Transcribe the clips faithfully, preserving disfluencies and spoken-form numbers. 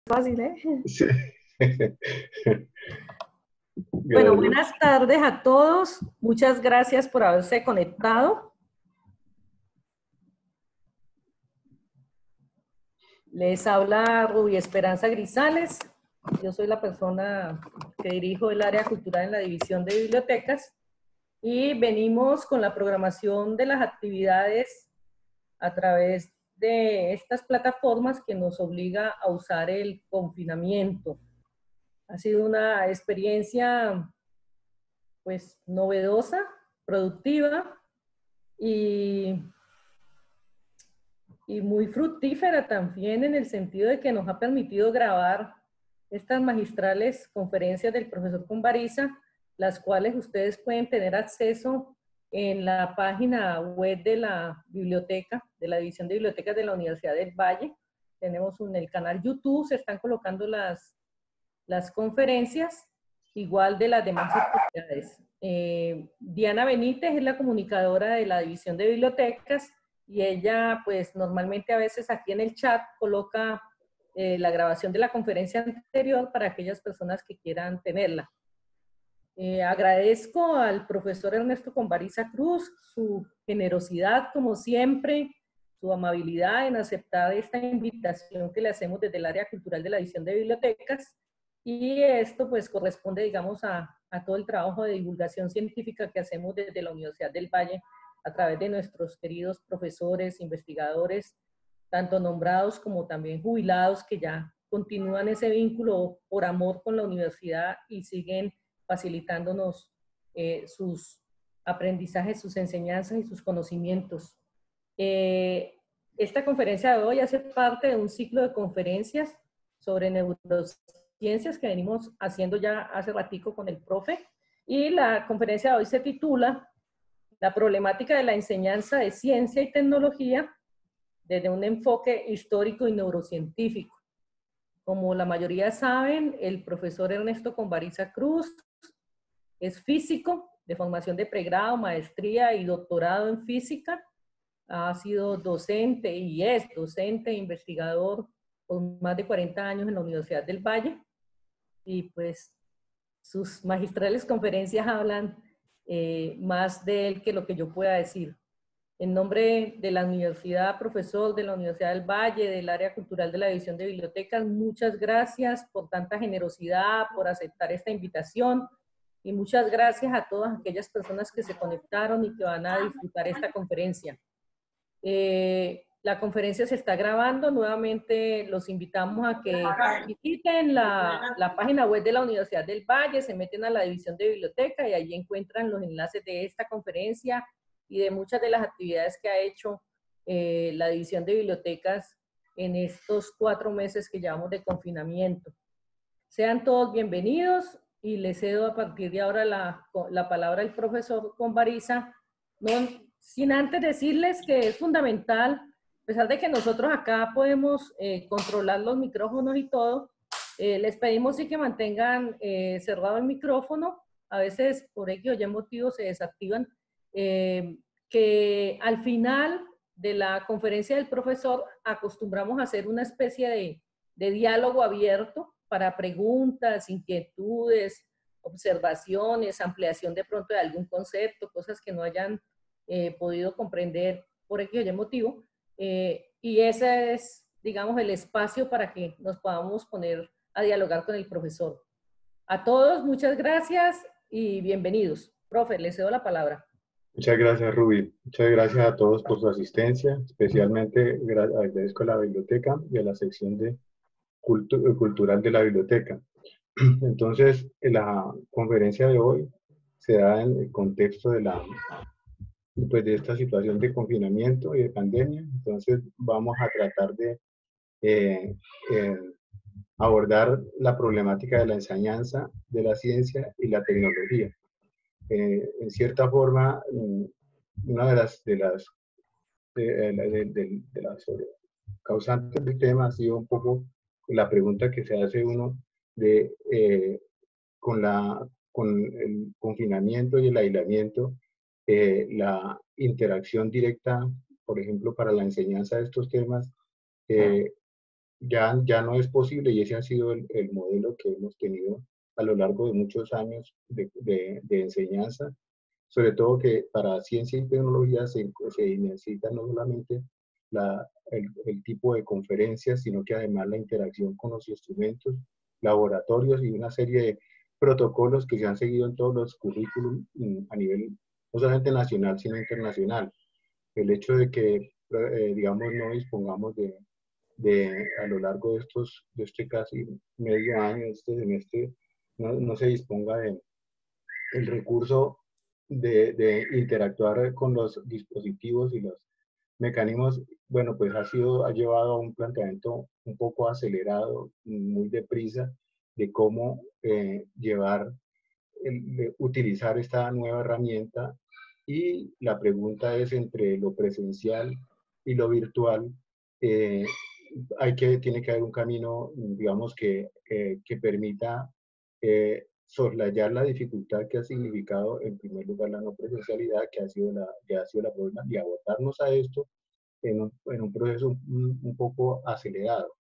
Fácil, ¿eh? Sí. Bueno, Gracias. buenas tardes a todos. Muchas gracias por haberse conectado. Les habla Rubí Esperanza Grisales. Yo soy la persona que dirijo el área cultural en la división de bibliotecas y venimos con la programación de las actividades a través de estas plataformas que nos obliga a usar el confinamiento. Ha sido una experiencia pues novedosa, productiva y, y muy fructífera también en el sentido de que nos ha permitido grabar estas magistrales conferencias del profesor Conbariza, las cuales ustedes pueden tener acceso en la página web de la biblioteca, de la División de Bibliotecas de la Universidad del Valle. Tenemos en el canal YouTube, se están colocando las, las conferencias, igual de las demás actividades. Eh, Diana Benítez es la comunicadora de la División de Bibliotecas y ella, pues, normalmente a veces aquí en el chat coloca eh, la grabación de la conferencia anterior para aquellas personas que quieran tenerla. Eh, agradezco al profesor Ernesto Conbariza Cruz su generosidad, como siempre, su amabilidad en aceptar esta invitación que le hacemos desde el área cultural de la División de Bibliotecas. Y esto pues corresponde, digamos, a, a todo el trabajo de divulgación científica que hacemos desde la Universidad del Valle a través de nuestros queridos profesores, investigadores, tanto nombrados como también jubilados, que ya continúan ese vínculo por amor con la universidad y siguen facilitándonos eh, sus aprendizajes, sus enseñanzas y sus conocimientos. Eh, esta conferencia de hoy hace parte de un ciclo de conferencias sobre neurociencias que venimos haciendo ya hace ratico con el profe, y la conferencia de hoy se titula La problemática de la enseñanza de ciencia y tecnología desde un enfoque histórico y neurocientífico. Como la mayoría saben, el profesor Ernesto Conbariza Cruz es físico de formación de pregrado, maestría y doctorado en física. Ha sido docente y es docente e investigador por más de cuarenta años en la Universidad del Valle. Y pues sus magistrales conferencias hablan eh, más de él que lo que yo pueda decir. En nombre de la universidad, profesor de la Universidad del Valle, del área cultural de la División de Bibliotecas, muchas gracias por tanta generosidad, por aceptar esta invitación, y muchas gracias a todas aquellas personas que se conectaron y que van a disfrutar esta conferencia. Eh, la conferencia se está grabando, nuevamente los invitamos a que visiten la, la página web de la Universidad del Valle, se meten a la División de Biblioteca y allí encuentran los enlaces de esta conferencia y de muchas de las actividades que ha hecho eh, la División de Bibliotecas en estos cuatro meses que llevamos de confinamiento. Sean todos bienvenidos y les cedo a partir de ahora la, la palabra al profesor Conbariza, no, sin antes decirles que es fundamental, a pesar de que nosotros acá podemos eh, controlar los micrófonos y todo, eh, les pedimos sí que mantengan eh, cerrado el micrófono, a veces por X o Y motivos se desactivan, eh, que al final de la conferencia del profesor acostumbramos a hacer una especie de, de diálogo abierto para preguntas, inquietudes, observaciones, ampliación de pronto de algún concepto, cosas que no hayan eh, podido comprender por X o Y motivo. Eh, y ese es, digamos, el espacio para que nos podamos poner a dialogar con el profesor. A todos, muchas gracias y bienvenidos. Profe, le cedo la palabra. Muchas gracias, Rubí. Muchas gracias a todos por su asistencia. Especialmente agradezco a la biblioteca y a la sección de cultu cultural de la biblioteca. Entonces, la conferencia de hoy se da en el contexto de, la, pues, de esta situación de confinamiento y de pandemia. Entonces, vamos a tratar de eh, eh, abordar la problemática de la enseñanza de la ciencia y la tecnología. Eh, en cierta forma, una de las, de las, de, de, de, de las causantes del tema ha sido un poco la pregunta que se hace uno de eh, con, la, con el confinamiento y el aislamiento, eh, la interacción directa, por ejemplo, para la enseñanza de estos temas, eh, ya, ya no es posible y ese ha sido el, el modelo que hemos tenido a lo largo de muchos años de, de, de enseñanza, sobre todo que para ciencia y tecnología se, se necesita no solamente la, el, el tipo de conferencias, sino que además la interacción con los instrumentos, laboratorios y una serie de protocolos que se han seguido en todos los currículum a nivel no solamente nacional, sino internacional. El hecho de que, eh, digamos, no dispongamos de, de, a lo largo de estos, de este casi medio año, este semestre, no, no se disponga de el recurso de, de interactuar con los dispositivos y los mecanismos, bueno, pues ha sido, ha llevado a un planteamiento un poco acelerado, muy deprisa, de cómo eh, llevar, el, de utilizar esta nueva herramienta. Y la pregunta es entre lo presencial y lo virtual, eh, hay que, tiene que haber un camino, digamos, que, eh, que permita eh, soslayar la dificultad que ha significado, en primer lugar, la no presencialidad, que ha sido la, que ha sido la problema, y abotarnos a esto en un, en un proceso un, un poco acelerado.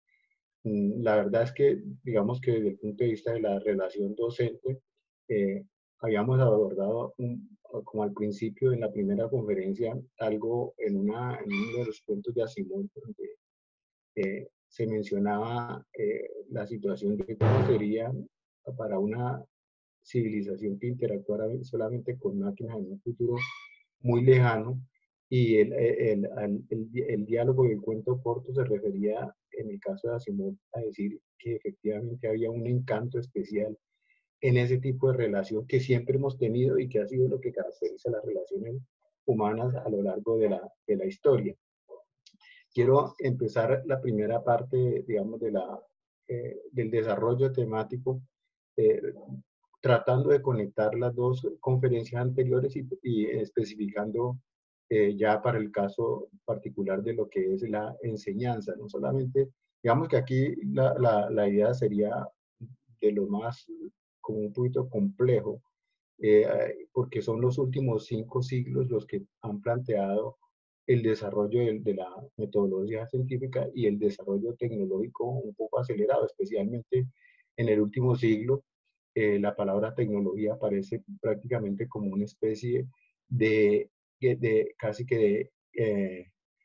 La verdad es que, digamos que desde el punto de vista de la relación docente, eh, habíamos abordado, un, como al principio en la primera conferencia, algo en, una, en uno de los cuentos de Asimov, donde eh, se mencionaba eh, la situación de cómo sería para una civilización que interactuara solamente con máquinas en un futuro muy lejano, y el, el, el, el, el diálogo y el cuento corto se refería, en el caso de Asimov, a decir que efectivamente había un encanto especial en ese tipo de relación que siempre hemos tenido y que ha sido lo que caracteriza las relaciones humanas a lo largo de la, de la historia. Quiero empezar la primera parte, digamos, de la, eh, del desarrollo temático, eh, tratando de conectar las dos conferencias anteriores y, y especificando eh, ya para el caso particular de lo que es la enseñanza. No solamente, digamos que aquí la, la, la idea sería de lo más, como un poquito complejo, eh, porque son los últimos cinco siglos los que han planteado el desarrollo de, de, la metodología científica y el desarrollo tecnológico un poco acelerado, especialmente en el último siglo. Eh, la palabra tecnología aparece prácticamente como una especie de, de, de casi que de eh,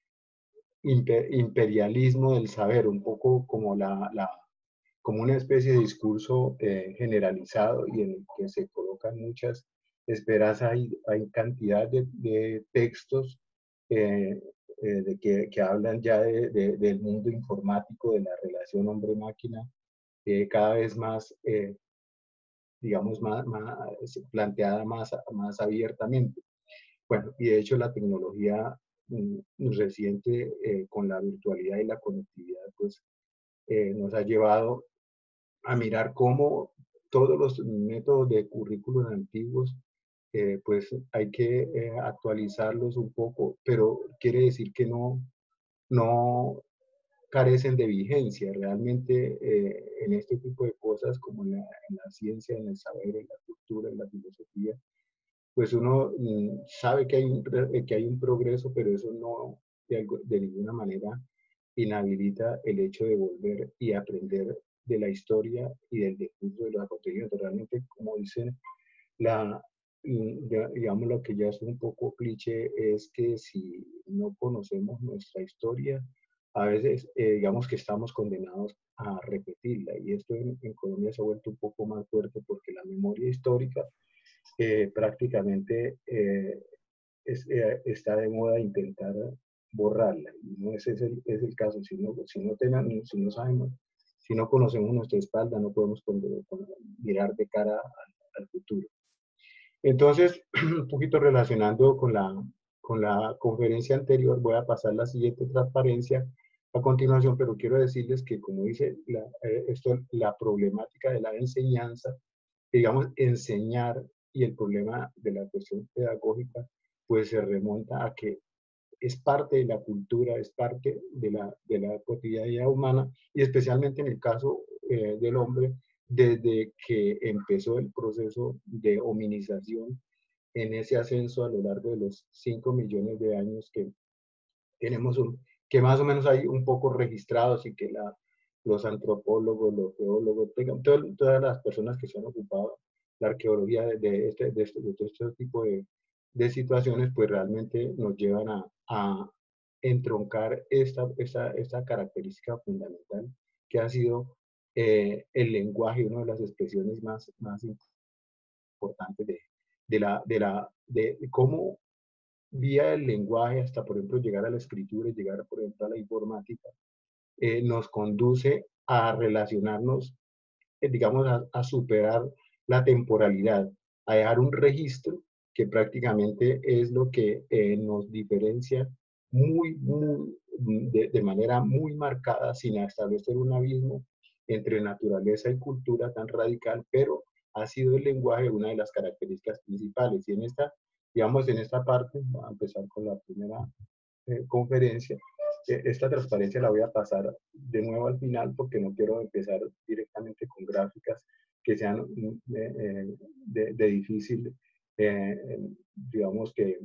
imper, imperialismo del saber, un poco como la, la como una especie de discurso eh, generalizado y en el que se colocan muchas esperanzas. Hay, hay cantidad de, de textos eh, eh, de que, que, hablan ya de, de, del mundo informático, de la relación hombre-máquina, eh, cada vez más, eh, digamos, más, más, planteada más, más abiertamente. Bueno, y de hecho la tecnología mm, reciente eh, con la virtualidad y la conectividad, pues eh, nos ha llevado a mirar cómo todos los métodos de currículos antiguos, eh, pues hay que eh, actualizarlos un poco, pero quiere decir que no, no carecen de vigencia. Realmente eh, en este tipo de cosas, como en la, en la ciencia, en el saber, en la cultura, en la filosofía, pues uno mm, sabe que hay, un, que hay un progreso, pero eso no de, de ninguna manera inhabilita el hecho de volver y aprender de la historia y del discurso de los acontecimientos. Realmente, como dicen, la, digamos, lo que ya es un poco cliché es que si no conocemos nuestra historia, a veces, eh, digamos que estamos condenados a repetirla. Y esto en, en Colombia se ha vuelto un poco más fuerte porque la memoria histórica eh, prácticamente eh, es, eh, está de moda intentar borrarla. Y no ese es el, es el caso. Si no, si, no tenemos, si no sabemos, si no conocemos nuestra espalda, no podemos con, con, mirar de cara al, al futuro. Entonces, un poquito relacionando con la, con la conferencia anterior, voy a pasar la siguiente transparencia a continuación, pero quiero decirles que, como dice la, eh, esto, la problemática de la enseñanza, digamos, enseñar y el problema de la cuestión pedagógica, pues se remonta a que es parte de la cultura, es parte de la, de la cotidianidad humana, y especialmente en el caso eh, del hombre, desde que empezó el proceso de hominización en ese ascenso a lo largo de los cinco millones de años que tenemos, un, que más o menos hay un poco registrados y que la, los antropólogos, los geólogos, tengan, todo, todas las personas que se han ocupado la arqueología de, de, este, de, este, de este tipo de, de situaciones, pues realmente nos llevan a, a entroncar esta, esta, esta característica fundamental que ha sido eh, el lenguaje, una de las expresiones más, más importantes de, de, la, de, la, de cómo vía el lenguaje hasta, por ejemplo, llegar a la escritura y llegar, por ejemplo, a la informática, eh, nos conduce a relacionarnos, eh, digamos, a, a superar la temporalidad, a dejar un registro que prácticamente es lo que eh, nos diferencia muy, muy, de, de manera muy marcada, sin establecer un abismo entre naturaleza y cultura tan radical, pero ha sido el lenguaje una de las características principales. Y en esta, digamos, en esta parte, voy a empezar con la primera eh, conferencia. Eh, esta transparencia la voy a pasar de nuevo al final porque no quiero empezar directamente con gráficas que sean eh, de, de difícil, eh, digamos que,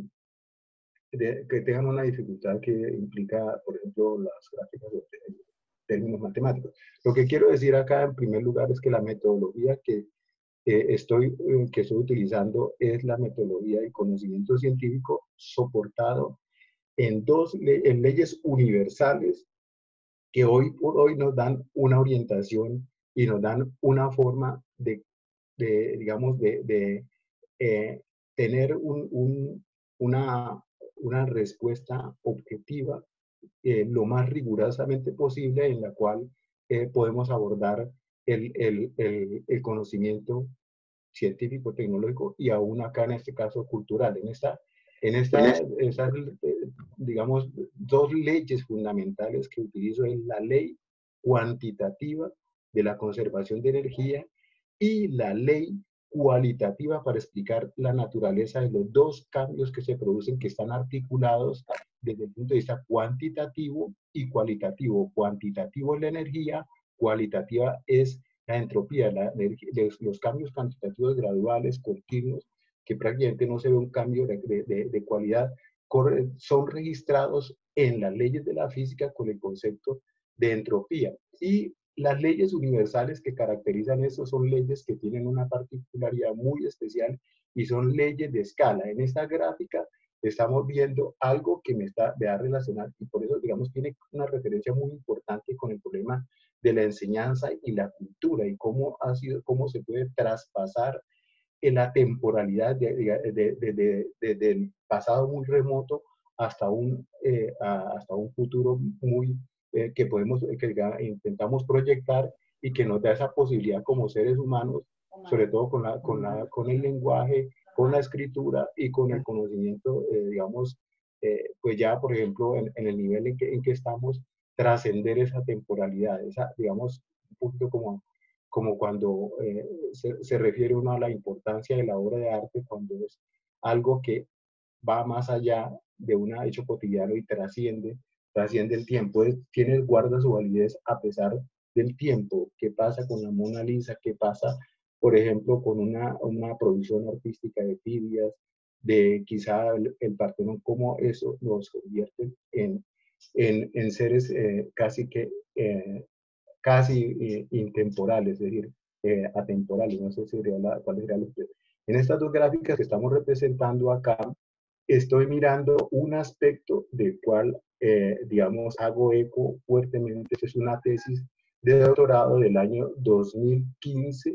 de, que tengan una dificultad que implica, por ejemplo, las gráficas de términos matemáticos. Lo que quiero decir acá en primer lugar es que la metodología que eh, estoy, eh, que estoy utilizando es la metodología de conocimiento científico soportado en dos en leyes universales que hoy por hoy nos dan una orientación y nos dan una forma de, de digamos, de, de eh, tener un, un, una, una respuesta objetiva eh, lo más rigurosamente posible en la cual eh, podemos abordar el, el, el, el conocimiento científico, tecnológico y aún acá en este caso cultural. En esta, en esta, esas, digamos, dos leyes fundamentales que utilizo es la ley cuantitativa de la conservación de energía y la ley cualitativa para explicar la naturaleza de los dos cambios que se producen que están articulados desde el punto de vista cuantitativo y cualitativo. Cuantitativo es la energía, cualitativa es la entropía, la, los, los cambios cuantitativos graduales, continuos, que prácticamente no se ve un cambio de, de, de cualidad, corre, son registrados en las leyes de la física con el concepto de entropía. Y las leyes universales que caracterizan eso son leyes que tienen una particularidad muy especial y son leyes de escala. En esta gráfica estamos viendo algo que me, está, me va a relacionar y por eso, digamos, tiene una referencia muy importante con el problema de la enseñanza y la cultura y cómo, ha sido, cómo se puede traspasar en la temporalidad de, de, de, de, de, del pasado muy remoto hasta un, eh, hasta un futuro muy eh, que podemos, que intentamos proyectar y que nos da esa posibilidad como seres humanos, sobre todo con, la, con, la, con el lenguaje, con la escritura y con el conocimiento, eh, digamos, eh, pues ya, por ejemplo, en, en el nivel en que, en que estamos, trascender esa temporalidad, esa, digamos, un poquito como, como cuando eh, se, se refiere uno a la importancia de la obra de arte, cuando es algo que va más allá de un hecho cotidiano y trasciende, trasciende el tiempo, es, tiene, guarda su validez a pesar del tiempo. ¿Qué pasa con la Mona Lisa? ¿Qué pasa, por ejemplo, con una, una producción artística de Fidias, de quizá el, el Partenón? ¿Cómo eso nos convierte en, en, en seres eh, casi que eh, casi eh, intemporales, es decir, eh, atemporales? No sé si sería la, cuál sería la expresión. En estas dos gráficas que estamos representando acá, estoy mirando un aspecto del cual, eh, digamos, hago eco fuertemente. Es una tesis de doctorado del año dos mil quince,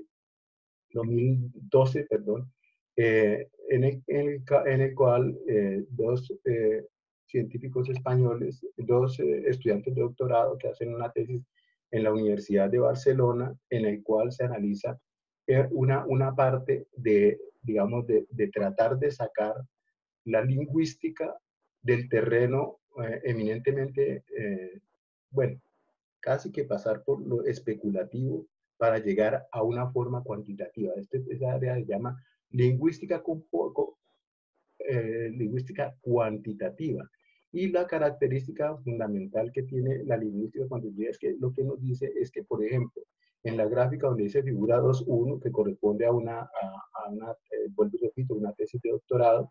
dos mil doce, perdón, eh, en, el, en, el, en, el, cual eh, dos eh, científicos españoles, dos eh, estudiantes de doctorado que hacen una tesis en la Universidad de Barcelona, en el cual se analiza eh, una, una parte de, digamos, de, de tratar de sacar la lingüística del terreno eh, eminentemente, eh, bueno, casi que pasar por lo especulativo para llegar a una forma cuantitativa. Este, esa área se llama lingüística, con poco, eh, lingüística cuantitativa. Y la característica fundamental que tiene la lingüística cuantitativa es que lo que nos dice es que, por ejemplo, en la gráfica donde dice figura dos punto uno, que corresponde a una, a, a una eh, vuelvo y repito, una tesis de doctorado,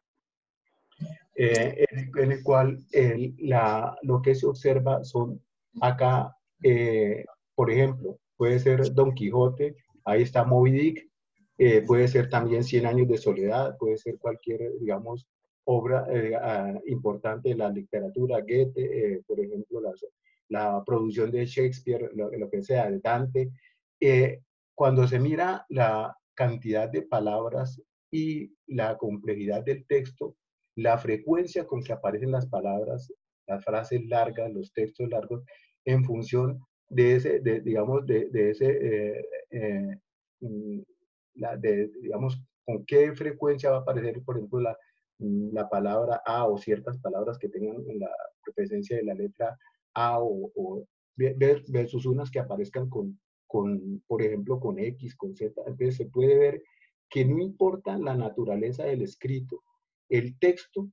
eh, en, el, en, el, cual el, la, lo que se observa son acá eh, por ejemplo, puede ser Don Quijote, ahí está Moby Dick, eh, puede ser también Cien años de soledad, puede ser cualquier, digamos, obra eh, uh, importante de la literatura, Goethe, eh, por ejemplo, la, la producción de Shakespeare, lo, lo que sea, de Dante. Eh, cuando se mira la cantidad de palabras y la complejidad del texto, la frecuencia con que aparecen las palabras, las frases largas, los textos largos, en función de ese, de, digamos, de, de ese, eh, eh, la, de, digamos, con qué frecuencia va a aparecer, por ejemplo, la, la palabra A o ciertas palabras que tengan la presencia de la letra A o, o versus unas que aparezcan con, con, por ejemplo, con X, con Z. Entonces se puede ver que no importa la naturaleza del escrito, el texto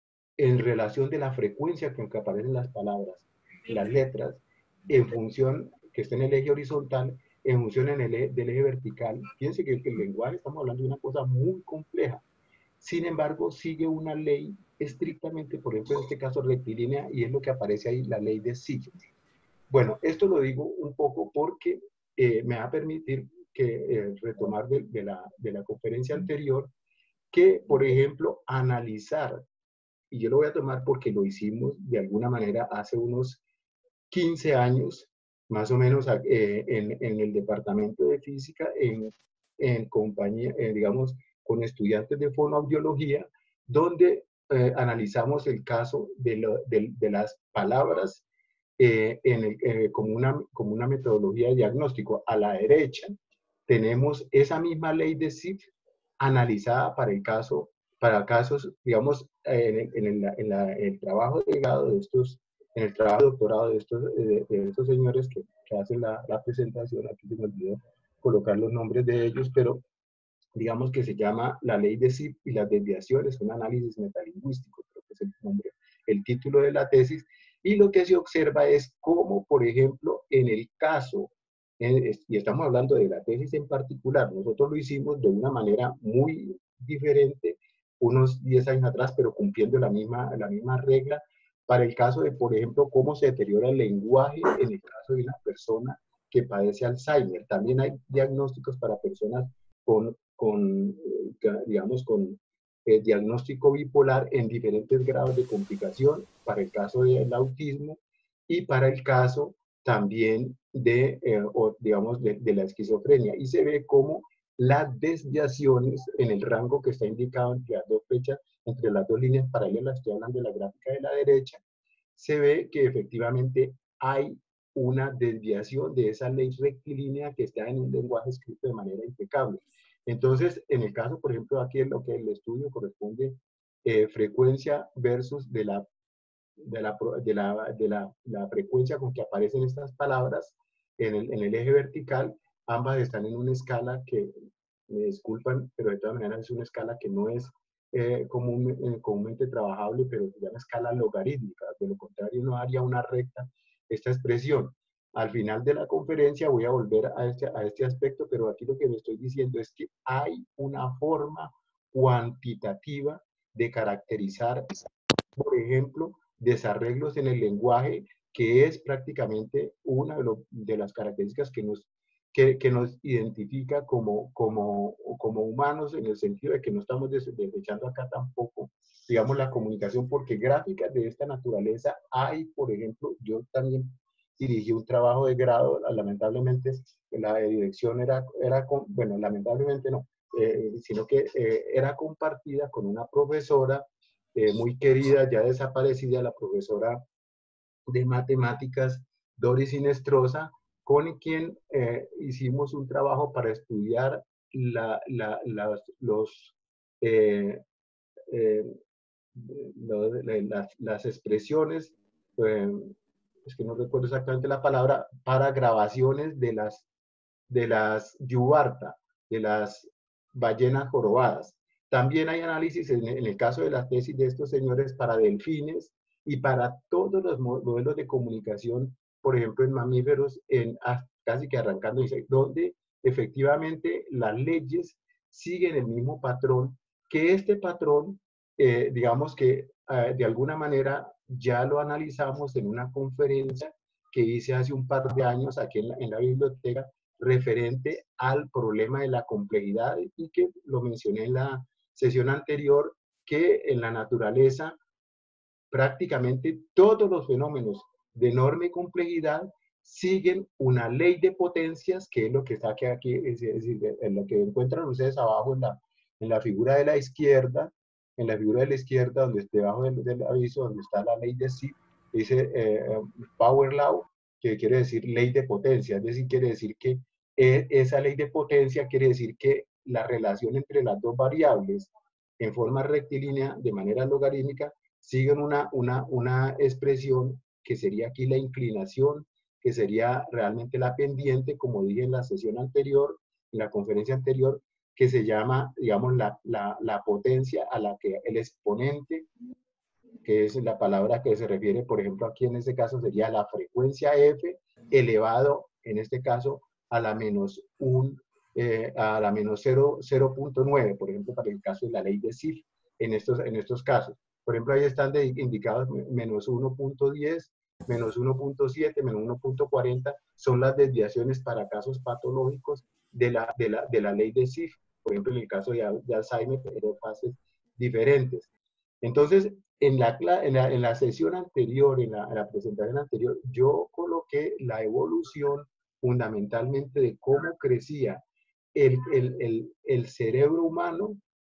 en relación de la frecuencia con que aparecen las palabras, las letras, en función que esté en el eje horizontal, en función en el eje, del eje vertical. Fíjense que, que el lenguaje, estamos hablando de una cosa muy compleja. Sin embargo, sigue una ley estrictamente, por ejemplo, en este caso rectilínea, y es lo que aparece ahí, la ley de Siegel. Bueno, esto lo digo un poco porque eh, me va a permitir que, eh, retomar de, de, la, de la conferencia anterior, que, por ejemplo, analizar, y yo lo voy a tomar porque lo hicimos de alguna manera hace unos quince años, más o menos, eh, en, en el departamento de física, en, en compañía, eh, digamos, con estudiantes de fonoaudiología, donde eh, analizamos el caso de, lo, de, de las palabras eh, en el, eh, como, una, como una metodología de diagnóstico. A la derecha tenemos esa misma ley de S I F analizada para el caso, para casos, digamos, en el, en el, en la, en el trabajo de grado de estos, en el trabajo de doctorado de estos, de, de estos señores que, que hacen la, la presentación. Aquí se me olvidó colocar los nombres de ellos, pero digamos que se llama la ley de S I F y las desviaciones, un análisis metalingüístico, creo que es el nombre, el título de la tesis. Y lo que se observa es cómo, por ejemplo, en el caso, en, y estamos hablando de la tesis en particular, nosotros lo hicimos de una manera muy diferente unos diez años atrás, pero cumpliendo la misma, la misma regla, para el caso de, por ejemplo, cómo se deteriora el lenguaje en el caso de una persona que padece Alzheimer. También hay diagnósticos para personas con, con digamos, con eh, diagnóstico bipolar en diferentes grados de complicación, para el caso del autismo y para el caso también de, eh, o, digamos, de, de la esquizofrenia. Y se ve cómo las desviaciones en el rango que está indicado entre las dos fechas, entre las dos líneas paralelas, estoy hablando de la gráfica de la derecha, se ve que efectivamente hay una desviación de esa ley rectilínea que está en un lenguaje escrito de manera impecable. Entonces, en el caso, por ejemplo, aquí en lo que el estudio corresponde, eh, frecuencia versus de la, de, la, de, la, de la, la frecuencia con que aparecen estas palabras en el, en el eje vertical, ambas están en una escala que, me disculpan, pero de todas maneras es una escala que no es eh, común, eh, comúnmente trabajable, pero se llama escala logarítmica. De lo contrario, no haría una recta esta expresión. Al final de la conferencia voy a volver a este, a este aspecto, pero aquí lo que me estoy diciendo es que hay una forma cuantitativa de caracterizar, por ejemplo, desarreglos en el lenguaje, que es prácticamente una de, lo, de las características que nos, que, que nos identifica como, como, como humanos, en el sentido de que no estamos desechando acá tampoco, digamos, la comunicación, porque gráficas de esta naturaleza hay. Por ejemplo, yo también dirigí un trabajo de grado, lamentablemente la dirección era, era con, bueno, lamentablemente no, eh, sino que eh, era compartida con una profesora eh, muy querida, ya desaparecida, la profesora de matemáticas Doris Sinestrosa, con quien eh, hicimos un trabajo para estudiar la, la, las, los, eh, eh, lo, las, las expresiones, eh, es que no recuerdo exactamente la palabra, para grabaciones de las, de las yubarta, de las ballenas jorobadas. También hay análisis en, en el caso de la tesis de estos señores para delfines y para todos los modelos de comunicación, por ejemplo, en mamíferos, en, casi que arrancando, donde efectivamente las leyes siguen el mismo patrón, que este patrón, eh, digamos que eh, de alguna manera ya lo analizamos en una conferencia que hice hace un par de años aquí en la, en la biblioteca, referente al problema de la complejidad, y que lo mencioné en la sesión anterior, que en la naturaleza prácticamente todos los fenómenos de enorme complejidad siguen una ley de potencias, que es lo que está aquí, aquí es decir, en lo que encuentran ustedes abajo en la, en la figura de la izquierda, en la figura de la izquierda, donde debajo del, del aviso, donde está la ley de Zipf, dice eh, Power Law, que quiere decir ley de potencia, es decir, quiere decir que eh, esa ley de potencia quiere decir que la relación entre las dos variables en forma rectilínea, de manera logarítmica, siguen una, una, una expresión que sería aquí la inclinación, que sería realmente la pendiente, como dije en la sesión anterior, en la conferencia anterior, que se llama, digamos, la, la, la potencia a la que el exponente, que es la palabra que se refiere, por ejemplo, aquí en este caso sería la frecuencia F, elevado, en este caso, a la menos un, eh, a la menos cero punto nueve, por ejemplo, para el caso de la ley de Zipf, en estos, en estos casos. Por ejemplo, ahí están de, indicados menos uno punto diez, menos uno punto siete, menos uno punto cuarenta, son las desviaciones para casos patológicos de la, de la, de la ley de Zipf. Por ejemplo, en el caso de, de Alzheimer, pero fases diferentes. Entonces, en la, en la, en la sesión anterior, en la, en la presentación anterior, yo coloqué la evolución fundamentalmente de cómo crecía el, el, el, el cerebro humano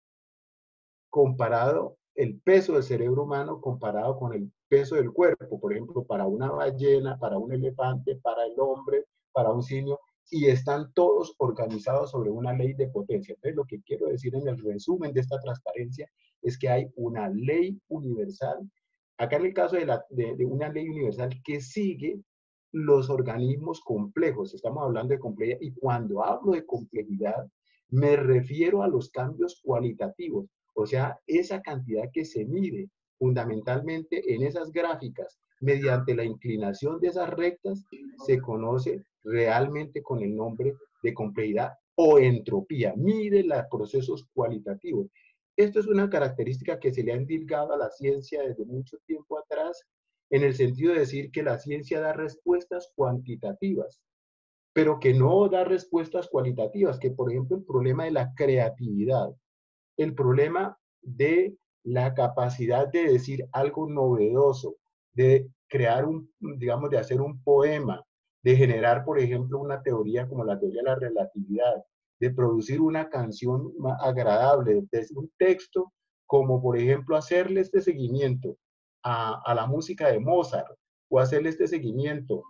comparado, el peso del cerebro humano comparado con el peso del cuerpo. Por ejemplo, para una ballena, para un elefante, para el hombre, para un simio, y están todos organizados sobre una ley de potencia. Entonces, lo que quiero decir en el resumen de esta transparencia es que hay una ley universal, acá en el caso de, la, de, de una ley universal que sigue los organismos complejos. Estamos hablando de complejidad, y cuando hablo de complejidad, me refiero a los cambios cualitativos, o sea, esa cantidad que se mide fundamentalmente en esas gráficas mediante la inclinación de esas rectas, se conoce realmente con el nombre de complejidad o entropía. Mide los procesos cualitativos. Esto es una característica que se le ha indicado a la ciencia desde mucho tiempo atrás, en el sentido de decir que la ciencia da respuestas cuantitativas, pero que no da respuestas cualitativas, que por ejemplo el problema de la creatividad, el problema de la capacidad de decir algo novedoso, de crear un, digamos, de hacer un poema, de generar, por ejemplo, una teoría como la teoría de la relatividad, de producir una canción más agradable, de un texto, como por ejemplo hacerle este seguimiento a, a la música de Mozart, o hacerle este seguimiento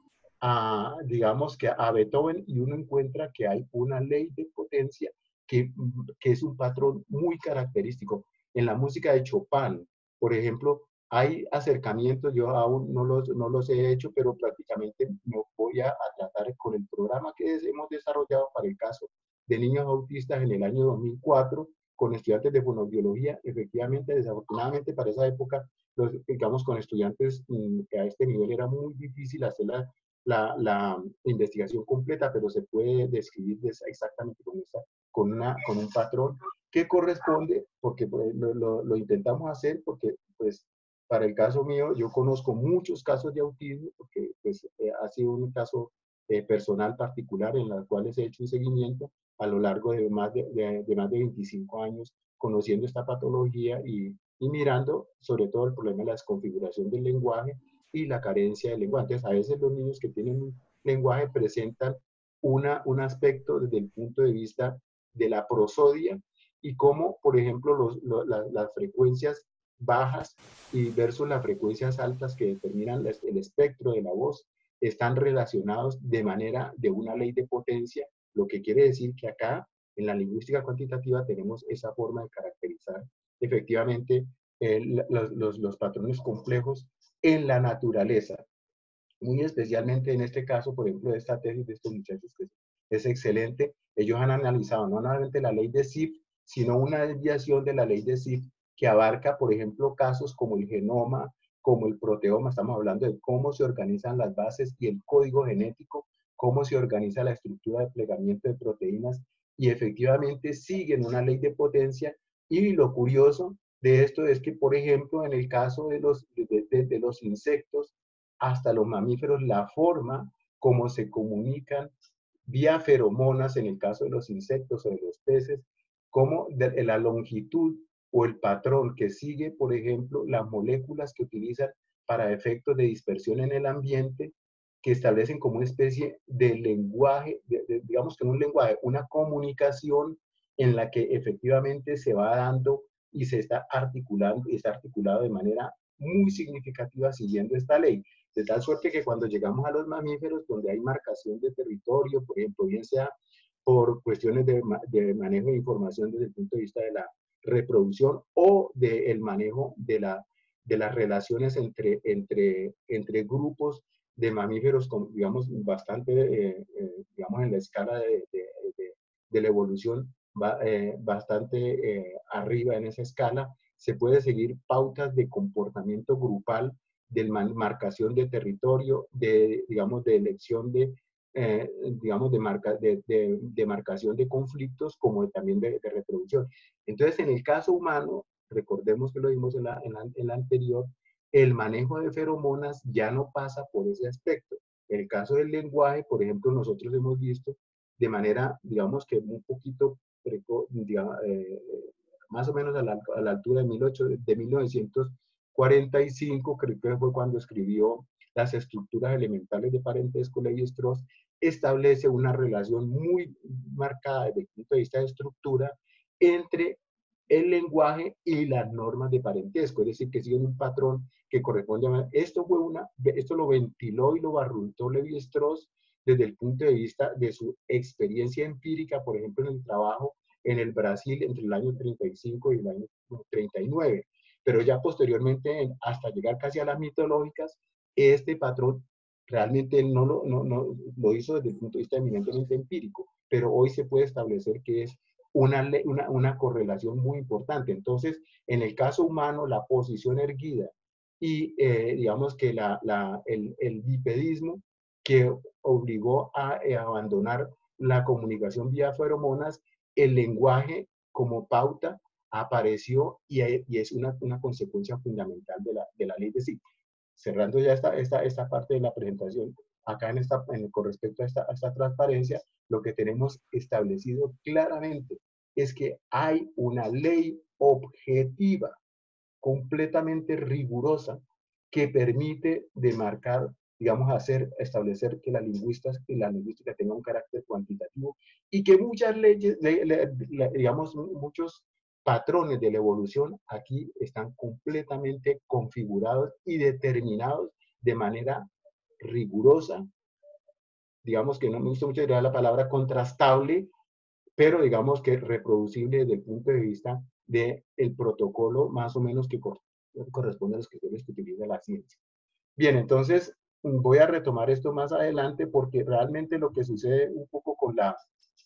a, digamos, que a Beethoven, y uno encuentra que hay una ley de potencia que, que es un patrón muy característico. En la música de Chopin, por ejemplo, hay acercamientos, yo aún no los, no los he hecho, pero prácticamente me voy a, a tratar con el programa que hemos desarrollado para el caso de niños autistas en el año dos mil cuatro, con estudiantes de fonoaudiología. Efectivamente, desafortunadamente para esa época, los, digamos, con estudiantes que a este nivel era muy difícil hacer la, la, la investigación completa, pero se puede describir exactamente con, esa, con, una, con un patrón que corresponde, porque pues, lo, lo, lo intentamos hacer, porque pues para el caso mío, yo conozco muchos casos de autismo, porque pues, eh, ha sido un caso eh, personal particular en los cuales he hecho un seguimiento a lo largo de más de, de, de más de veinticinco años, conociendo esta patología y, y mirando sobre todo el problema de la desconfiguración del lenguaje y la carencia del lenguaje. Entonces, a veces los niños que tienen un lenguaje presentan una, un aspecto desde el punto de vista de la prosodia, y cómo, por ejemplo, los, los, las, las frecuencias bajas y versus las frecuencias altas que determinan el espectro de la voz están relacionados de manera de una ley de potencia, lo que quiere decir que acá en la lingüística cuantitativa tenemos esa forma de caracterizar efectivamente eh, los, los, los patrones complejos en la naturaleza. Muy especialmente en este caso, por ejemplo, de esta tesis de estos muchachos, que es excelente. Ellos han analizado no solamente la ley de Zipf, sino una desviación de la ley de Zipf que abarca, por ejemplo, casos como el genoma, como el proteoma. Estamos hablando de cómo se organizan las bases y el código genético, cómo se organiza la estructura de plegamiento de proteínas, y efectivamente siguen una ley de potencia. Y lo curioso de esto es que, por ejemplo, en el caso de los, de, de, de los insectos, hasta los mamíferos la forma como se comunican vía feromonas en el caso de los insectos o de los peces, como de la longitud o el patrón que sigue, por ejemplo, las moléculas que utilizan para efectos de dispersión en el ambiente, que establecen como una especie de lenguaje, de, de, digamos que no un lenguaje, una comunicación en la que efectivamente se va dando y se está articulando, y está articulado de manera muy significativa siguiendo esta ley. De tal suerte que cuando llegamos a los mamíferos, donde hay marcación de territorio, por ejemplo, bien sea por cuestiones de, de manejo de información desde el punto de vista de la reproducción o del manejo de, la, de las relaciones entre, entre, entre grupos de mamíferos, con, digamos, bastante, eh, eh, digamos, en la escala de, de, de, de la evolución, va, eh, bastante eh, arriba en esa escala, se puede seguir pautas de comportamiento grupal, de marcación de territorio, de, digamos, de elección de, eh, digamos, de, marca, de, de, de marcación de conflictos, como también de, de reproducción. Entonces, en el caso humano, recordemos que lo vimos en la, en la, en la anterior, el manejo de feromonas ya no pasa por ese aspecto. En el caso del lenguaje, por ejemplo, nosotros hemos visto de manera, digamos que un poquito, digamos, eh, más o menos a la, a la altura de, de mil novecientos cuarenta y cinco, creo que fue cuando escribió Las estructuras elementales de parentesco, Levi-Strauss, establece una relación muy marcada desde el punto de vista de estructura entre el lenguaje y las normas de parentesco, es decir, que siguen un patrón que corresponde a... Esto, fue una, esto lo ventiló y lo barruntó Levi-Strauss desde el punto de vista de su experiencia empírica, por ejemplo, en el trabajo en el Brasil entre el año treinta y cinco y el año treinta y nueve. Pero ya posteriormente, hasta llegar casi a las mitológicas, este patrón realmente él no lo, no, no, lo hizo desde el punto de vista eminentemente empírico, pero hoy se puede establecer que es una, una, una correlación muy importante. Entonces, en el caso humano, la posición erguida y eh, digamos que la, la, el, el bipedismo que obligó a eh, abandonar la comunicación vía feromonas, el lenguaje como pauta apareció y, y es una, una consecuencia fundamental de la, de la ley de Zipf. Cerrando ya esta, esta, esta parte de la presentación, acá en esta, en, con respecto a esta, a esta transparencia, lo que tenemos establecido claramente es que hay una ley objetiva, completamente rigurosa, que permite demarcar, digamos, hacer, establecer que la lingüística, que la lingüística tenga un carácter cuantitativo y que muchas leyes, le, le, le, digamos, muchos patrones de la evolución aquí están completamente configurados y determinados de manera rigurosa, digamos que no me gusta mucho dirigir la palabra contrastable, pero digamos que reproducible desde el punto de vista del protocolo más o menos que corresponde a los criterios que utiliza la ciencia. Bien, entonces voy a retomar esto más adelante porque realmente lo que sucede un poco con la,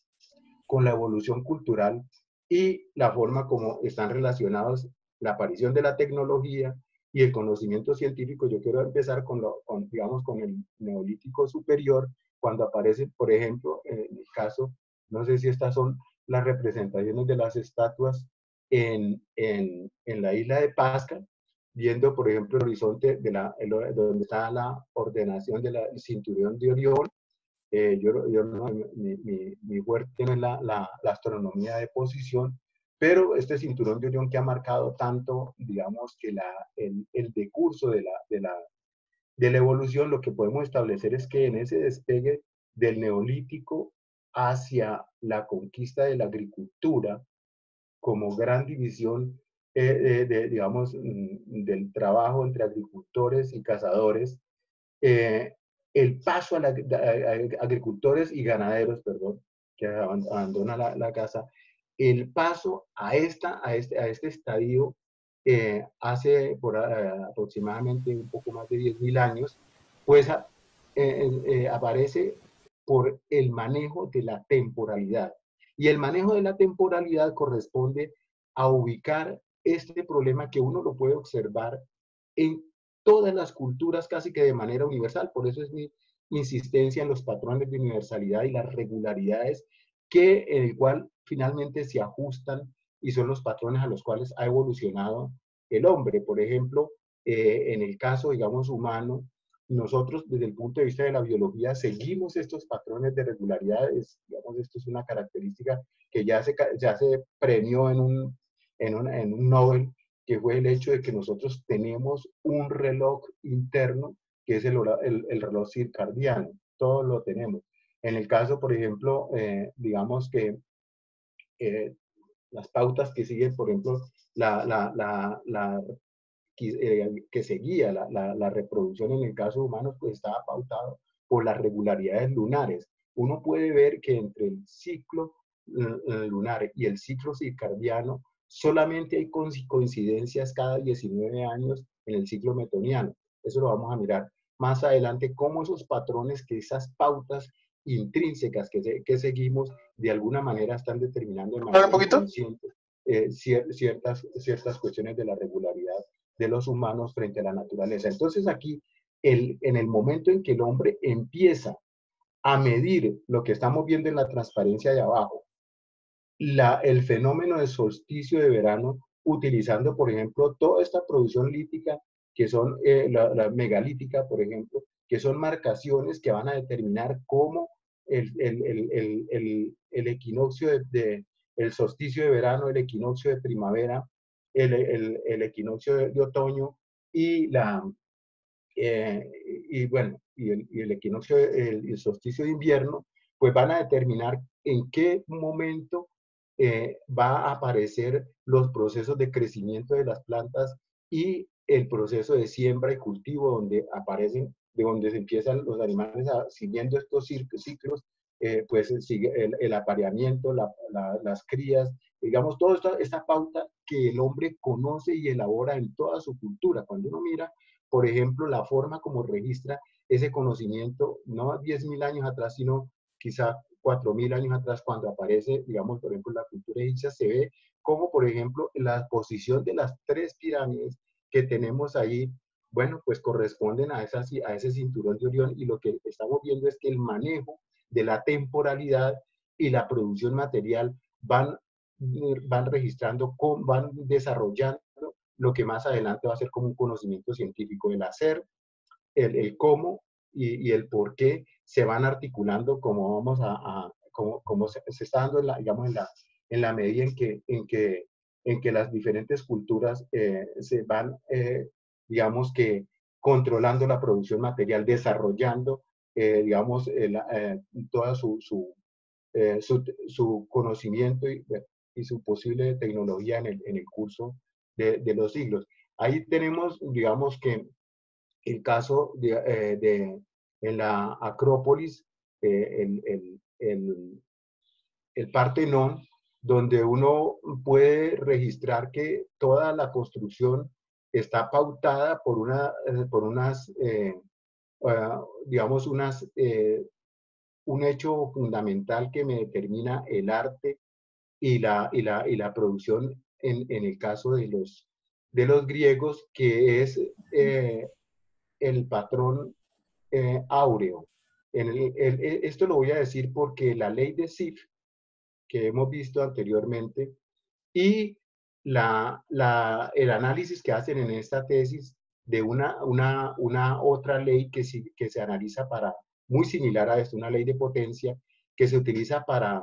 con la evolución cultural y la forma como están relacionados la aparición de la tecnología y el conocimiento científico. Yo quiero empezar con, lo, con digamos, con el Neolítico Superior, cuando aparece, por ejemplo, en el caso, no sé si estas son las representaciones de las estatuas en, en, en la isla de Pascua, viendo, por ejemplo, el horizonte de la, el, donde está la ordenación del cinturón de Orión. Eh, yo, yo no, mi, mi, mi fuerte no es la, la, la astronomía de posición, pero este cinturón de Orión que ha marcado tanto, digamos, que la, el, el decurso de la, de, la, de la evolución, lo que podemos establecer es que en ese despegue del neolítico hacia la conquista de la agricultura, como gran división, eh, de, de, digamos, del trabajo entre agricultores y cazadores, eh, el paso a, la, a, agricultores y ganaderos, perdón, que abandonan la, la casa, el paso a, esta, a, este, a este estadio eh, hace por uh, aproximadamente un poco más de diez mil años, pues eh, eh, aparece por el manejo de la temporalidad. Y el manejo de la temporalidad corresponde a ubicar este problema que uno lo puede observar en todas las culturas casi que de manera universal. Por eso es mi insistencia en los patrones de universalidad y las regularidades que en el cual finalmente se ajustan y son los patrones a los cuales ha evolucionado el hombre. Por ejemplo, eh, en el caso, digamos, humano, nosotros desde el punto de vista de la biología seguimos estos patrones de regularidades. Digamos, esto es una característica que ya se, ya se premió en un, en, un, en un Nobel, que fue el hecho de que nosotros tenemos un reloj interno, que es el, el, el reloj circadiano. Todos lo tenemos. En el caso, por ejemplo, eh, digamos que eh, las pautas que siguen, por ejemplo, la, la, la, la eh, que seguía la, la, la reproducción en el caso humano, pues estaba pautado por las regularidades lunares. Uno puede ver que entre el ciclo lunar y el ciclo circadiano solamente hay coincidencias cada diecinueve años en el ciclo metoniano. Eso lo vamos a mirar más adelante, cómo esos patrones, que esas pautas intrínsecas que, se, que seguimos, de alguna manera están determinando de manera inconsciente eh, ciertas, ciertas cuestiones de la regularidad de los humanos frente a la naturaleza. Entonces aquí, el, en el momento en que el hombre empieza a medir lo que estamos viendo en la transparencia de abajo, la, el fenómeno del solsticio de verano, utilizando, por ejemplo, toda esta producción lítica, que son eh, la, la megalítica, por ejemplo, que son marcaciones que van a determinar cómo el, el, el, el, el, el equinoccio de, de, el solsticio de verano, el equinoccio de primavera, el, el, el equinoccio de, de otoño y la eh, y bueno, y el, y el equinoccio, el, el solsticio de invierno, pues van a determinar en qué momento eh, va a aparecer los procesos de crecimiento de las plantas y el proceso de siembra y cultivo, donde aparecen, de donde se empiezan los animales a, siguiendo estos ciclos, eh, pues sigue el, el apareamiento, la, la, las crías, digamos, toda esta, esta pauta que el hombre conoce y elabora en toda su cultura. Cuando uno mira, por ejemplo, la forma como registra ese conocimiento, no diez mil años atrás, sino quizá cuatro mil años atrás, cuando aparece, digamos, por ejemplo, la cultura egipcia, se ve como, por ejemplo, la posición de las tres pirámides que tenemos ahí, bueno, pues corresponden a, esa, a ese cinturón de Orión, y lo que estamos viendo es que el manejo de la temporalidad y la producción material van, van registrando, van desarrollando lo que más adelante va a ser como un conocimiento científico. El hacer, el, el cómo y, y, el por qué se van articulando, como vamos a, a como, como se, se, está dando en la, digamos, en la, en la medida en que, en que, en que las diferentes culturas eh, se van, eh, digamos que, controlando la producción material, desarrollando, eh, digamos, eh, la, eh, toda su, su, eh, su, su conocimiento y, y su posible tecnología en el, en el curso de, de los siglos. Ahí tenemos, digamos que el caso de, eh, de en la Acrópolis, eh, el, el, el, el Partenón, donde uno puede registrar que toda la construcción está pautada por, una, por unas, eh, uh, digamos, unas, eh, un hecho fundamental que me determina el arte y la, y la, y la producción en, en el caso de los, de los griegos, que es eh, el patrón eh, áureo. En el, el, esto lo voy a decir porque la ley de Sif, que hemos visto anteriormente, y la, la, el análisis que hacen en esta tesis de una, una, una otra ley que, si, que se analiza para, muy similar a esto, una ley de potencia, que se utiliza para,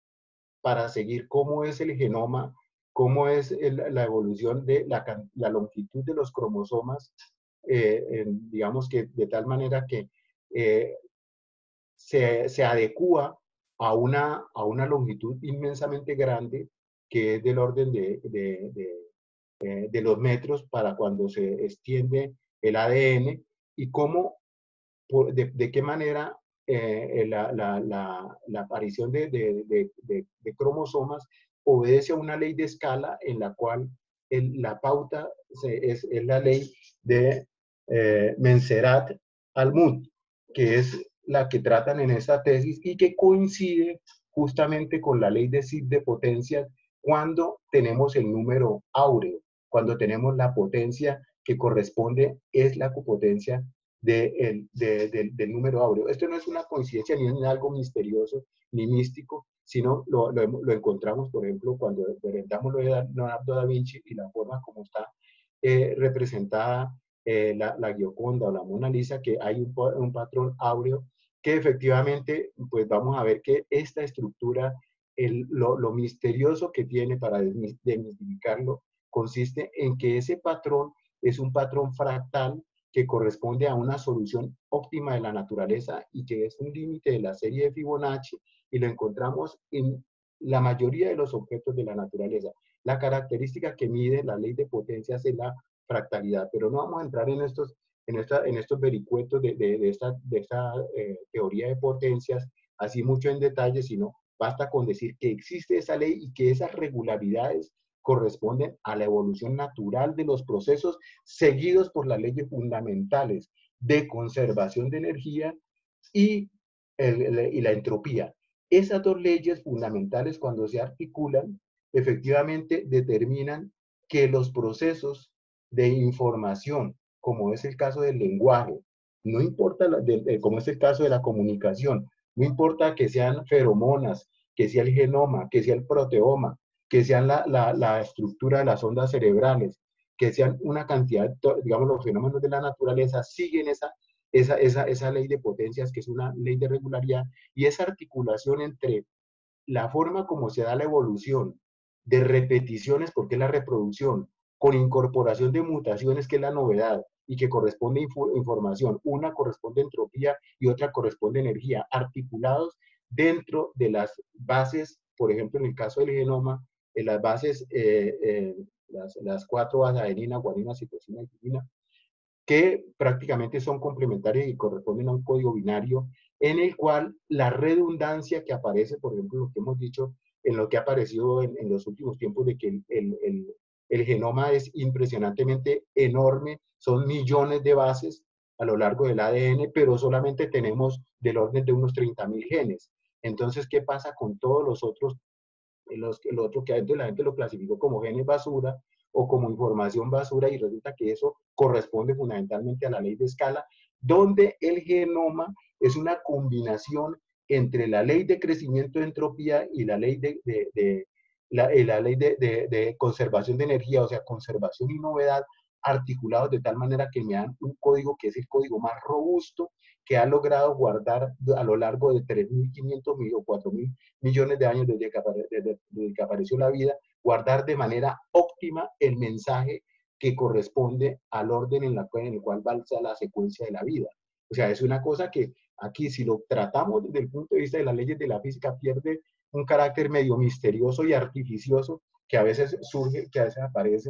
para seguir cómo es el genoma, cómo es el, la evolución de la, la, longitud de los cromosomas, eh, en, digamos que de tal manera que eh, se, se adecúa a una, a una longitud inmensamente grande, que es del orden de, de, de, eh, de los metros para cuando se extiende el A D N, y cómo, por, de, de qué manera eh, la, la, la, la aparición de, de, de, de, de cromosomas obedece a una ley de escala en la cual el, la pauta se, es, es la ley de eh, Menserat-Almud, que es la que tratan en esta tesis y que coincide justamente con la ley de Sif de potencias cuando tenemos el número áureo, cuando tenemos la potencia que corresponde, es la potencia de el, de, de, del número áureo. Esto no es una coincidencia ni es algo misterioso ni místico, sino lo, lo, lo encontramos, por ejemplo, cuando presentamos lo de Leonardo da Vinci y la forma como está eh, representada eh, la, la Gioconda o la Mona Lisa, que hay un, un patrón áureo que efectivamente, pues vamos a ver que esta estructura, el, lo, lo misterioso que tiene, para desmitificarlo, consiste en que ese patrón es un patrón fractal que corresponde a una solución óptima de la naturaleza y que es un límite de la serie de Fibonacci, y lo encontramos en la mayoría de los objetos de la naturaleza. La característica que mide la ley de potencias es la fractalidad, pero no vamos a entrar en estos, en esta, en estos vericuetos de, de, de esta, de esta eh, teoría de potencias así mucho en detalle, sino basta con decir que existe esa ley y que esas regularidades corresponden a la evolución natural de los procesos seguidos por las leyes fundamentales de conservación de energía y, el, el, y la entropía. Esas dos leyes fundamentales, cuando se articulan, efectivamente determinan que los procesos de información, como es el caso del lenguaje, no importa, la, de, de, como es el caso de la comunicación, no importa que sean feromonas, que sea el genoma, que sea el proteoma, que sean la, la, la estructura de las ondas cerebrales, que sean una cantidad, digamos, los fenómenos de la naturaleza siguen esa, esa, esa, esa ley de potencias, que es una ley de regularidad, y esa articulación entre la forma como se da la evolución de repeticiones, porque es la reproducción, con incorporación de mutaciones, que es la novedad, y que corresponde inf- información, una corresponde entropía y otra corresponde energía, articulados dentro de las bases, por ejemplo, en el caso del genoma, en las bases, eh, eh, las, las cuatro bases, adenina, guanina, citosina y timina, que prácticamente son complementarias y corresponden a un código binario, en el cual la redundancia que aparece, por ejemplo, lo que hemos dicho, en lo que ha aparecido en, en los últimos tiempos, de que el, el, el, el genoma es impresionantemente enorme, son millones de bases a lo largo del A D N, pero solamente tenemos del orden de unos treinta mil genes. Entonces, ¿qué pasa con todos los otros? Los, el otro que la gente lo clasificó como genes basura o como información basura, y resulta que eso corresponde fundamentalmente a la ley de escala, donde el genoma es una combinación entre la ley de crecimiento de entropía y la ley de, de, de la, la, ley de, de, de conservación de energía, o sea, conservación y novedad, articulados de tal manera que me dan un código que es el código más robusto que ha logrado guardar a lo largo de tres mil quinientos o cuatro mil millones de años desde que, apare desde, desde que apareció la vida, guardar de manera óptima el mensaje que corresponde al orden en, la, en el cual va la secuencia de la vida. O sea, es una cosa que aquí, si lo tratamos desde el punto de vista de las leyes de la física, pierde un carácter medio misterioso y artificioso que a veces surge, que a veces aparece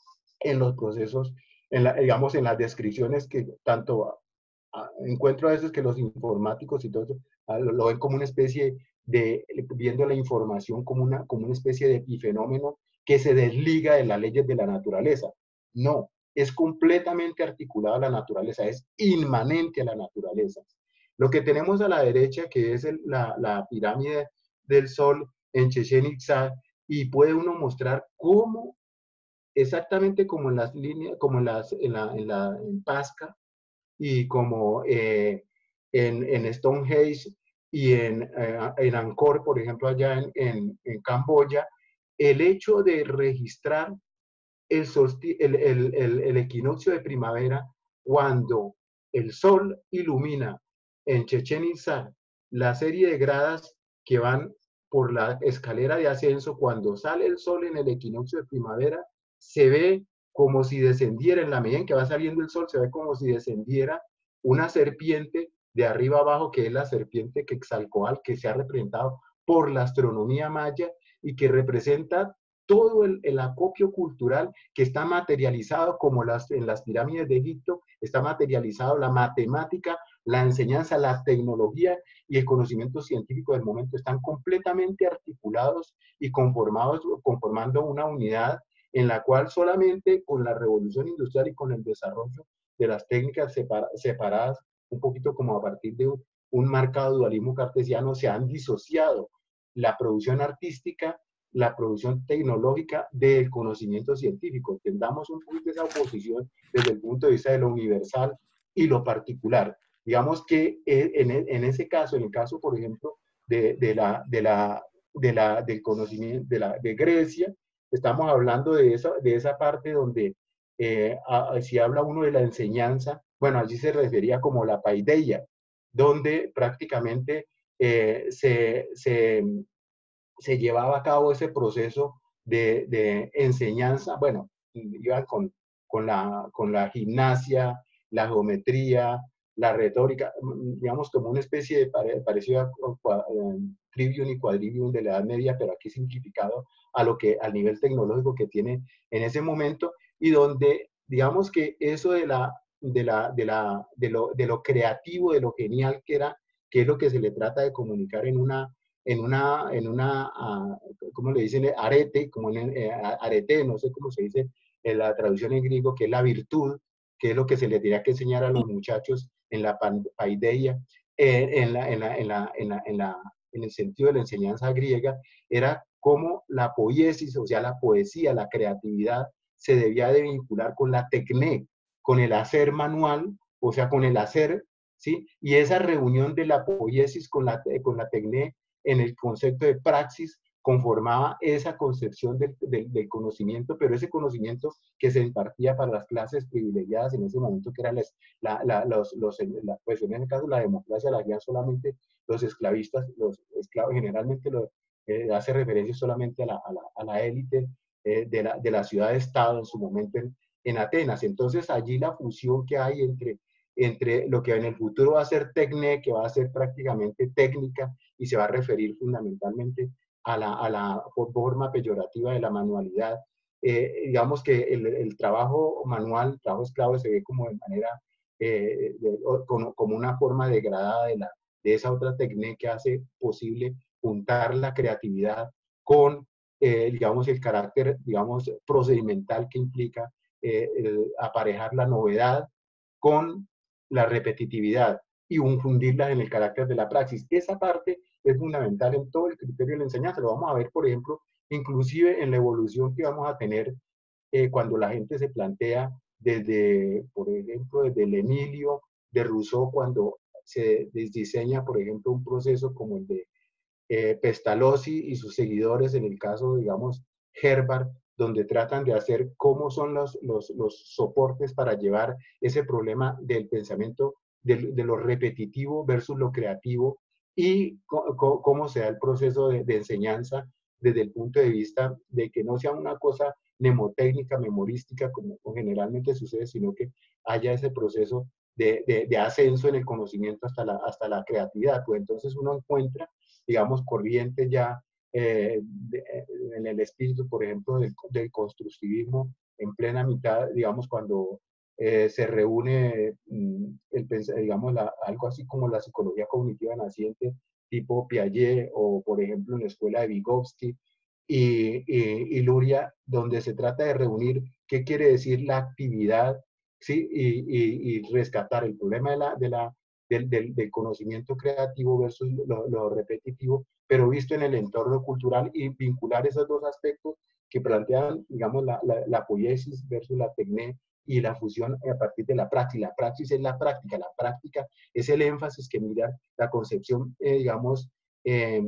en los procesos, en la, digamos, en las descripciones que tanto a, a, encuentro a veces que los informáticos y todo eso a, lo, lo ven como una especie de, viendo la información como una, como una especie de epifenómeno que se desliga de las leyes de la naturaleza. No, es completamente articulada a la naturaleza, es inmanente a la naturaleza. Lo que tenemos a la derecha, que es el, la, la pirámide del Sol en Chichén Itzá, y puede uno mostrar cómo exactamente como en las líneas, como en, las, en, la, en, la, en Pasca y como eh, en, en Stonehenge y en, eh, en Angkor, por ejemplo, allá en, en, en Camboya, el hecho de registrar el, el, el, el, el equinoccio de primavera cuando el sol ilumina en Chichén Itzá la serie de gradas que van por la escalera de ascenso. Cuando sale el sol en el equinoccio de primavera, se ve como si descendiera, en la medida en que va saliendo el sol, se ve como si descendiera una serpiente de arriba abajo, que es la serpiente Quetzalcóatl, que se ha representado por la astronomía maya y que representa todo el, el acopio cultural que está materializado, como las, en las pirámides de Egipto, está materializado la matemática, la enseñanza, la tecnología y el conocimiento científico del momento, están completamente articulados y conformados, conformando una unidad en la cual solamente con la revolución industrial y con el desarrollo de las técnicas separa, separadas, un poquito como a partir de un, un marcado dualismo cartesiano, se han disociado la producción artística, la producción tecnológica del conocimiento científico. Tendamos un poquito esa oposición desde el punto de vista de lo universal y lo particular. Digamos que en, en ese caso, en el caso, por ejemplo, de, de la, de la, de la, del conocimiento de, la, de Grecia, estamos hablando de esa, de esa parte donde eh, a, a, si habla uno de la enseñanza, bueno, allí se refería como la paideia, donde prácticamente eh, se, se, se llevaba a cabo ese proceso de, de enseñanza, bueno, iban con, con, la, con la gimnasia, la geometría, la retórica, digamos como una especie de pare, parecido a uh, trivium y quadrivium de la Edad Media, pero aquí simplificado a lo que, al nivel tecnológico que tiene en ese momento, y donde digamos que eso de, la, de, la, de, la, de, lo, de lo creativo, de lo genial que era, que es lo que se le trata de comunicar en una en una, en una uh, ¿cómo le dicen? Arete, como en eh, arete, no sé cómo se dice en la traducción en griego, que es la virtud, que es lo que se le tenía que enseñar a los muchachos en la paideia, eh, en, la, en, la, en, la, en, la, en, la, en el sentido de la enseñanza griega, era cómo la poiesis, o sea, la poesía, la creatividad, se debía de vincular con la tecné, con el hacer manual, o sea, con el hacer, ¿sí? Y esa reunión de la poiesis con la, con la tecné en el concepto de praxis conformaba esa concepción del, del, del, conocimiento, pero ese conocimiento que se impartía para las clases privilegiadas en ese momento, que eran las, la, la, los, los, la, pues en ese caso la democracia la hacían solamente los esclavistas, los esclavos, generalmente lo, eh, hace referencia solamente a la, a la, a la élite eh, de, la, de la ciudad-estado en su momento en, en Atenas. Entonces allí la fusión que hay entre entre lo que en el futuro va a ser tecné, que va a ser prácticamente técnica y se va a referir fundamentalmente a la, a la forma peyorativa de la manualidad. Eh, digamos que el, el trabajo manual, el trabajo esclavo se ve como de manera, eh, de, como, como una forma degradada de, la, de esa otra técnica que hace posible juntar la creatividad con, eh, digamos, el carácter, digamos, procedimental que implica eh, el aparejar la novedad con la repetitividad y fundirlas en el carácter de la praxis. Esa parte es fundamental en todo el criterio de la enseñanza. Lo vamos a ver, por ejemplo, inclusive en la evolución que vamos a tener eh, cuando la gente se plantea desde, por ejemplo, desde el Emilio de Rousseau, cuando se diseña, por ejemplo, un proceso como el de eh, Pestalozzi y sus seguidores, en el caso, digamos, Herbart, donde tratan de hacer cómo son los, los, los soportes para llevar ese problema del pensamiento de, de lo repetitivo versus lo creativo y co cómo se da el proceso de, de enseñanza desde el punto de vista de que no sea una cosa mnemotécnica, memorística, como generalmente sucede, sino que haya ese proceso de, de, de ascenso en el conocimiento hasta la, hasta la creatividad. Pues entonces uno encuentra, digamos, corrientes ya eh, de, en el espíritu, por ejemplo, del, del constructivismo en plena mitad, digamos, cuando eh, se reúne, el, digamos, la, algo así como la psicología cognitiva naciente, tipo Piaget, o por ejemplo en la escuela de Vygotsky y, y, y Luria, donde se trata de reunir qué quiere decir la actividad, ¿sí? y, y, y rescatar el problema de la, de la, del, del, del conocimiento creativo versus lo, lo repetitivo, pero visto en el entorno cultural y vincular esos dos aspectos que plantean, digamos, la, la, la poiesis versus la tecné y la fusión a partir de la praxis. La praxis es la práctica, la práctica es el énfasis que mira la concepción, eh, digamos, eh,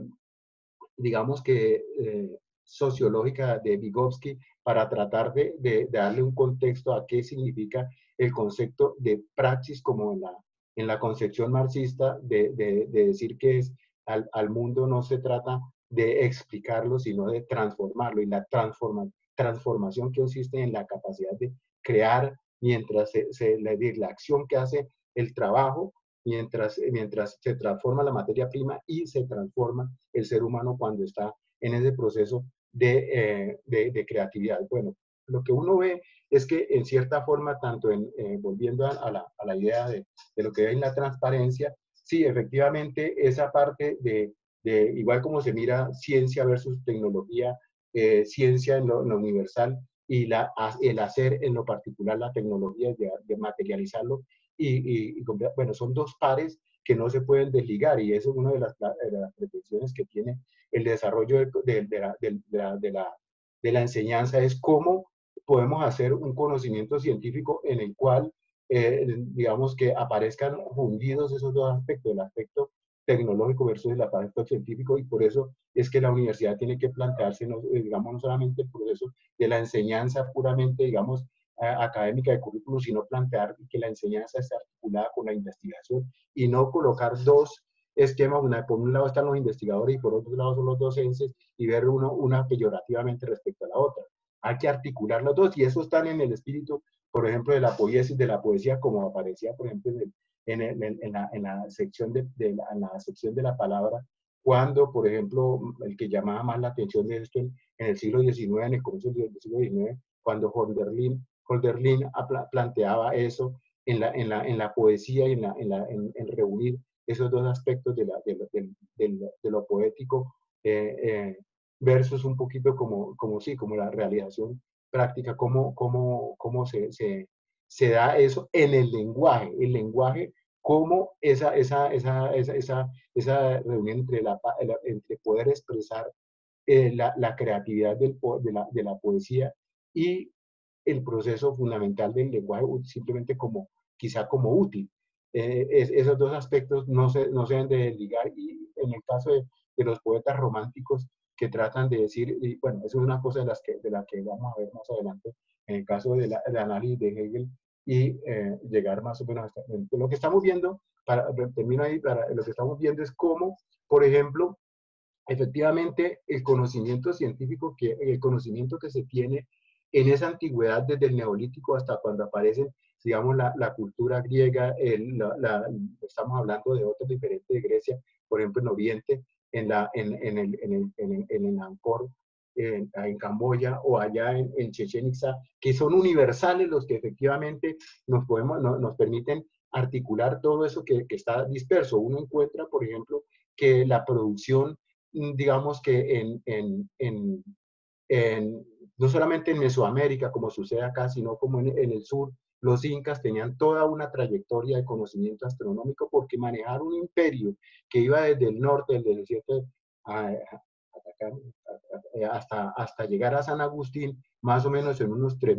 digamos que eh, sociológica de Vygotsky para tratar de, de, de darle un contexto a qué significa el concepto de praxis como en la, en la concepción marxista de, de, de decir que es al, al mundo no se trata de explicarlo, sino de transformarlo, y la transforma, transformación que consiste en la capacidad de crear mientras se, se le dice la acción que hace el trabajo, mientras, mientras se transforma la materia prima y se transforma el ser humano cuando está en ese proceso de, eh, de, de creatividad. Bueno, lo que uno ve es que en cierta forma, tanto en, eh, volviendo a, a, la, a la idea de, de lo que hay en la transparencia, sí, efectivamente, esa parte de, de igual como se mira ciencia versus tecnología, eh, ciencia en lo, en lo universal y la, el hacer en lo particular, la tecnología, de, de materializarlo, y, y, y, bueno, son dos pares que no se pueden desligar, y eso es una de las, de las pretensiones que tiene el desarrollo de, de, de, la, de, la, de, la, de la enseñanza, es cómo podemos hacer un conocimiento científico en el cual, eh, digamos, que aparezcan fundidos esos dos aspectos, el aspecto tecnológico versus el aspecto científico, y por eso es que la universidad tiene que plantearse, no, digamos, no solamente el proceso de la enseñanza puramente, digamos, uh, académica de currículum, sino plantear que la enseñanza esté articulada con la investigación y no colocar dos esquemas, una, por un lado están los investigadores y por otro lado son los docentes y ver uno, una peyorativamente respecto a la otra. Hay que articular los dos y eso está en el espíritu, por ejemplo, de la poesía, de la poesía como aparecía, por ejemplo, en, el, en, el, en, la, en, la, sección de, de la, en la sección de la palabra, cuando, por ejemplo, el que llamaba más la atención de esto en, en el siglo diecinueve, en el comienzo del siglo diecinueve, cuando Hölderlin, Hölderlin planteaba eso en la, en la, en la poesía y en, la, en, la, en, en reunir esos dos aspectos de, la, de, lo, de, de, de lo poético eh, eh, versus un poquito como, como sí, como la realización práctica, cómo, cómo, cómo se, se, se da eso en el lenguaje, el lenguaje, cómo esa, esa, esa, esa, esa, esa reunión entre, la, entre poder expresar eh, la, la creatividad del, de, la, de la poesía y el proceso fundamental del lenguaje simplemente como, quizá como útil. Eh, es, esos dos aspectos no se, no se deben de desligar y en el caso de, de los poetas románticos que tratan de decir, y bueno, eso es una cosa de las que, de la que vamos a ver más adelante, en el caso de la, de análisis de Hegel y eh, llegar más o menos hasta lo que estamos viendo, para, termino ahí, para, lo que estamos viendo es cómo, por ejemplo, efectivamente el conocimiento científico, que, el conocimiento que se tiene en esa antigüedad desde el neolítico hasta cuando aparecen, digamos, la, la cultura griega, el, la, la, estamos hablando de otros diferentes de Grecia, por ejemplo, en Oriente, en, la, en, en, el, en, el, en, el, en el Angkor, en, en Camboya o allá en, en Chichén Itzá, que son universales los que efectivamente nos, podemos, no, nos permiten articular todo eso que, que está disperso. Uno encuentra, por ejemplo, que la producción, digamos que en, en, en, en, no solamente en Mesoamérica, como sucede acá, sino como en, en el sur, los incas tenían toda una trayectoria de conocimiento astronómico porque manejar un imperio que iba desde el norte, desde el desierto, a, a, hasta, hasta llegar a San Agustín, más o menos en unos tres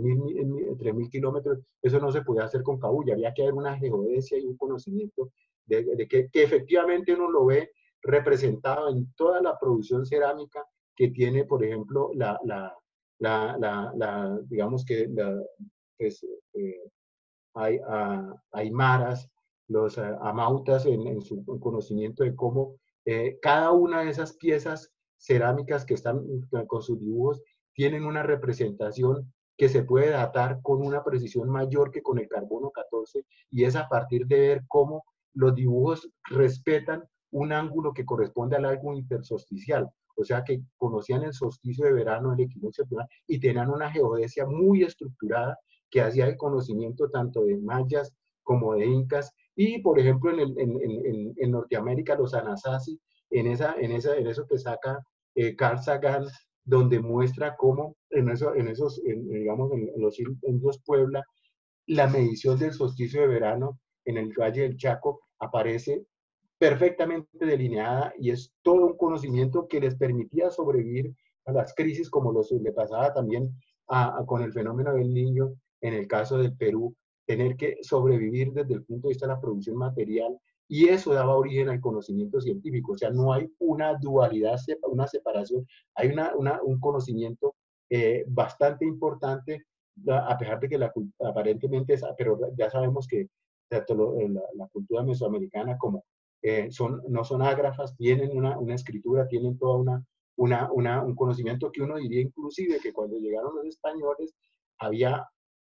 mil kilómetros, eso no se podía hacer con cabulla, había que haber una geodesia y un conocimiento de, de que, que efectivamente uno lo ve representado en toda la producción cerámica que tiene, por ejemplo, la, la, la, la, la digamos que la, pues, eh, hay uh, aymaras, los uh, amautas en, en su conocimiento de cómo eh, cada una de esas piezas cerámicas que están con sus dibujos tienen una representación que se puede datar con una precisión mayor que con el carbono catorce y es a partir de ver cómo los dibujos respetan un ángulo que corresponde al algo intersolsticial, o sea que conocían el solsticio de verano, el equinoccio final, y tenían una geodesia muy estructurada que hacía el conocimiento tanto de mayas como de incas, y por ejemplo en, el, en, en, en Norteamérica los Anasazi, en, esa, en, esa, en eso que saca eh, Carl Sagan, donde muestra cómo en, eso, en esos, en, digamos, en, en los indios Puebla, la medición del solsticio de verano en el Valle del Chaco aparece perfectamente delineada y es todo un conocimiento que les permitía sobrevivir a las crisis como los, le pasaba también a, a, con el fenómeno del Niño en el caso del Perú, tener que sobrevivir desde el punto de vista de la producción material y eso daba origen al conocimiento científico, o sea, no hay una dualidad, una separación, hay una, una, un conocimiento eh, bastante importante, a pesar de que la, aparentemente, es, pero ya sabemos que tanto lo, la, la cultura mesoamericana como eh, son, no son ágrafas, tienen una, una escritura, tienen toda una, una, una, un conocimiento que uno diría inclusive que cuando llegaron los españoles había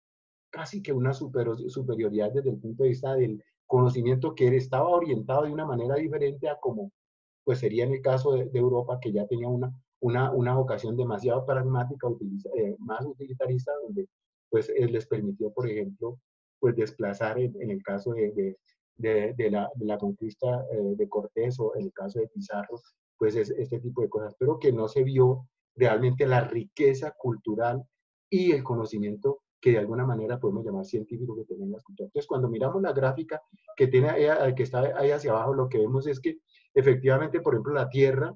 casi que una super, superioridad desde el punto de vista del conocimiento que estaba orientado de una manera diferente a como pues sería en el caso de, de Europa, que ya tenía una, una, una vocación demasiado pragmática, utiliza, eh, más utilitarista, donde pues eh, les permitió, por ejemplo, pues desplazar en, en el caso de, de, de, de, la, de la conquista eh, de Cortés o en el caso de Pizarro, pues es, este tipo de cosas, pero que no se vio realmente la riqueza cultural y el conocimiento que de alguna manera podemos llamar científico que tienen las culturas. Entonces, cuando miramos la gráfica que, tiene ahí, que está ahí hacia abajo, lo que vemos es que efectivamente, por ejemplo, la Tierra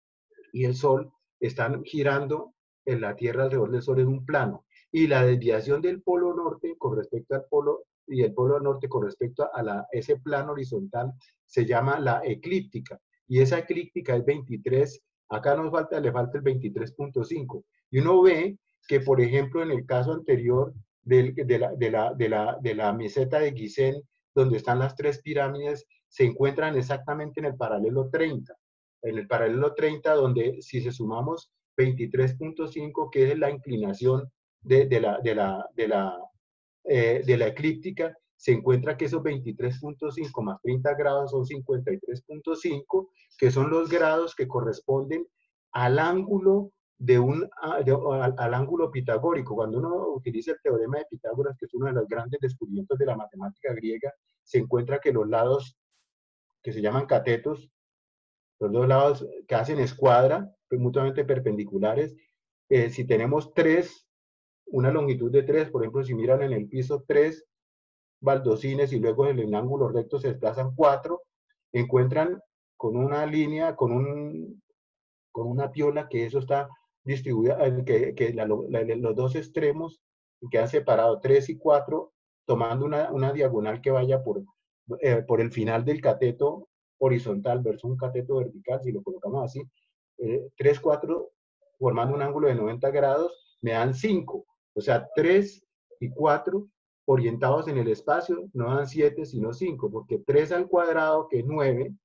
y el Sol están girando en la Tierra alrededor del Sol en un plano. Y la desviación del polo norte con respecto al polo y el polo norte con respecto a la, ese plano horizontal se llama la eclíptica. Y esa eclíptica es veintitrés, acá nos falta, le falta el veintitrés punto cinco. Y uno ve que, por ejemplo, en el caso anterior, de, de, la, de, la, de, la, de la meseta de Guisén, donde están las tres pirámides, se encuentran exactamente en el paralelo treinta. En el paralelo treinta, donde si se sumamos veintitrés punto cinco, que es la inclinación de, de, la, de, la, de, la, eh, de la eclíptica, se encuentra que esos veintitrés punto cinco más treinta grados son cincuenta y tres punto cinco, que son los grados que corresponden al ángulo de un, de, al, al ángulo pitagórico. Cuando uno utiliza el teorema de Pitágoras, que es uno de los grandes descubrimientos de la matemática griega, se encuentra que los lados que se llaman catetos, los dos lados que hacen escuadra, mutuamente perpendiculares, eh, si tenemos tres, una longitud de tres, por ejemplo, si miran en el piso tres baldosines y luego en el ángulo recto se desplazan cuatro, encuentran con una línea, con, un, con una piola, que eso está distribuida, que, que la, la, los dos extremos quedan separados, tres y cuatro, tomando una, una diagonal que vaya por, eh, por el final del cateto horizontal versus un cateto vertical, si lo colocamos así, eh, tres, cuatro, formando un ángulo de noventa grados, me dan cinco. O sea, tres y cuatro orientados en el espacio no dan siete, sino cinco, porque tres al cuadrado, que es nueve,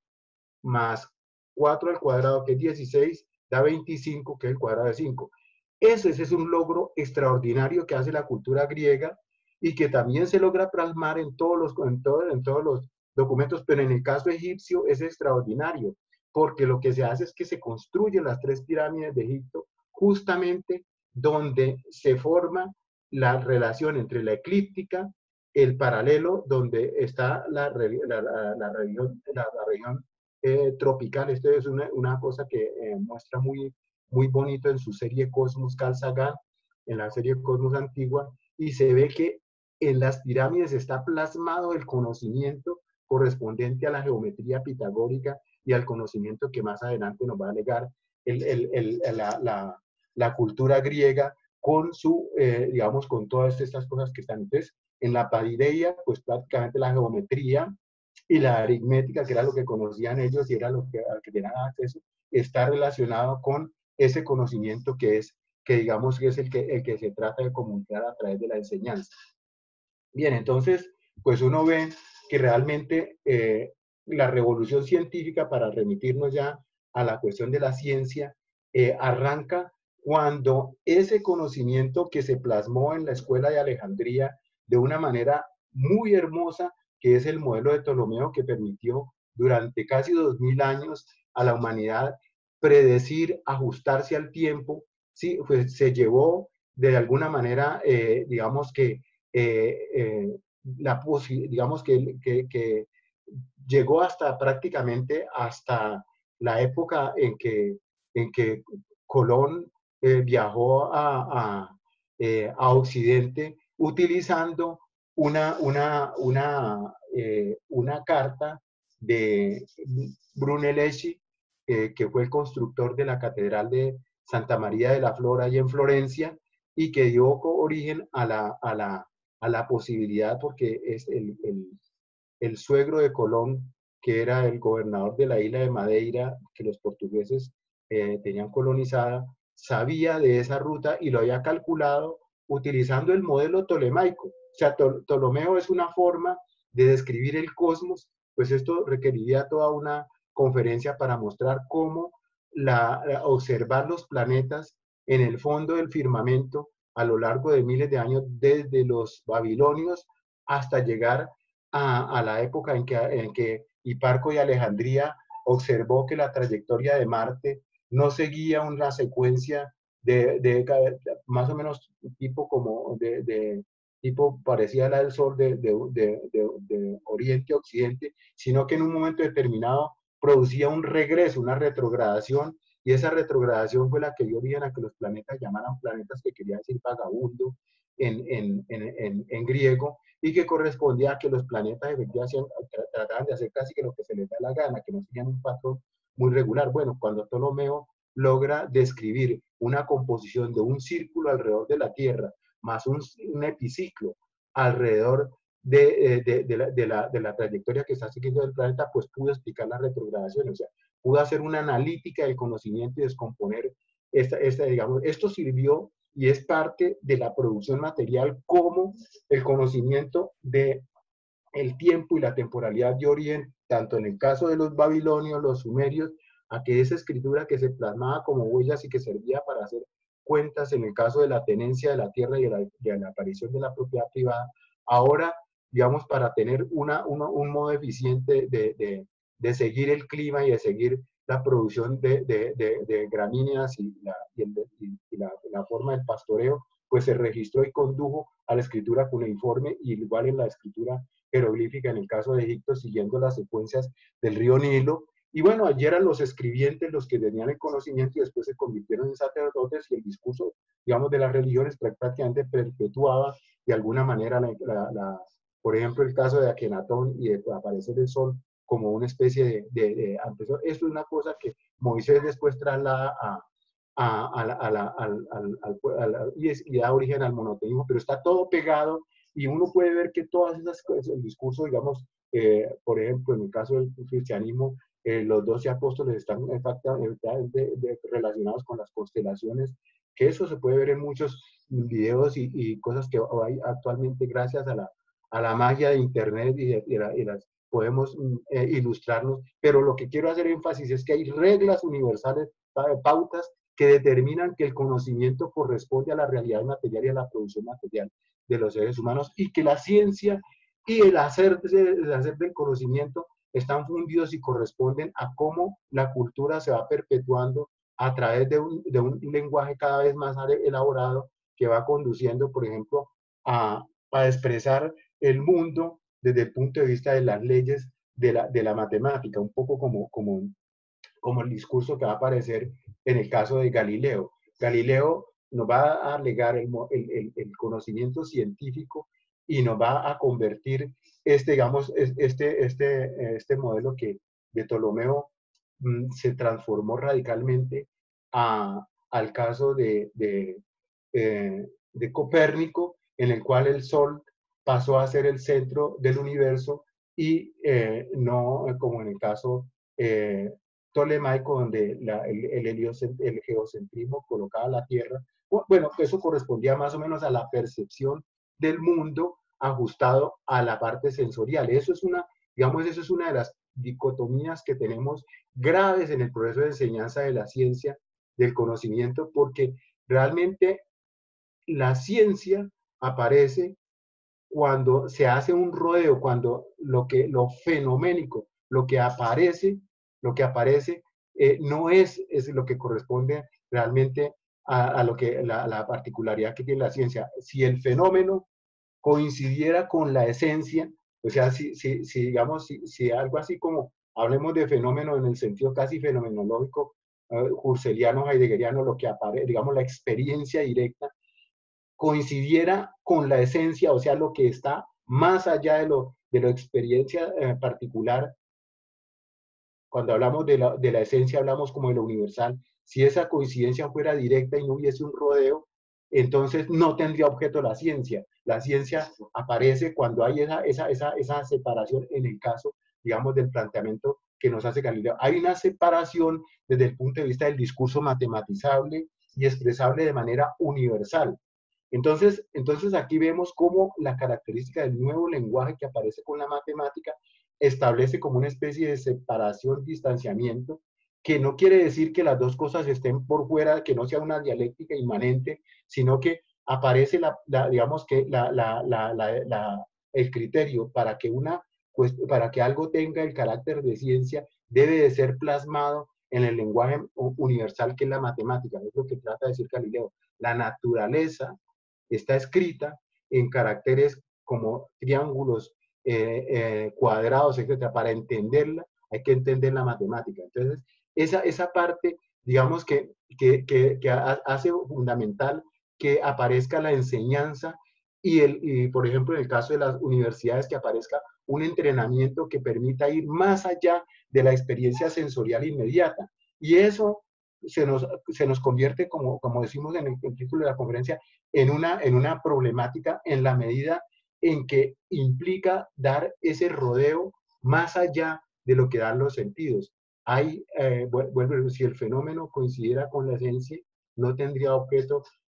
más cuatro al cuadrado, que es dieciséis, da veinticinco, que es el cuadrado de cinco. Ese, ese es un logro extraordinario que hace la cultura griega y que también se logra plasmar en todos los, en todo, en todos los documentos, pero en el caso egipcio es extraordinario, porque lo que se hace es que se construyen las tres pirámides de Egipto justamente donde se forma la relación entre la eclíptica, el paralelo, donde está la, la, la, la región, la, la región eh, tropical. Esto es una, una cosa que eh, muestra muy, muy bonito en su serie Cosmos Carl Sagan, en la serie Cosmos antigua, y se ve que en las pirámides está plasmado el conocimiento correspondiente a la geometría pitagórica y al conocimiento que más adelante nos va a legar el, el, el, la, la, la cultura griega con su, eh, digamos, con todas estas cosas que están. Entonces, en la paideia, pues prácticamente la geometría y la aritmética, que era lo que conocían ellos y era lo que, al que tenían acceso, está relacionado con ese conocimiento que es, que digamos que es el que, el que se trata de comunicar a través de la enseñanza. Bien, entonces, pues uno ve que realmente eh, la revolución científica, para remitirnos ya a la cuestión de la ciencia, eh, arranca cuando ese conocimiento que se plasmó en la escuela de Alejandría de una manera muy hermosa, que es el modelo de Ptolomeo, que permitió durante casi dos mil años a la humanidad predecir, ajustarse al tiempo, ¿sí? Pues se llevó de alguna manera, eh, digamos que, eh, eh, la digamos que, que, que llegó hasta prácticamente hasta la época en que, en que Colón eh, viajó a, a, eh, a Occidente utilizando una, una, una, eh, una carta de Brunelleschi, eh, que fue el constructor de la Catedral de Santa María de la Flora allá en Florencia, y que dio origen a la, a la, a la posibilidad, porque es el, el, el suegro de Colón, que era el gobernador de la isla de Madeira, que los portugueses eh, tenían colonizada, sabía de esa ruta y lo había calculado utilizando el modelo tolemaico. O sea, Ptolomeo es una forma de describir el cosmos, pues esto requeriría toda una conferencia para mostrar cómo la, observar los planetas en el fondo del firmamento a lo largo de miles de años, desde los babilonios hasta llegar a, a la época en que, en que Hiparco y Alejandría observó que la trayectoria de Marte no seguía una secuencia de, de, de más o menos tipo como de, de tipo parecida a la del Sol de, de, de, de, de oriente a occidente, sino que en un momento determinado producía un regreso, una retrogradación, y esa retrogradación fue la que dio origen a que los planetas llamaran planetas, que quería decir vagabundo en, en, en, en, en griego, y que correspondía a que los planetas efectivamente trataban de hacer casi que lo que se les da la gana, que no seguían un patrón muy regular. Bueno, cuando Ptolomeo logra describir una composición de un círculo alrededor de la Tierra, más un, un epiciclo alrededor de, de, de, la, de, la, de la trayectoria que está siguiendo el planeta, pues pudo explicar la retrogradación, o sea, pudo hacer una analítica del conocimiento y descomponer esta, esta digamos, esto sirvió y es parte de la producción material como el conocimiento de el tiempo y la temporalidad de origen, tanto en el caso de los babilonios, los sumerios, a que esa escritura que se plasmaba como huellas y que servía para hacer cuentas en el caso de la tenencia de la tierra y de la, de la aparición de la propiedad privada, ahora, digamos, para tener una, una, un modo eficiente de, de, de seguir el clima y de seguir la producción de, de, de, de gramíneas y, la, y, el, y, y la, la forma del pastoreo, pues se registró y condujo a la escritura cuneiforme y igual en la escritura jeroglífica en el caso de Egipto, siguiendo las secuencias del río Nilo. Y bueno, allí eran los escribientes los que tenían el conocimiento y después se convirtieron en sacerdotes y el discurso, digamos, de las religiones prácticamente perpetuaba de alguna manera, la, la, la, por ejemplo, el caso de Akenatón y de aparecer el sol como una especie de, de, de antecesor. Esto es una cosa que Moisés después traslada a, a, a la, a la, al, al, al, al, y, es, y da origen al monoteísmo, pero está todo pegado y uno puede ver que todas esas cosas, el discurso, digamos, eh, por ejemplo, en el caso del cristianismo, eh, los doce apóstoles están efectivamente relacionados con las constelaciones, que eso se puede ver en muchos videos y, y cosas que hay actualmente gracias a la, a la magia de internet y, de, y, la, y las podemos eh, ilustrarnos, pero lo que quiero hacer énfasis es que hay reglas universales, pautas que determinan que el conocimiento corresponde a la realidad material y a la producción material de los seres humanos y que la ciencia y el hacer, el hacer del conocimiento están fundidos y corresponden a cómo la cultura se va perpetuando a través de un, de un lenguaje cada vez más elaborado que va conduciendo, por ejemplo, a, a expresar el mundo desde el punto de vista de las leyes de la, de la matemática, un poco como, como, como el discurso que va a aparecer en el caso de Galileo. Galileo nos va a legar el, el, el conocimiento científico y nos va a convertir este, digamos, este, este, este modelo que de Ptolomeo mmm, se transformó radicalmente a, al caso de, de, eh, de Copérnico, en el cual el Sol pasó a ser el centro del universo y eh, no como en el caso eh, tolemaico, donde la, el, el, el geocentrismo colocaba la Tierra. Bueno, eso correspondía más o menos a la percepción del mundo ajustado a la parte sensorial. Eso es una, digamos, eso es una de las dicotomías que tenemos graves en el proceso de enseñanza de la ciencia, del conocimiento, porque realmente la ciencia aparece cuando se hace un rodeo, cuando lo, que, lo fenoménico, lo que aparece, lo que aparece eh, no es, es lo que corresponde realmente a, a lo que, la, la particularidad que tiene la ciencia. Si el fenómeno coincidiera con la esencia, o sea, si, si, si digamos, si, si algo así como, hablemos de fenómeno en el sentido casi fenomenológico, uh, husserliano, heideggeriano, lo que aparece, digamos, la experiencia directa, coincidiera con la esencia, o sea, lo que está más allá de lo de la experiencia eh, particular. Cuando hablamos de la, de la esencia, hablamos como de lo universal. Si esa coincidencia fuera directa y no hubiese un rodeo, entonces no tendría objeto la ciencia. La ciencia aparece cuando hay esa, esa, esa, esa separación en el caso, digamos, del planteamiento que nos hace Galileo. Hay una separación desde el punto de vista del discurso matematizable y expresable de manera universal. Entonces, entonces aquí vemos cómo la característica del nuevo lenguaje que aparece con la matemática establece como una especie de separación, distanciamiento, que no quiere decir que las dos cosas estén por fuera, que no sea una dialéctica inmanente, sino que aparece, la, la digamos que la, la, la, la, el criterio para que, una, pues, para que algo tenga el carácter de ciencia, debe de ser plasmado en el lenguaje universal que es la matemática. Es lo que trata de decir Galileo. La naturaleza está escrita en caracteres como triángulos, eh, eh, cuadrados, etcétera. Para entenderla hay que entender la matemática. Entonces, esa, esa parte, digamos que, que, que, que hace fundamental que aparezca la enseñanza y, el, y, por ejemplo, en el caso de las universidades, que aparezca un entrenamiento que permita ir más allá de la experiencia sensorial inmediata. Y eso se nos, se nos convierte, como, como decimos en el, el título de la conferencia, en una, en una problemática en la medida en que implica dar ese rodeo más allá de lo que dan los sentidos. Hay, eh, bueno, si el fenómeno coincidiera con la esencia, no tendría objeto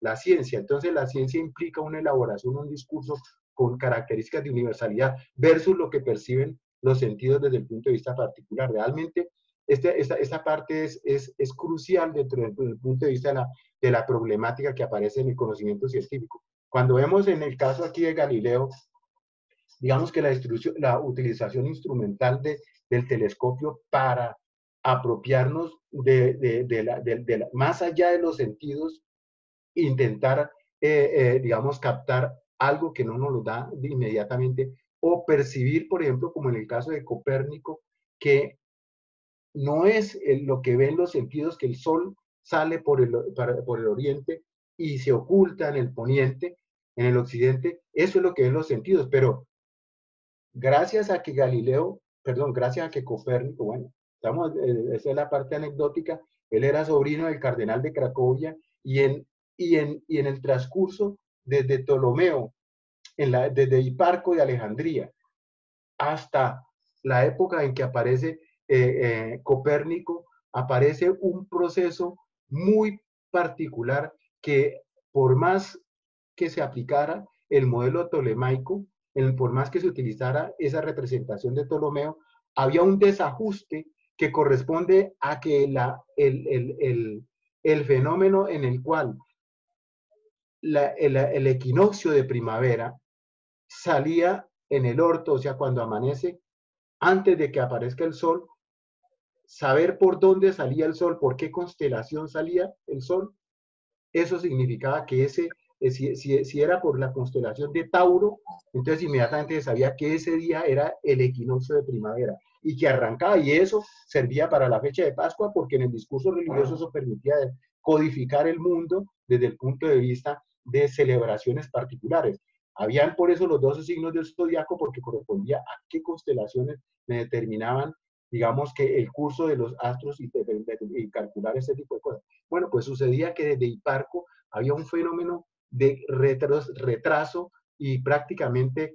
la ciencia. Entonces la ciencia implica una elaboración, un discurso con características de universalidad versus lo que perciben los sentidos desde el punto de vista particular. Realmente este, esta, esta parte es, es, es crucial dentro del, del punto de vista de la, de la problemática que aparece en el conocimiento científico. Cuando vemos en el caso aquí de Galileo, digamos que la, la utilización instrumental de, del telescopio para apropiarnos de, de, de, la, de, de la, más allá de los sentidos, intentar, eh, eh, digamos, captar algo que no nos lo da inmediatamente, o percibir, por ejemplo, como en el caso de Copérnico, que no es el, lo que ven los sentidos, que el sol sale por el, para, por el oriente y se oculta en el poniente, en el occidente, eso es lo que ven los sentidos, pero gracias a que Galileo, perdón, gracias a que Copérnico, bueno, estamos, eh, esa es la parte anecdótica, él era sobrino del cardenal de Cracovia y en, y en, y en el transcurso desde Ptolomeo, en la, desde Hiparco de Alejandría, hasta la época en que aparece eh, eh, Copérnico, aparece un proceso muy particular que por más que se aplicara el modelo tolemaico, el, por más que se utilizara esa representación de Ptolomeo, había un desajuste que corresponde a que la, el, el, el, el fenómeno en el cual la, el, el equinoccio de primavera salía en el orto, o sea, cuando amanece, antes de que aparezca el sol, saber por dónde salía el sol, por qué constelación salía el sol, eso significaba que ese, si, si, si era por la constelación de Tauro, entonces inmediatamente se sabía que ese día era el equinoccio de primavera y que arrancaba, y eso servía para la fecha de Pascua, porque en el discurso religioso eso permitía codificar el mundo desde el punto de vista de celebraciones particulares. Habían por eso los doce signos del zodiaco, porque correspondía a qué constelaciones me determinaban, digamos, que el curso de los astros y, de, de, de, y calcular ese tipo de cosas. Bueno, pues sucedía que desde Hiparco había un fenómeno de retraso, retraso y prácticamente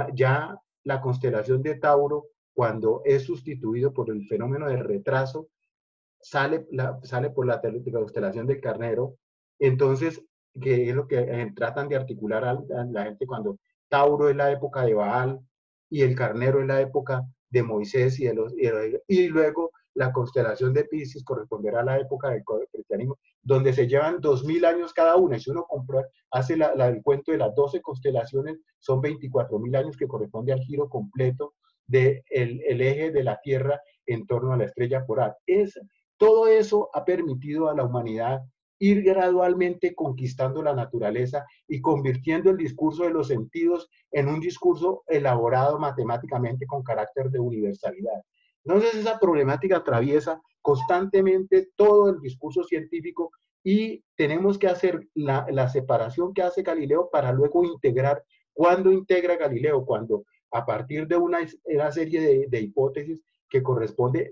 ya la constelación de Tauro, cuando es sustituido por el fenómeno de retraso, sale, la, sale por la constelación del Carnero. Entonces, que es lo que eh, tratan de articular a, a la gente cuando Tauro es la época de Baal y el Carnero es la época de Moisés y, de los, y, de, y luego la constelación de Piscis corresponderá a la época del cristianismo, donde se llevan dos mil años cada una. Y si uno compra, hace la, la, el cuento de las doce constelaciones, son veinticuatro mil años que corresponde al giro completo del de el eje de la Tierra en torno a la estrella polar. Es, todo eso ha permitido a la humanidad ir gradualmente conquistando la naturaleza y convirtiendo el discurso de los sentidos en un discurso elaborado matemáticamente con carácter de universalidad. Entonces esa problemática atraviesa constantemente todo el discurso científico y tenemos que hacer la, la separación que hace Galileo para luego integrar. ¿Cuándo integra Galileo? Cuando a partir de una, una serie de, de hipótesis que corresponde,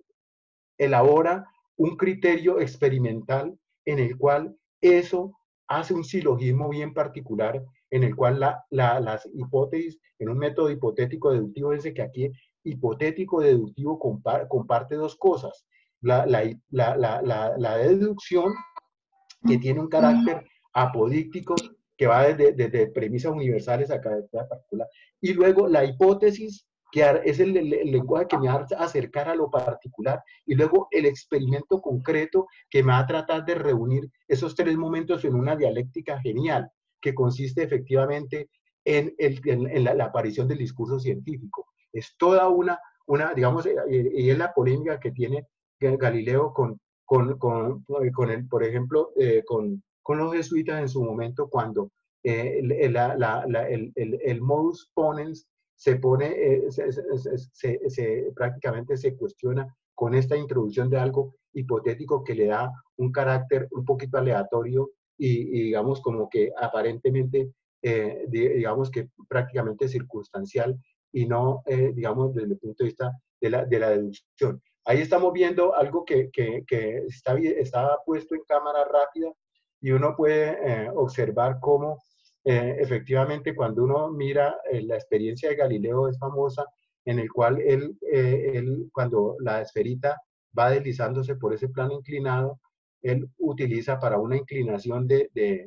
elabora un criterio experimental en el cual eso hace un silogismo bien particular, en el cual la, la, las hipótesis, en un método hipotético deductivo, dice que aquí hipotético deductivo compar, comparte dos cosas. La, la, la, la, la deducción, que tiene un carácter apodíctico, que va desde, desde premisas universales a cada particular, y luego la hipótesis, que es el, el, el lenguaje que me va a acercar a lo particular, y luego el experimento concreto que me va a tratar de reunir esos tres momentos en una dialéctica genial, que consiste efectivamente en, el, en, en la, la aparición del discurso científico. Es toda una, una digamos, y es la polémica que tiene Galileo con, con, con, con el, por ejemplo, eh, con, con los jesuitas en su momento, cuando eh, la, la, la, el, el, el modus ponens se pone, eh, se, se, se, se, prácticamente se cuestiona con esta introducción de algo hipotético que le da un carácter un poquito aleatorio y, y digamos como que aparentemente, eh, digamos que prácticamente circunstancial y no, eh, digamos, desde el punto de vista de la, de la deducción. Ahí estamos viendo algo que, que, que está, está puesto en cámara rápida y uno puede eh, observar cómo eh, efectivamente cuando uno mira eh, la experiencia de Galileo es famosa, en el cual él, eh, él, cuando la esferita va deslizándose por ese plano inclinado, él utiliza para una inclinación de, de,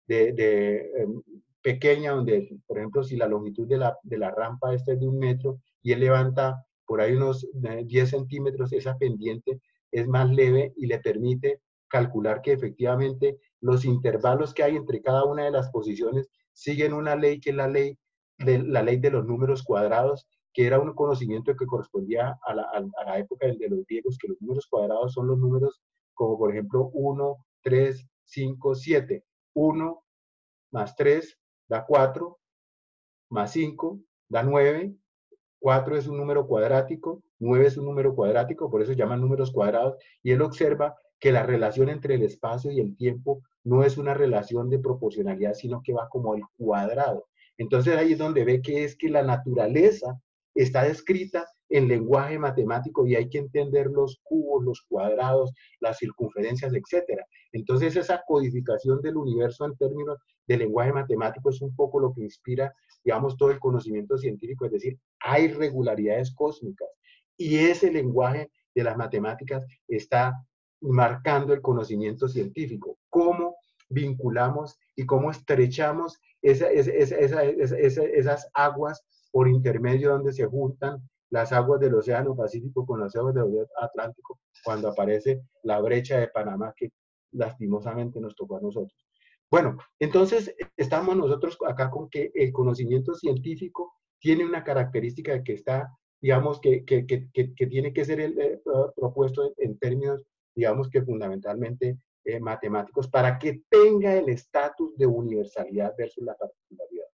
de, de eh, pequeña, donde, por ejemplo, si la longitud de la, de la rampa esta es de un metro y él levanta por ahí unos diez centímetros, esa pendiente es más leve y le permite calcular que efectivamente los intervalos que hay entre cada una de las posiciones siguen una ley que es la ley de, la ley de los números cuadrados, que era un conocimiento que correspondía a la, a la época de los griegos, que los números cuadrados son los números como por ejemplo uno, tres, cinco, siete. uno más tres da cuatro, más cinco da nueve, cuatro es un número cuadrático, nueve es un número cuadrático, por eso se llaman números cuadrados, y él observa que la relación entre el espacio y el tiempo no es una relación de proporcionalidad, sino que va como al cuadrado. Entonces ahí es donde ve que es que la naturaleza está descrita en lenguaje matemático y hay que entender los cubos, los cuadrados, las circunferencias, etcétera. Entonces esa codificación del universo en términos de lenguaje matemático es un poco lo que inspira, digamos, todo el conocimiento científico, es decir, hay regularidades cósmicas y ese lenguaje de las matemáticas está marcando el conocimiento científico. ¿Cómo vinculamos y cómo estrechamos esa, esa, esa, esa, esas aguas por intermedio donde se juntan las aguas del Océano Pacífico con las aguas del Océano Atlántico cuando aparece la brecha de Panamá que lastimosamente nos tocó a nosotros? Bueno, entonces estamos nosotros acá con que el conocimiento científico tiene una característica de que está, digamos, que, que, que, que tiene que ser el, eh, propuesto en términos, digamos, que fundamentalmente eh, matemáticos para que tenga el estatus de universalidad versus la particularidad.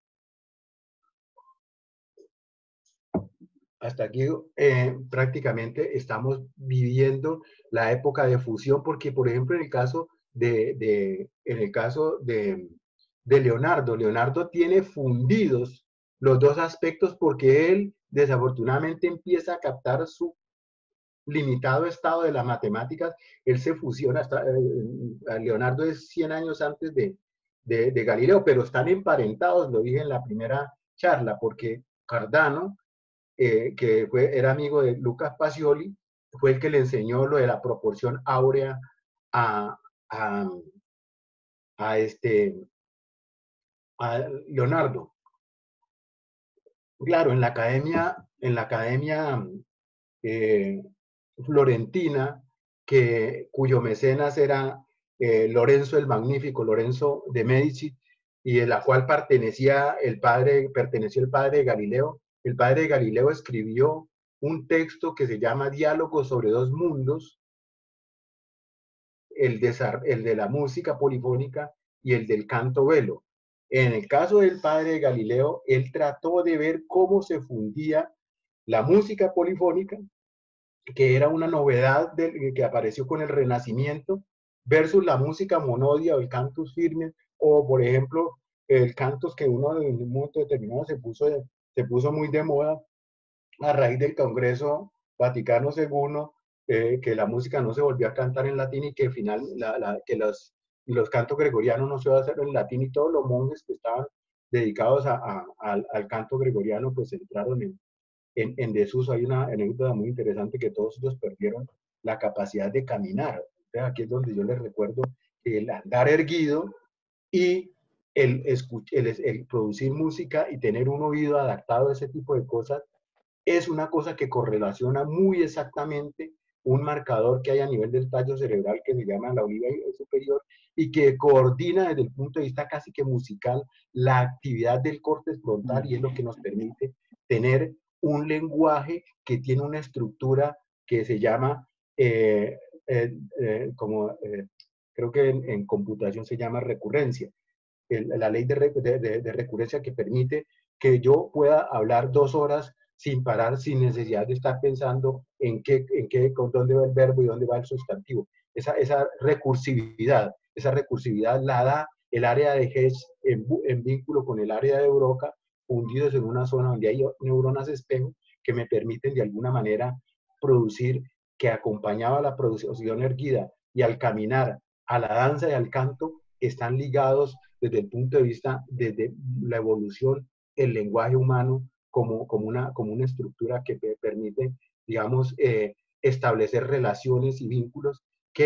Hasta aquí eh, prácticamente estamos viviendo la época de fusión, porque por ejemplo en el caso de, de, en el caso de, de Leonardo, Leonardo tiene fundidos los dos aspectos porque él desafortunadamente empieza a captar su limitado estado de las matemáticas, él se fusiona, hasta, eh, Leonardo es cien años antes de, de, de Galileo, pero están emparentados, lo dije en la primera charla, porque Cardano, eh, que fue, era amigo de Lucas Pacioli, fue el que le enseñó lo de la proporción áurea a, a, a, este, a Leonardo. Claro, en la academia, en la academia eh, florentina, que, cuyo mecenas era eh, Lorenzo el Magnífico, Lorenzo de Medici, y de la cual pertenecía el padre, perteneció el padre de Galileo. El padre de Galileo escribió un texto que se llama Diálogos sobre dos mundos, el de, el de la música polifónica y el del canto velo. En el caso del padre de Galileo, él trató de ver cómo se fundía la música polifónica, que era una novedad de, que apareció con el Renacimiento, versus la música monodia o el cantus firme, o por ejemplo, el cantus que uno en un momento determinado se puso, de, se puso muy de moda a raíz del Congreso Vaticano segundo, eh, que la música no se volvió a cantar en latín y que, al final, la, la, que los, los cantos gregorianos no se iban a hacer en latín, y todos los monjes que estaban dedicados a, a, al, al canto gregoriano pues entraron en, en, en desuso. Hay una anécdota muy interesante que todos ellos perdieron la capacidad de caminar. Entonces, aquí es donde yo les recuerdo que el andar erguido y el, el, el producir música y tener un oído adaptado a ese tipo de cosas es una cosa que correlaciona muy exactamente un marcador que hay a nivel del tallo cerebral que se llama la oliva superior y que coordina desde el punto de vista casi que musical la actividad del córtex frontal, y es lo que nos permite tener un lenguaje que tiene una estructura que se llama, eh, eh, eh, como eh, creo que en, en computación se llama recurrencia, el, la ley de, de, de, de recurrencia, que permite que yo pueda hablar dos horas sin parar, sin necesidad de estar pensando en qué, en qué, con dónde va el verbo y dónde va el sustantivo. Esa, esa recursividad, esa recursividad la da el área de Hedge en, en vínculo con el área de Broca, fundidos en una zona donde hay neuronas espejo que me permiten de alguna manera producir, que acompañaba a la producción erguida y al caminar, a la danza y al canto, están ligados desde el punto de vista de la evolución, el lenguaje humano como, como, una, como una estructura que permite, digamos, eh, establecer relaciones y vínculos que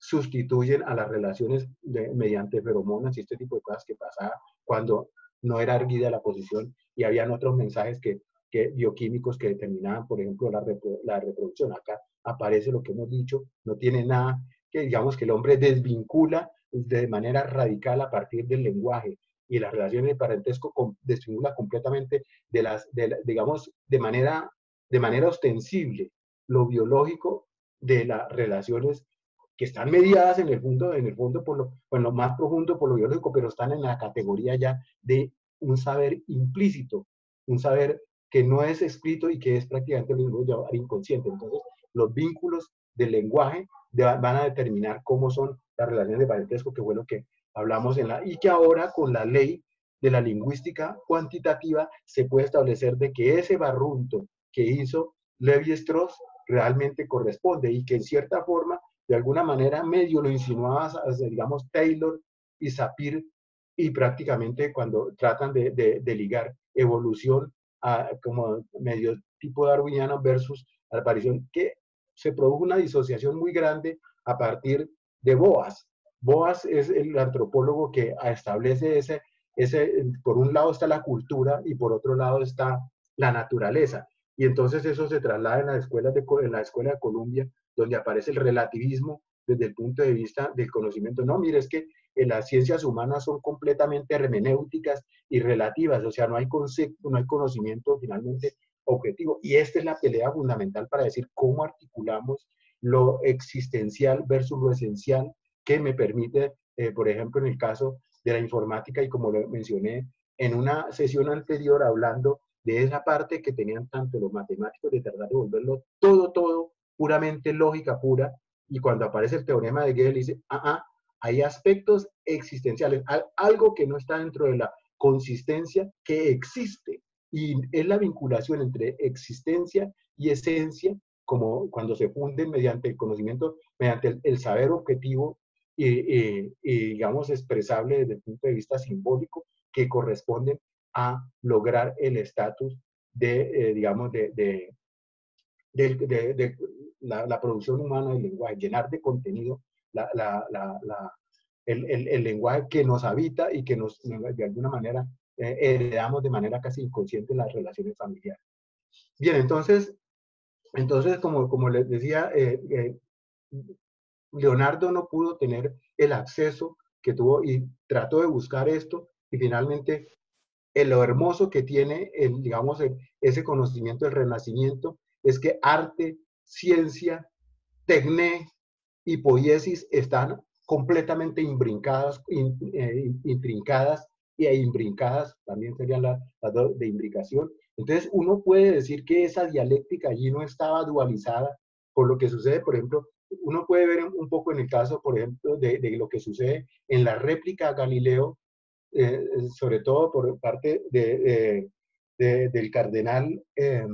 sustituyen a las relaciones de, mediante feromonas y este tipo de cosas que pasaba cuando no era erguida la posición y habían otros mensajes que, que bioquímicos que determinaban, por ejemplo, la, repro, la reproducción. Acá aparece lo que hemos dicho, no tiene nada que, digamos, que el hombre desvincula de manera radical a partir del lenguaje y las relaciones de parentesco con, desvincula completamente de las, de, digamos, de manera, de manera ostensible lo biológico de las relaciones que están mediadas en el fondo, en el fondo por lo, por lo más profundo, por lo biológico, pero están en la categoría ya de un saber implícito, un saber que no es escrito y que es prácticamente lo mismo llamar inconsciente. Entonces, los vínculos del lenguaje de, van a determinar cómo son las relaciones de parentesco, que fue lo que hablamos en la, y que ahora con la ley de la lingüística cuantitativa se puede establecer de que ese barrunto que hizo Lévi-Strauss realmente corresponde y que en cierta forma, de alguna manera, medio lo insinuaba, digamos, Taylor y Sapir, y prácticamente cuando tratan de, de, de ligar evolución a, como medio tipo darwiniano versus la aparición, que se produjo una disociación muy grande a partir de Boas. Boas es el antropólogo que establece ese, ese, por un lado está la cultura y por otro lado está la naturaleza. Y entonces eso se traslada en, las escuelas de, en la Escuela de Columbia, donde aparece el relativismo desde el punto de vista del conocimiento. No, mire, es que en las ciencias humanas son completamente hermenéuticas y relativas, o sea, no hay concepto, no hay conocimiento finalmente objetivo. Y esta es la pelea fundamental para decir cómo articulamos lo existencial versus lo esencial, que me permite, eh, por ejemplo, en el caso de la informática, y como lo mencioné en una sesión anterior hablando de esa parte que tenían tanto los matemáticos de tratar de volverlo todo, todo, puramente lógica pura, y cuando aparece el teorema de Gödel dice, ah, ah, hay aspectos existenciales, algo que no está dentro de la consistencia que existe, y es la vinculación entre existencia y esencia, como cuando se funden mediante el conocimiento, mediante el, el saber objetivo y, y, y, digamos, expresable desde el punto de vista simbólico, que corresponden a lograr el estatus de, eh, digamos, de, de, de, de, de la, la producción humana del lenguaje, llenar de contenido la, la, la, la, el, el, el lenguaje que nos habita y que nos, de alguna manera, eh, heredamos de manera casi inconsciente en las relaciones familiares. Bien, entonces, entonces como, como les decía, eh, eh, Leonardo no pudo tener el acceso que tuvo y trató de buscar esto y finalmente el, lo hermoso que tiene, el, digamos, el, ese conocimiento del Renacimiento es que arte, ciencia, tecné y poiesis están completamente imbrincadas, in, eh, intrincadas e imbrincadas, también serían las la de imbricación. Entonces uno puede decir que esa dialéctica allí no estaba dualizada por lo que sucede, por ejemplo, uno puede ver un poco en el caso, por ejemplo, de, de lo que sucede en la réplica a Galileo, eh, sobre todo por parte de, de, de, del cardenal eh,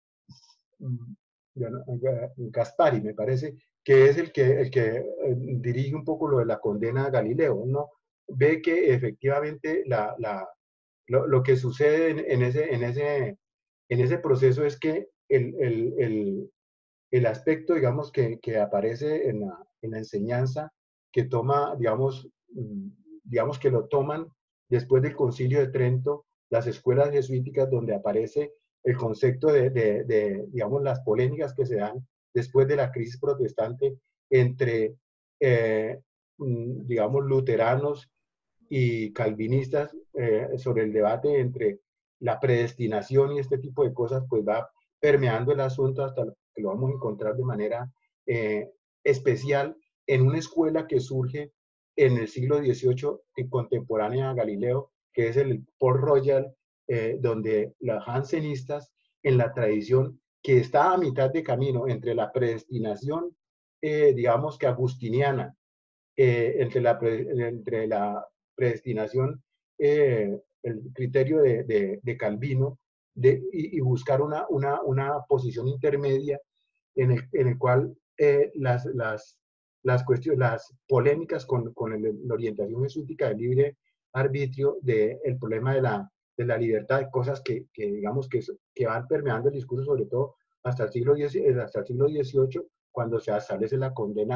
Gaspari, me parece, que es el que, el que dirige un poco lo de la condena a Galileo. Uno ve que efectivamente la, la, lo, lo, que sucede en, en, ese, en, ese, en ese proceso es que el, el, el, el aspecto, digamos, que, que aparece en la, en la enseñanza, que toma, digamos, digamos que lo toman después del Concilio de Trento, las escuelas jesuíticas, donde aparece el concepto de, de, de, digamos, las polémicas que se dan después de la crisis protestante entre, eh, digamos, luteranos y calvinistas eh, sobre el debate entre la predestinación y este tipo de cosas, pues va permeando el asunto hasta que lo vamos a encontrar de manera eh, especial en una escuela que surge en el siglo dieciocho y contemporánea a Galileo, que es el Port Royal, eh, donde los jansenistas, en la tradición que está a mitad de camino entre la predestinación, eh, digamos que agustiniana, eh, entre, la pre, entre la predestinación, eh, el criterio de, de, de Calvino, de, y, y, buscar una, una, una posición intermedia en el, en el cual eh, las, las, las, cuestiones, las polémicas con, con el, la orientación jesuítica del libre arbitrio, del de problema de la, de la libertad, de cosas que, que digamos que, que van permeando el discurso, sobre todo hasta el siglo diez, hasta el siglo dieciocho, cuando se establece la condena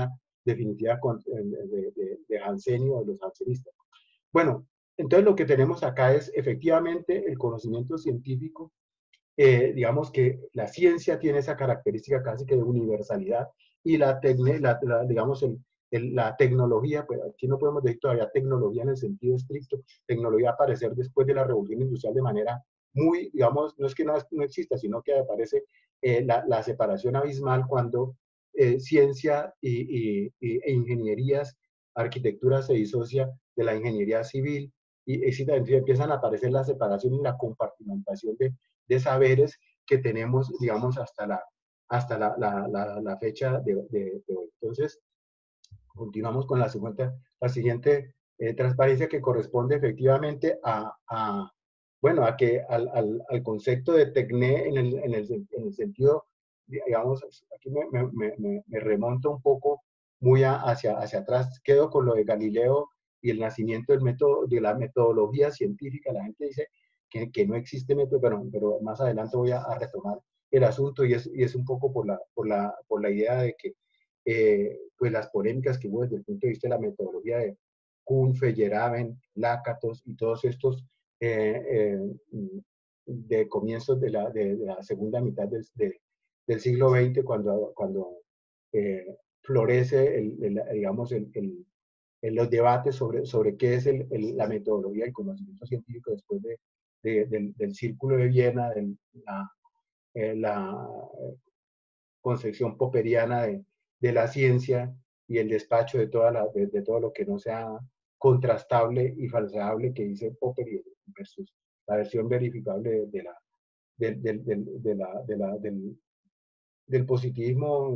definitiva de, de, de Hansen o de los hansenistas. Bueno, entonces lo que tenemos acá es efectivamente el conocimiento científico. Eh, digamos que la ciencia tiene esa característica casi que de universalidad y la, la, la digamos, el, el, la tecnología, pues aquí no podemos decir todavía tecnología en el sentido estricto, tecnología aparecer después de la revolución industrial de manera muy, digamos, no es que no, no exista, sino que aparece eh, la, la separación abismal cuando eh, ciencia y, y, y, e ingenierías, arquitectura se disocia de la ingeniería civil y, y empiezan a aparecer la separación y la compartimentación de de saberes que tenemos, digamos, hasta la, hasta la, la, la, la fecha de, de, de, hoy. Entonces, continuamos con la siguiente, la siguiente eh, transparencia que corresponde efectivamente a, a bueno, a que al, al, al, concepto de Tecné en el, en el, en el sentido, digamos, aquí me, me, me, me remonto un poco muy a, hacia, hacia atrás, quedo con lo de Galileo y el nacimiento del método, de la metodología científica. La gente dice que, que no existe método, pero, pero más adelante voy a, a retomar el asunto y es, y es un poco por la, por la, por la idea de que eh, pues las polémicas que hubo desde el punto de vista de la metodología de Kuhn, Feyerabend, Lakatos y todos estos eh, eh, de comienzos de la, de, de la segunda mitad del, de, del siglo veinte, cuando, cuando eh, florece, el, el, digamos, el, el, el, los debates sobre, sobre qué es el, el, la metodología y el conocimiento científico después de, de, del, del Círculo de Viena, de la, eh, la concepción popperiana de, de la ciencia y el despacho de, toda la, de, de todo lo que no sea contrastable y falseable que dice Popper versus la versión verificable de, de la, de, de, de, de la, de la, del, del positivismo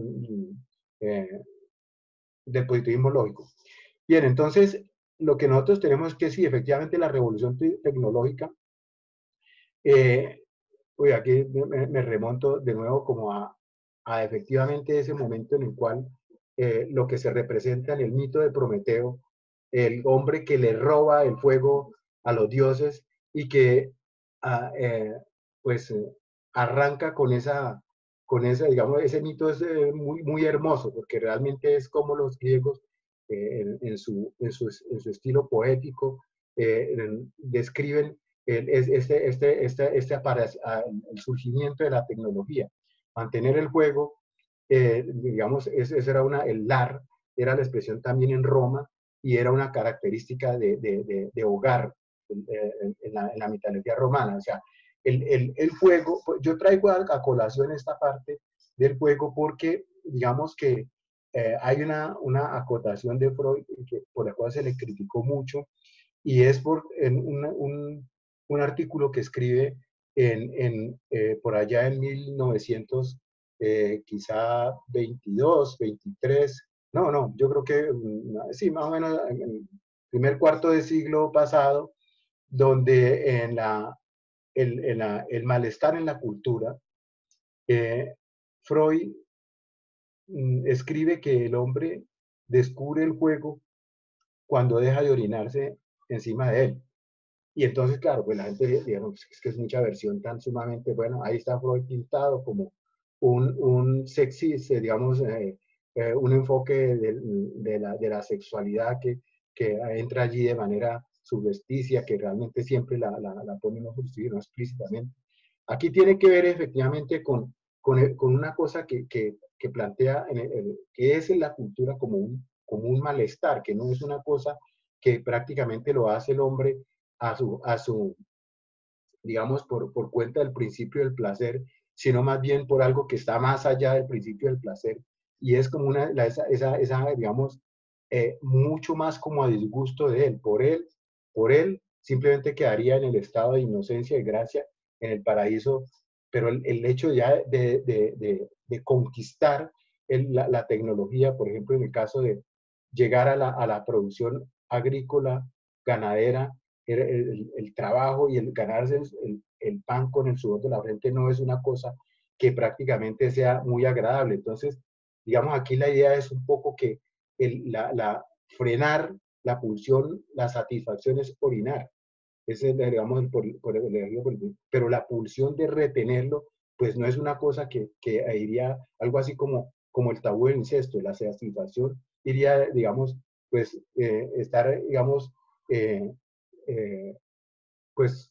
eh, del positivismo lógico. Bien, entonces lo que nosotros tenemos es que sí, efectivamente la revolución tecnológica, eh, uy, aquí me, me remonto de nuevo como a, a efectivamente ese momento en el cual eh, lo que se representa en el mito de Prometeo, el hombre que le roba el fuego a los dioses y que ah, eh, pues eh, arranca con esa, con esa, digamos, ese mito es eh, muy, muy hermoso porque realmente es como los griegos eh, en, en, su, en, su, en su estilo poético eh, en, describen el, este, este, este, este el surgimiento de la tecnología. Mantener el juego, eh, digamos, ese, ese era una, el lar, era la expresión también en Roma y era una característica de, de, de, de hogar en, en, la, en la mitología romana. O sea, el, el, el juego, yo traigo a, a colación esta parte del juego porque, digamos que eh, hay una, una acotación de Freud que, por la cual se le criticó mucho y es por en una, un, un artículo que escribe en, en, eh, por allá en mil novecientos, eh, quizá veintidós, veintitrés, no, no, yo creo que sí, más o menos en el primer cuarto de siglo pasado, donde en la, el, en la, el malestar en la cultura, eh, Freud mm, escribe que el hombre descubre el juego cuando deja de orinarse encima de él. Y entonces, claro, pues la gente dijeron, pues, es que es mucha versión tan sumamente buena. Ahí está Freud pintado como un, un sexy, digamos, eh, eh, un enfoque de, de, la, de la sexualidad que, que entra allí de manera subrepticia, que realmente siempre la, la, la pone no, no explícitamente. Aquí tiene que ver efectivamente con, con, con una cosa que, que, que plantea, en el, el, que es en la cultura como un, como un malestar, que no es una cosa que prácticamente lo hace el hombre a su, a su digamos, por, por cuenta del principio del placer, sino más bien por algo que está más allá del principio del placer. Y es como una, la, esa, esa, esa, digamos, eh, mucho más como a disgusto de él. Por él, por él, simplemente quedaría en el estado de inocencia y gracia, en el paraíso, pero el, el hecho ya de, de, de, de conquistar el, la, la tecnología, por ejemplo, en el caso de llegar a la, a la producción agrícola, ganadera, el, el, el, trabajo y el ganarse el, el, pan con el sudor de la frente no es una cosa que prácticamente sea muy agradable. Entonces, digamos, aquí la idea es un poco que el, la, la, frenar la pulsión, la satisfacción es orinar. Ese es, digamos, el, por, por el, el, pero la pulsión de retenerlo, pues no es una cosa que, que iría algo así como, como el tabú del incesto, la satisfacción iría, digamos, pues, eh, estar, digamos, eh, eh, pues,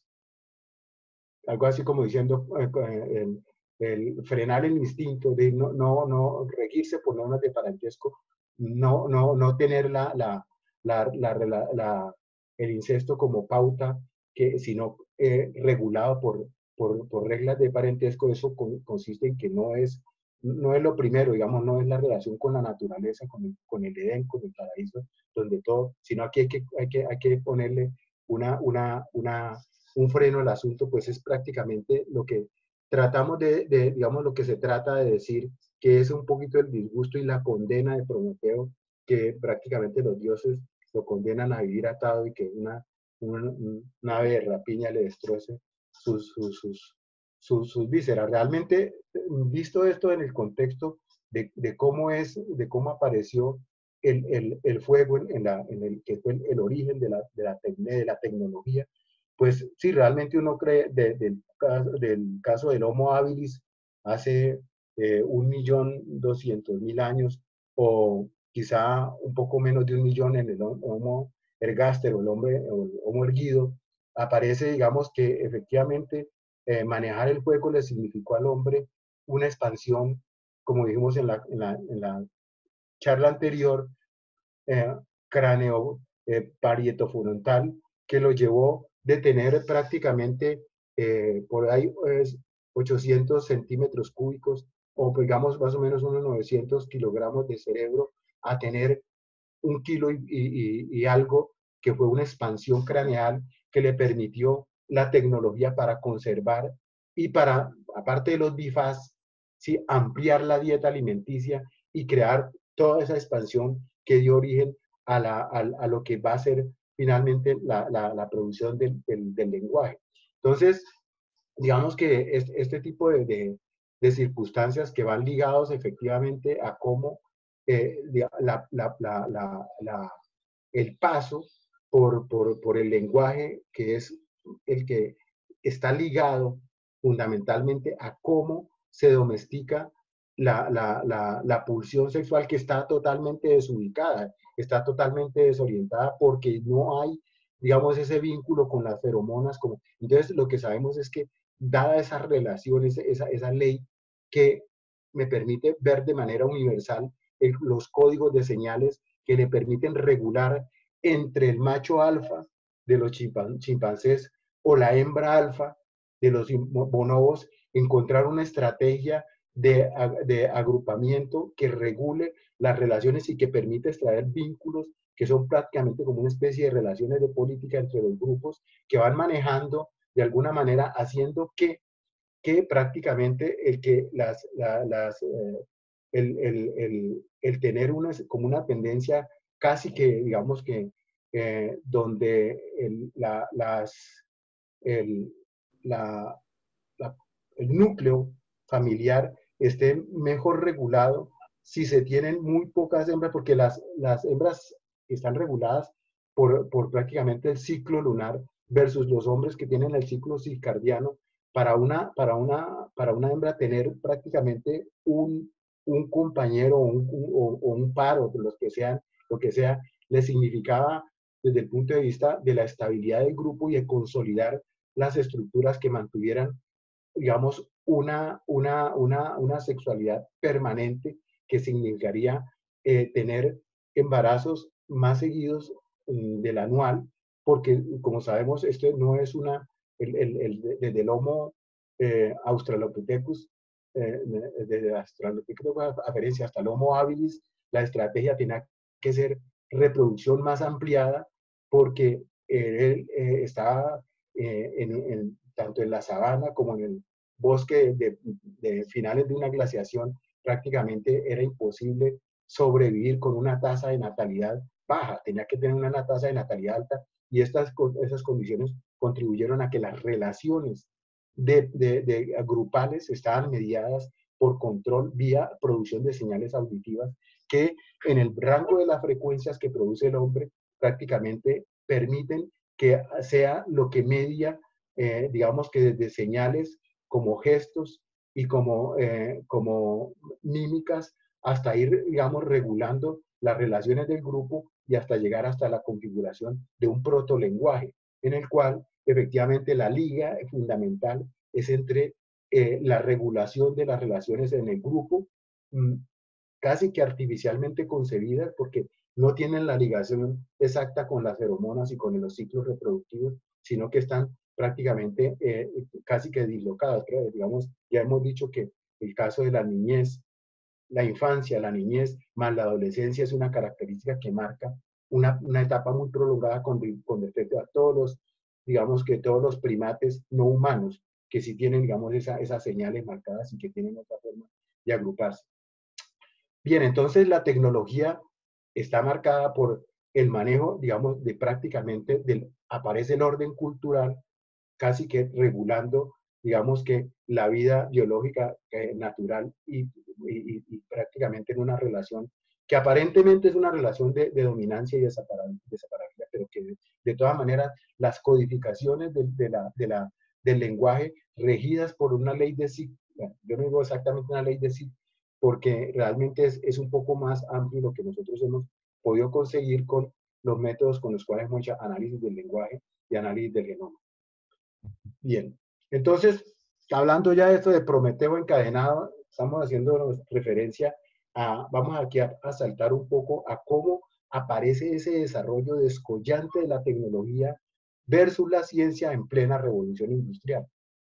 algo así como diciendo, eh, el, el frenar el instinto de no, no, no regirse por normas de parentesco, no, no, no tener la, la, la, la, la, la el incesto como pauta, que, sino eh, regulado por, por, por reglas de parentesco. Eso con, consiste en que no es, no es lo primero, digamos, no es la relación con la naturaleza, con el, con el Edén, con el paraíso, donde todo, sino aquí hay que, hay que, hay que ponerle una, una, una, un freno al asunto, pues es prácticamente lo que tratamos de, de, digamos, lo que se trata de decir, que es un poquito el disgusto y la condena de Prometeo, que prácticamente los dioses lo condenan a vivir atado y que una, una, una ave de rapiña le destroce sus, sus, sus, sus, sus vísceras. Realmente, visto esto en el contexto de, de cómo es, de cómo apareció el, el, el fuego en, en, la, en el que fue el, el origen de la, de, la de la tecnología, pues si realmente uno cree de, de, del caso del Homo habilis hace eh, un millón doscientos mil años, o quizá un poco menos de un millón en el Homo ergaster o el hombre o el Homo erguido, aparece, digamos, que efectivamente eh, manejar el fuego le significó al hombre una expansión, como dijimos en la, en la, en la charla anterior, eh, cráneo eh, parietofrontal, que lo llevó de tener prácticamente eh, por ahí es ochocientos centímetros cúbicos, o digamos más o menos unos novecientos kilogramos de cerebro, a tener un kilo y, y, y algo, que fue una expansión craneal que le permitió la tecnología para conservar y para, aparte de los bifaz, ¿sí?, ampliar la dieta alimenticia y crear toda esa expansión que dio origen a, la, a, a lo que va a ser finalmente la, la, la producción del, del, del lenguaje. Entonces, digamos que este, este tipo de, de, de circunstancias que van ligados efectivamente a cómo eh, la, la, la, la, el paso por, por, por el lenguaje, que es el que está ligado fundamentalmente a cómo se domestica la, la, la, la pulsión sexual, que está totalmente desubicada, está totalmente desorientada, porque no hay, digamos, ese vínculo con las feromonas. Como, entonces, lo que sabemos es que, dada esa relación, esa, esa, esa ley que me permite ver de manera universal el, los códigos de señales que le permiten regular entre el macho alfa de los chimpancés o la hembra alfa de los bonobos, encontrar una estrategia de, de agrupamiento que regule las relaciones y que permite extraer vínculos que son prácticamente como una especie de relaciones de política entre los grupos, que van manejando de alguna manera, haciendo que, que prácticamente el que las, la, las, eh, el, el, el, el, tener una, como una tendencia casi que, digamos que, eh, donde el, la, las, el, la, la, el núcleo familiar esté mejor regulado si se tienen muy pocas hembras, porque las, las hembras están reguladas por, por prácticamente el ciclo lunar versus los hombres que tienen el ciclo circadiano. Para una, para una, para una hembra tener prácticamente un, un compañero o un, o, o un par, o los que sean, lo que sea, le significaba desde el punto de vista de la estabilidad del grupo y de consolidar las estructuras que mantuvieran, digamos, una, una, una, una sexualidad permanente, que significaría eh, tener embarazos más seguidos um, del anual, porque como sabemos, esto no es una, el, el, el, desde el Homo eh, australopithecus, eh, desde el Australopithecus aferencia hasta el Homo habilis, la estrategia tenía que ser reproducción más ampliada, porque él eh, estaba eh, en, en, tanto en la sabana como en el bosque de, de finales de una glaciación, prácticamente era imposible sobrevivir con una tasa de natalidad baja, tenía que tener una tasa de natalidad alta, y estas, esas condiciones contribuyeron a que las relaciones de, de, de grupales estaban mediadas por control vía producción de señales auditivas, que en el rango de las frecuencias que produce el hombre prácticamente permiten que sea lo que media, eh, digamos que desde señales como gestos y como, eh, como mímicas, hasta ir, digamos, regulando las relaciones del grupo y hasta llegar hasta la configuración de un protolenguaje, en el cual efectivamente la liga fundamental es entre eh, la regulación de las relaciones en el grupo, mmm, casi que artificialmente concebidas, porque no tienen la ligación exacta con las feromonas y con los ciclos reproductivos, sino que están prácticamente eh, casi que dislocadas. Pero, digamos, ya hemos dicho que el caso de la niñez, la infancia, la niñez, más la adolescencia es una característica que marca una, una etapa muy prolongada con, con respecto a todos los, digamos que todos los primates no humanos, que sí tienen, digamos, esa, esas señales marcadas y que tienen otra forma de agruparse. Bien, entonces la tecnología está marcada por el manejo, digamos, de prácticamente, del, aparece el orden cultural, casi que regulando, digamos que la vida biológica eh, natural y, y, y prácticamente en una relación que aparentemente es una relación de, de dominancia y desaparabilidad, pero que de, de todas maneras las codificaciones de, de la, de la, del lenguaje regidas por una ley de sí, yo no digo exactamente una ley de sí, porque realmente es, es un poco más amplio lo que nosotros hemos podido conseguir con los métodos con los cuales hemos hecho análisis del lenguaje y análisis del genoma. Bien, entonces, hablando ya de esto de Prometeo encadenado, estamos haciendo referencia a, vamos aquí a, a saltar un poco a cómo aparece ese desarrollo descollante de la tecnología versus la ciencia en plena revolución industrial.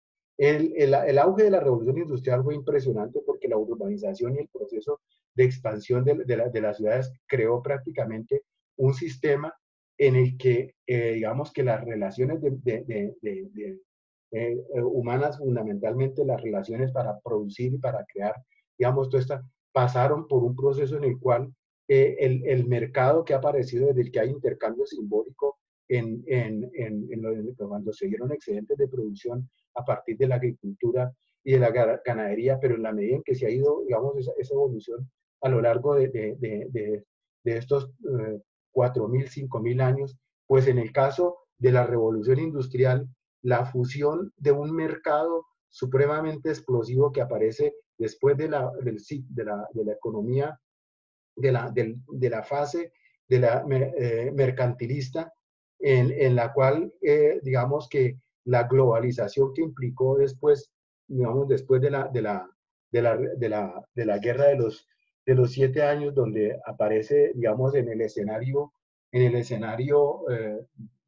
El, el, el, auge de la revolución industrial fue impresionante porque la urbanización y el proceso de expansión de, de, la, de las ciudades creó prácticamente un sistema en el que, eh, digamos que las relaciones de, de, de, de, de eh, humanas, fundamentalmente las relaciones para producir y para crear, digamos, todo esto, pasaron por un proceso en el cual eh, el, el mercado que ha aparecido, desde el que hay intercambio simbólico en, en, en, en, lo, en cuando se dieron excedentes de producción a partir de la agricultura y de la ganadería, pero en la medida en que se ha ido, digamos, esa, esa evolución a lo largo de, de, de, de, de estos eh, cuatro mil, cinco mil años, pues en el caso de la revolución industrial, la fusión de un mercado supremamente explosivo que aparece después de la, del, de la, de la economía, de la, de, de la fase de la eh, mercantilista, en, en la cual, eh, digamos que la globalización que implicó después, digamos, después de la, de la, de la, de la, de la guerra de los, de los siete años, donde aparece, digamos, en el escenario, en el escenario, eh,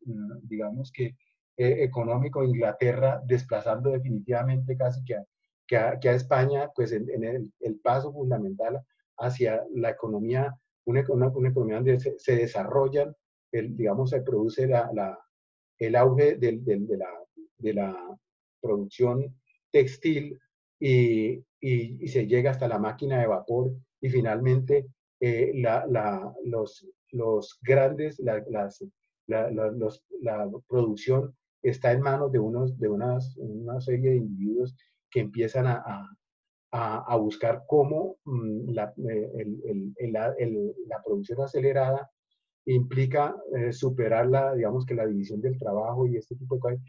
digamos que eh, económico, Inglaterra desplazando definitivamente casi que a, que a, que a España, pues en, en el, el paso fundamental hacia la economía, una, una, una economía donde se, se desarrollan, el, digamos, se produce la, la, el auge del, del, de, la, de la producción textil y, y, y se llega hasta la máquina de vapor y finalmente eh, la, la, los, los grandes, la, las, la, la, los, la producción está en manos de, unos, de unas, una serie de individuos que empiezan a, a A, a, buscar cómo mmm, la, el, el, el, el, la producción acelerada implica eh, superar la, digamos que la división del trabajo y este tipo de cosas.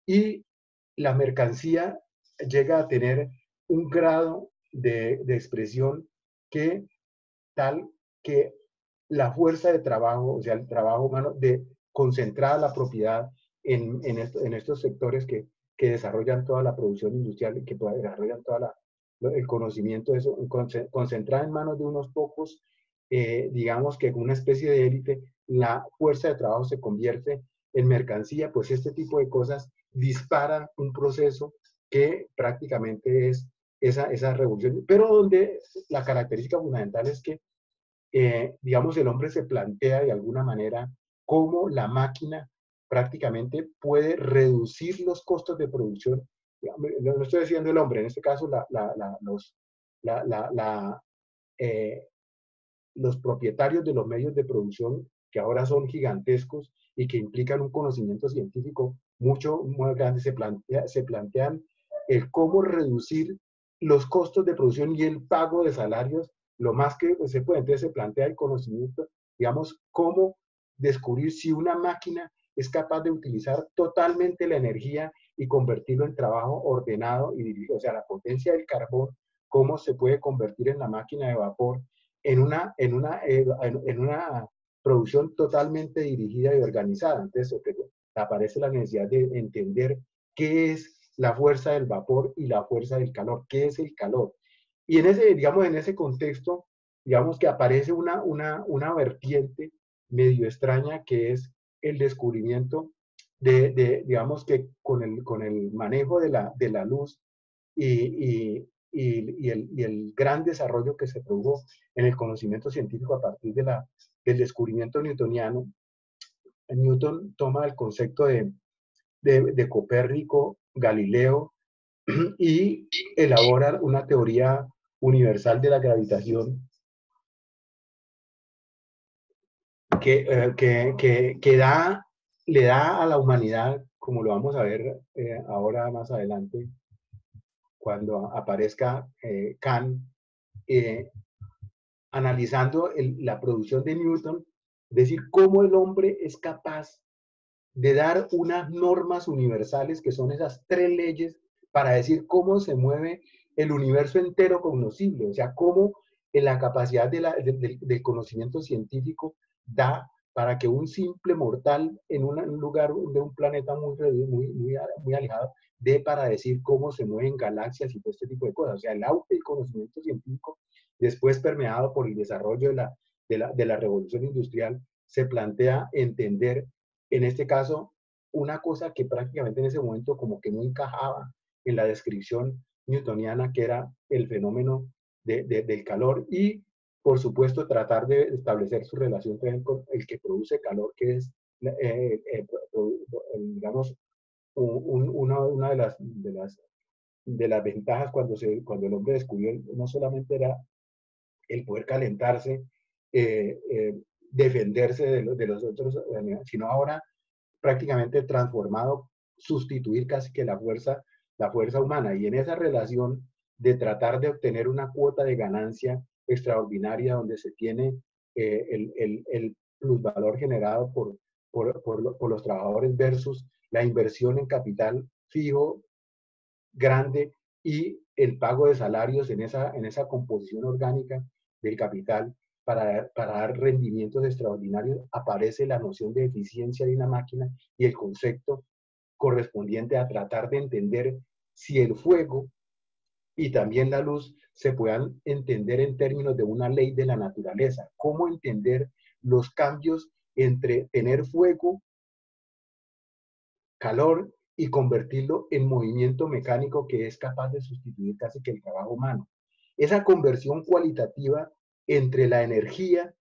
Y la mercancía llega a tener un grado de, de expresión que tal que la fuerza de trabajo, o sea, el trabajo humano, de concentrada la propiedad en, en, esto, en estos sectores que, que desarrollan toda la producción industrial y que desarrollan toda la el conocimiento de eso, concentrada en manos de unos pocos, eh, digamos que con una especie de élite, la fuerza de trabajo se convierte en mercancía, pues este tipo de cosas disparan un proceso que prácticamente es esa, esa revolución, pero donde la característica fundamental es que, eh, digamos, el hombre se plantea de alguna manera cómo la máquina prácticamente puede reducir los costos de producción. No estoy diciendo el hombre, en este caso la, la, la, los, la, la, la, eh, los propietarios de los medios de producción que ahora son gigantescos y que implican un conocimiento científico mucho más grande, se, plantea, se plantean el cómo reducir los costos de producción y el pago de salarios lo más que se puede. Entonces se plantea el conocimiento, digamos, cómo descubrir si una máquina es capaz de utilizar totalmente la energía y convertirlo en trabajo ordenado y dirigido. O sea, la potencia del carbón cómo se puede convertir en la máquina de vapor en una, en una, en, en una producción totalmente dirigida y organizada. Entonces aparece la necesidad de entender qué es la fuerza del vapor y la fuerza del calor, qué es el calor. Y en ese, digamos, en ese contexto, digamos que aparece una, una, una vertiente medio extraña que es el descubrimiento de, de digamos que con el, con el manejo de la, de la luz y, y, y, y, el, y el gran desarrollo que se produjo en el conocimiento científico a partir de la, del descubrimiento newtoniano. Newton toma el concepto de, de, de Copérnico, Galileo, y elabora una teoría universal de la gravitación que, eh, que, que, que da, le da a la humanidad, como lo vamos a ver eh, ahora más adelante, cuando aparezca eh, Kant, eh, analizando el, la producción de Newton, es decir, cómo el hombre es capaz de dar unas normas universales que son esas tres leyes para decir cómo se mueve el universo entero cognoscible, o sea, cómo en la capacidad de la, de, de, del conocimiento científico da para que un simple mortal en un lugar de un planeta muy, muy, muy, muy alejado dé para decir cómo se mueven galaxias y todo este tipo de cosas. O sea, el auge del conocimiento científico, después permeado por el desarrollo de la, de la, de la revolución industrial, se plantea entender, en este caso, una cosa que prácticamente en ese momento como que no encajaba en la descripción newtoniana, que era el fenómeno de, de, del calor, y por supuesto tratar de establecer su relación con el que produce calor, que es, eh, eh, digamos, un, una, una de, las, de, las, de las ventajas cuando, se, cuando el hombre descubrió, no solamente era el poder calentarse, eh, eh, defenderse de, lo, de los otros, sino ahora prácticamente transformado, sustituir casi que la fuerza, la fuerza humana. Y en esa relación de tratar de obtener una cuota de ganancia extraordinaria donde se tiene eh, el, el, el plusvalor generado por, por, por, por los trabajadores versus la inversión en capital fijo grande y el pago de salarios en esa, en esa composición orgánica del capital para, para dar rendimientos extraordinarios, aparece la noción de eficiencia de una máquina y el concepto correspondiente a tratar de entender si el fuego y también la luz se puedan entender en términos de una ley de la naturaleza. ¿Cómo entender los cambios entre tener fuego, calor, y convertirlo en movimiento mecánico que es capaz de sustituir casi que el trabajo humano? Esa conversión cualitativa entre la energía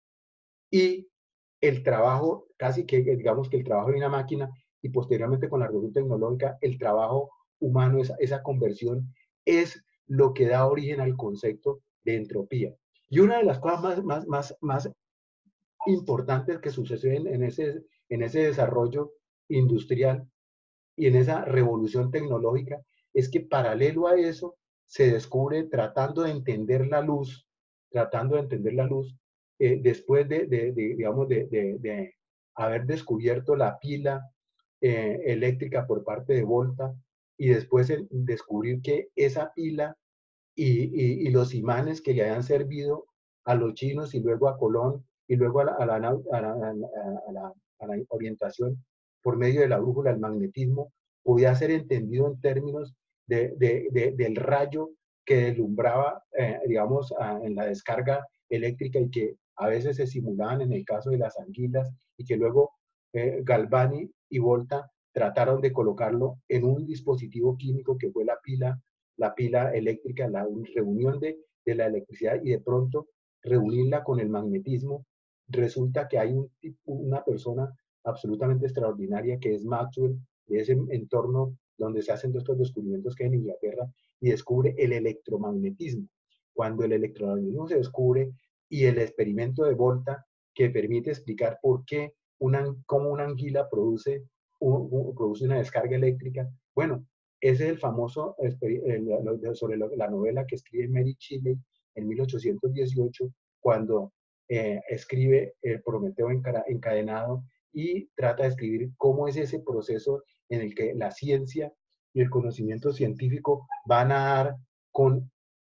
y el trabajo, casi que digamos que el trabajo de una máquina, y posteriormente con la revolución tecnológica, el trabajo humano, esa, esa conversión es lo que da origen al concepto de entropía. Y una de las cosas más, más, más, más importantes que suceden en ese, en ese desarrollo industrial y en esa revolución tecnológica es que paralelo a eso se descubre, tratando de entender la luz, tratando de entender la luz, eh, después de, de, de, digamos, de, de, de haber descubierto la pila eh, eléctrica por parte de Volta, y después el descubrir que esa pila y, y, y los imanes que le habían servido a los chinos y luego a Colón y luego a la, a la, a la, a la, a la orientación por medio de la brújula, el magnetismo, podía ser entendido en términos de, de, de, del rayo que deslumbraba, eh, digamos, a, en la descarga eléctrica y que a veces se simulaban en el caso de las anguilas y que luego eh, Galvani y Volta trataron de colocarlo en un dispositivo químico que fue la pila, la pila eléctrica, la reunión de, de la electricidad, y de pronto reunirla con el magnetismo. Resulta que hay un, una persona absolutamente extraordinaria que es Maxwell, de ese entorno donde se hacen estos descubrimientos que hay en Inglaterra, y descubre el electromagnetismo. Cuando el electromagnetismo se descubre y el experimento de Volta que permite explicar por qué una, cómo una anguila produce, un, un, produce una descarga eléctrica, bueno, ese es el famoso sobre la novela que escribe Mary Shelley en mil ochocientos dieciocho, cuando eh, escribe El Prometeo encadenado, y trata de escribir cómo es ese proceso en el que la ciencia y el conocimiento científico van a dar con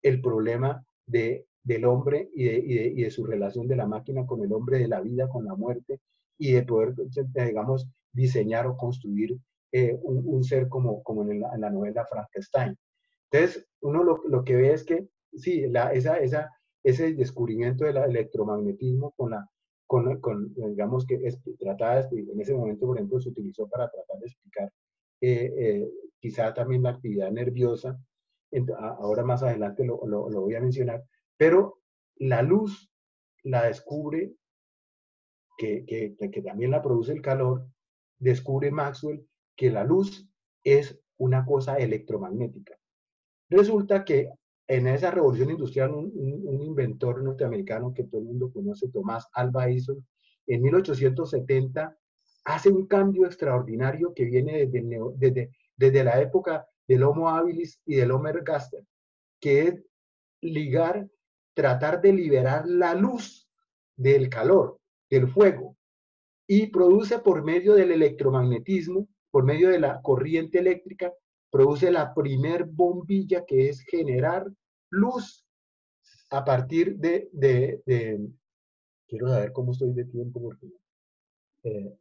el problema de, del hombre y de, y, de, y de su relación de la máquina con el hombre, de la vida con la muerte, y de poder, digamos, diseñar o construir eh, un, un ser como, como en, la, en la novela Frankenstein. Entonces, uno lo, lo que ve es que, sí, la, esa, esa, ese descubrimiento del electromagnetismo con la, con, con, digamos, que es, trataba de, en ese momento, por ejemplo, se utilizó para tratar de explicar eh, eh, quizá también la actividad nerviosa. Ahora más adelante lo, lo, lo voy a mencionar, pero la luz la descubre, que, que, que también la produce el calor, descubre Maxwell que la luz es una cosa electromagnética. Resulta que en esa revolución industrial, un, un, un inventor norteamericano que todo el mundo conoce, Thomas Alva Edison, en mil ochocientos setenta hace un cambio extraordinario que viene desde, el, desde, desde la época del Homo habilis y del Homo ergaster, que es ligar, tratar de liberar la luz del calor, del fuego, y produce por medio del electromagnetismo, por medio de la corriente eléctrica, produce la primer bombilla, que es generar luz a partir de, de, de quiero saber cómo estoy de tiempo, porque eh,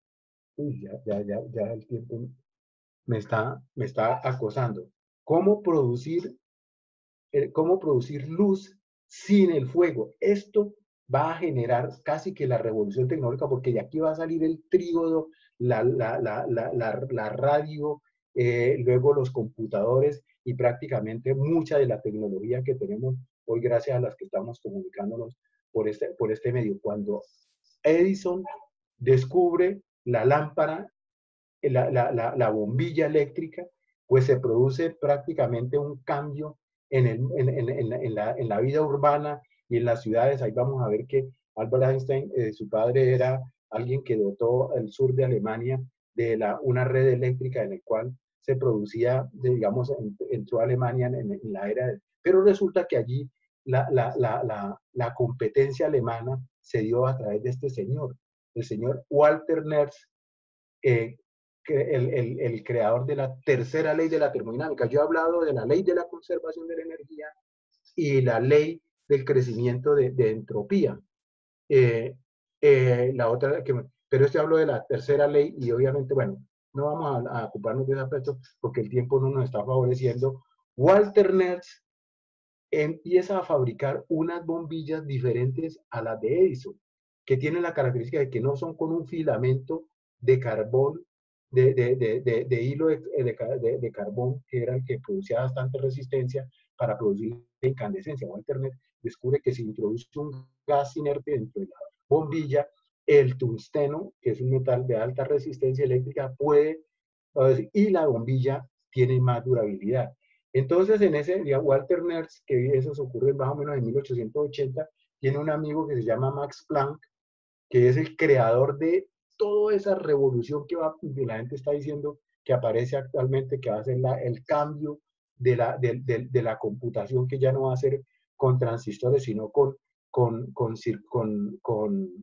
uy, ya, ya, ya, ya el tiempo me está, me está acosando. ¿Cómo producir, eh, cómo producir luz sin el fuego? Esto va a generar casi que la revolución tecnológica, porque de aquí va a salir el trígono, la, la, la, la, la, la radio, eh, luego los computadores y prácticamente mucha de la tecnología que tenemos hoy gracias a las que estamos comunicándonos por este, por este medio. Cuando Edison descubre la lámpara, la, la, la, la bombilla eléctrica, pues se produce prácticamente un cambio en, el, en, en, en, la, en, la, en la vida urbana y en las ciudades. Ahí vamos a ver que Albert Einstein, eh, su padre era alguien que dotó el sur de Alemania de la, una red eléctrica en la cual se producía, digamos, entró a Alemania en, en la era de... Pero resulta que allí la, la, la, la, la competencia alemana se dio a través de este señor, el señor Walter Nernst, eh, el, el, el creador de la tercera ley de la termodinámica. Yo he hablado de la ley de la conservación de la energía y la ley del crecimiento de, de entropía. Eh, eh, la otra, que, pero este hablo de la tercera ley y obviamente, bueno, no vamos a, a ocuparnos de ese aspecto porque el tiempo no nos está favoreciendo. Walter Nernst empieza a fabricar unas bombillas diferentes a las de Edison, que tienen la característica de que no son con un filamento de carbón, de, de, de, de, de hilo de, de, de carbón, que era el que producía bastante resistencia para producir incandescencia. Walter Nernst descubre que si introduce un gas inerte dentro de la bombilla, el tungsteno, que es un metal de alta resistencia eléctrica, puede, y la bombilla tiene más durabilidad. Entonces, en ese día, Walter Nernst, que eso ocurre más o menos en mil ochocientos ochenta, tiene un amigo que se llama Max Planck, que es el creador de toda esa revolución que, va, que la gente está diciendo que aparece actualmente, que va a ser la, el cambio de la, de, de, de la computación, que ya no va a ser con transistores, sino con, con, con, con, con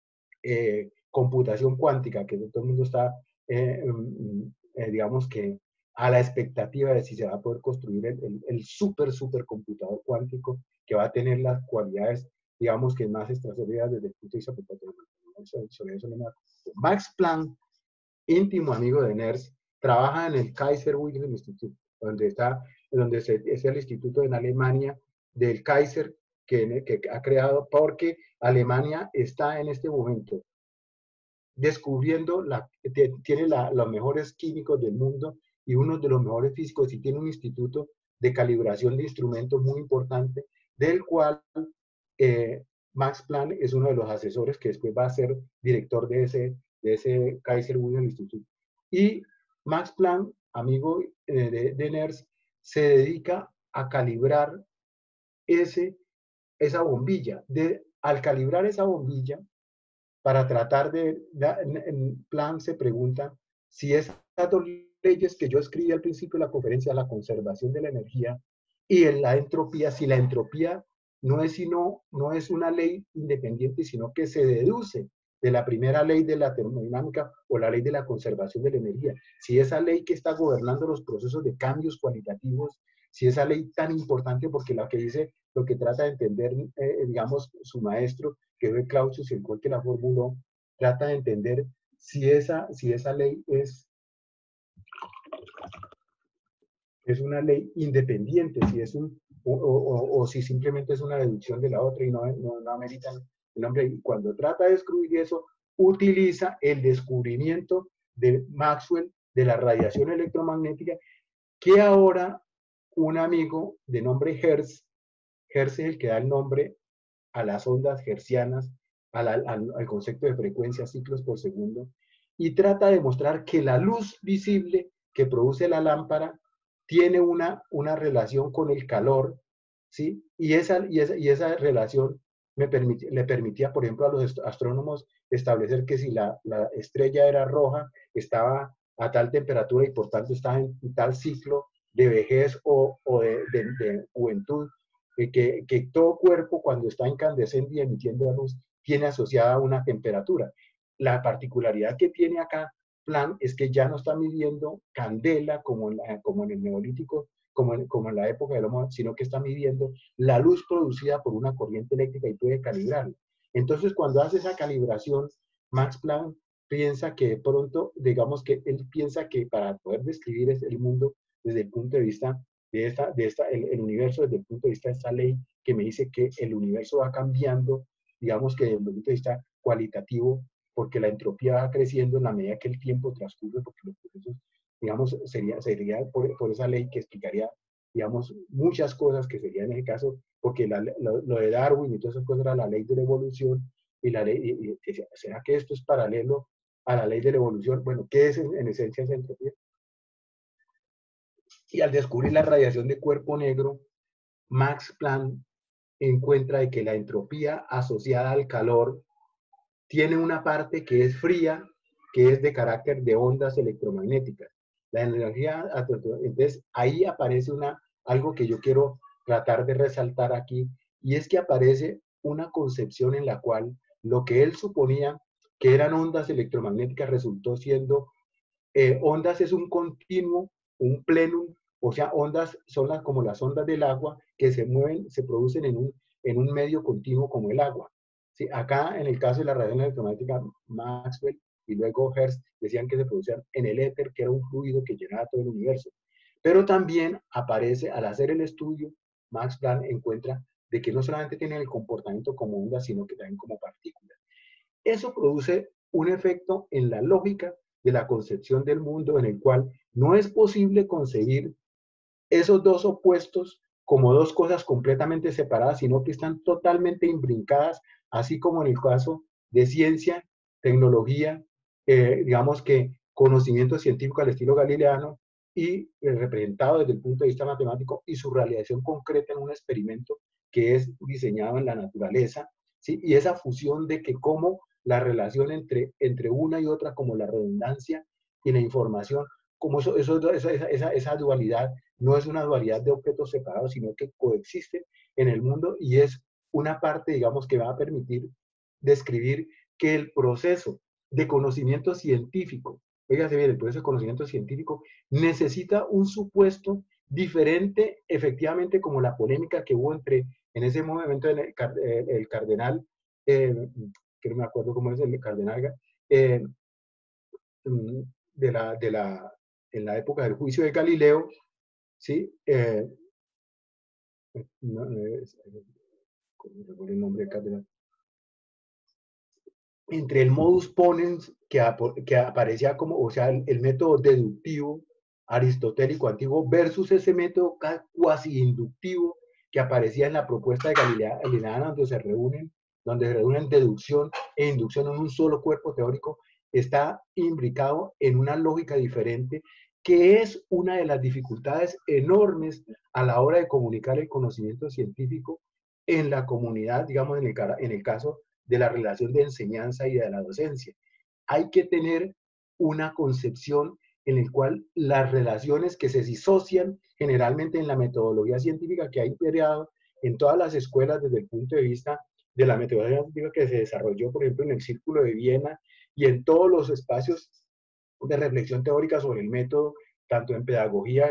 eh, computación cuántica, que todo el mundo está, eh, eh, digamos que, a la expectativa de si se va a poder construir el, el, el super, super computador cuántico que va a tener las cualidades, digamos que más estratégicas desde el punto de vista computacional. Sobre eso no me acuerdo. Max Planck, íntimo amigo de Nernst, trabaja en el Kaiser Wilhelm Institute, donde está, donde se, es el instituto en Alemania del Kaiser que, que ha creado, porque Alemania está en este momento descubriendo, la, tiene la, los mejores químicos del mundo y uno de los mejores físicos, y tiene un instituto de calibración de instrumentos muy importante, del cual eh, Max Planck es uno de los asesores que después va a ser director de ese, de ese Kaiser Wilhelm Institute. Y Max Planck, amigo eh, de, de Nernst, se dedica a calibrar ese, esa bombilla. De, al calibrar esa bombilla, para tratar de, en plan se pregunta si esas dos leyes que yo escribí al principio de la conferencia, la conservación de la energía y en la entropía, si la entropía no es, sino, no es una ley independiente, sino que se deduce de la primera ley de la termodinámica o la ley de la conservación de la energía. Si esa ley que está gobernando los procesos de cambios cualitativos si esa ley tan importante, porque lo que dice, lo que trata de entender, eh, digamos, su maestro, que fue Clausius, el cual que la formuló, trata de entender si esa, si esa ley es, es una ley independiente, si es un, o, o, o si simplemente es una deducción de la otra y no, no, no ameritan el nombre. Y cuando trata de descubrir eso, utiliza el descubrimiento de Maxwell de la radiación electromagnética, que ahora un amigo de nombre Hertz, Hertz es el que da el nombre a las ondas hertzianas, al, al, al concepto de frecuencia, ciclos por segundo, y trata de mostrar que la luz visible que produce la lámpara tiene una, una relación con el calor, ¿sí? Y esa, y esa, y esa relación me permit, le permitía, por ejemplo, a los astrónomos establecer que si la, la estrella era roja, estaba a tal temperatura y por tanto estaba en tal ciclo de vejez o, o de, de, de juventud, eh, que, que todo cuerpo cuando está incandescente y emitiendo luz tiene asociada una temperatura. La particularidad que tiene acá Planck es que ya no está midiendo candela como en, la, como en el neolítico, como en, como en la época del Homo, sino que está midiendo la luz producida por una corriente eléctrica y puede calibrarla. Entonces, cuando hace esa calibración, Max Planck piensa que de pronto, digamos que él piensa que para poder describir el mundo desde el punto de vista de, esta, de esta, el, el universo, desde el punto de vista de esta ley que me dice que el universo va cambiando, digamos que desde el punto de vista cualitativo, porque la entropía va creciendo en la medida que el tiempo transcurre, porque los procesos, digamos, sería, sería por, por esa ley que explicaría, digamos, muchas cosas que serían en ese caso, porque la, lo, lo de Darwin y todas esas cosas era la ley de la evolución, y la ley, y, y, ¿será que esto es paralelo a la ley de la evolución? Bueno, ¿qué es en, en esencia esa entropía? Y al descubrir la radiación de cuerpo negro, Max Planck encuentra de que la entropía asociada al calor tiene una parte que es fría, que es de carácter de ondas electromagnéticas. La energía, entonces ahí aparece una, algo que yo quiero tratar de resaltar aquí, y es que aparece una concepción en la cual lo que él suponía que eran ondas electromagnéticas resultó siendo, eh, ondas es un continuo, un plenum, o sea, ondas son las, como las ondas del agua que se mueven, se producen en un, en un medio continuo como el agua. Sí, acá en el caso de la radiación electromagnética, Maxwell y luego Hertz decían que se producían en el éter, que era un fluido que llenaba todo el universo. Pero también aparece, al hacer el estudio, Max Planck encuentra de que no solamente tienen el comportamiento como ondas, sino que también como partículas. Eso produce un efecto en la lógica de la concepción del mundo, en el cual no es posible concebir esos dos opuestos como dos cosas completamente separadas, sino que están totalmente imbrincadas, así como en el caso de ciencia, tecnología, eh, digamos que conocimiento científico al estilo galileano y eh, representado desde el punto de vista matemático y su realización concreta en un experimento que es diseñado en la naturaleza, ¿sí? Y esa fusión de que cómo la relación entre, entre una y otra, como la redundancia y la información, como eso, eso, esa, esa, esa dualidad no es una dualidad de objetos separados, sino que coexisten en el mundo y es una parte, digamos, que va a permitir describir que el proceso de conocimiento científico, fíjate bien, el proceso de conocimiento científico necesita un supuesto diferente, efectivamente, como la polémica que hubo entre, en ese momento, el, el cardenal, eh, que no me acuerdo cómo es el cardenal, eh, de la, de la, en la época del juicio de Galileo, ¿sí? Eh, no, eh, ¿cómo recuerdo el nombre de cardenal? Entre el modus ponens, que, que aparecía como, o sea, el, el método deductivo aristotélico antiguo versus ese método cuasi inductivo que aparecía en la propuesta de Galilea, Galileana, donde se reúnen, donde se reúnen deducción e inducción en un solo cuerpo teórico, está imbricado en una lógica diferente, que es una de las dificultades enormes a la hora de comunicar el conocimiento científico en la comunidad, digamos, en el, en el caso de la relación de enseñanza y de la docencia. Hay que tener una concepción en la cual las relaciones que se disocian generalmente en la metodología científica que ha imperado en todas las escuelas desde el punto de vista de la metodología científica que se desarrolló, por ejemplo, en el Círculo de Viena y en todos los espacios de reflexión teórica sobre el método, tanto en pedagogía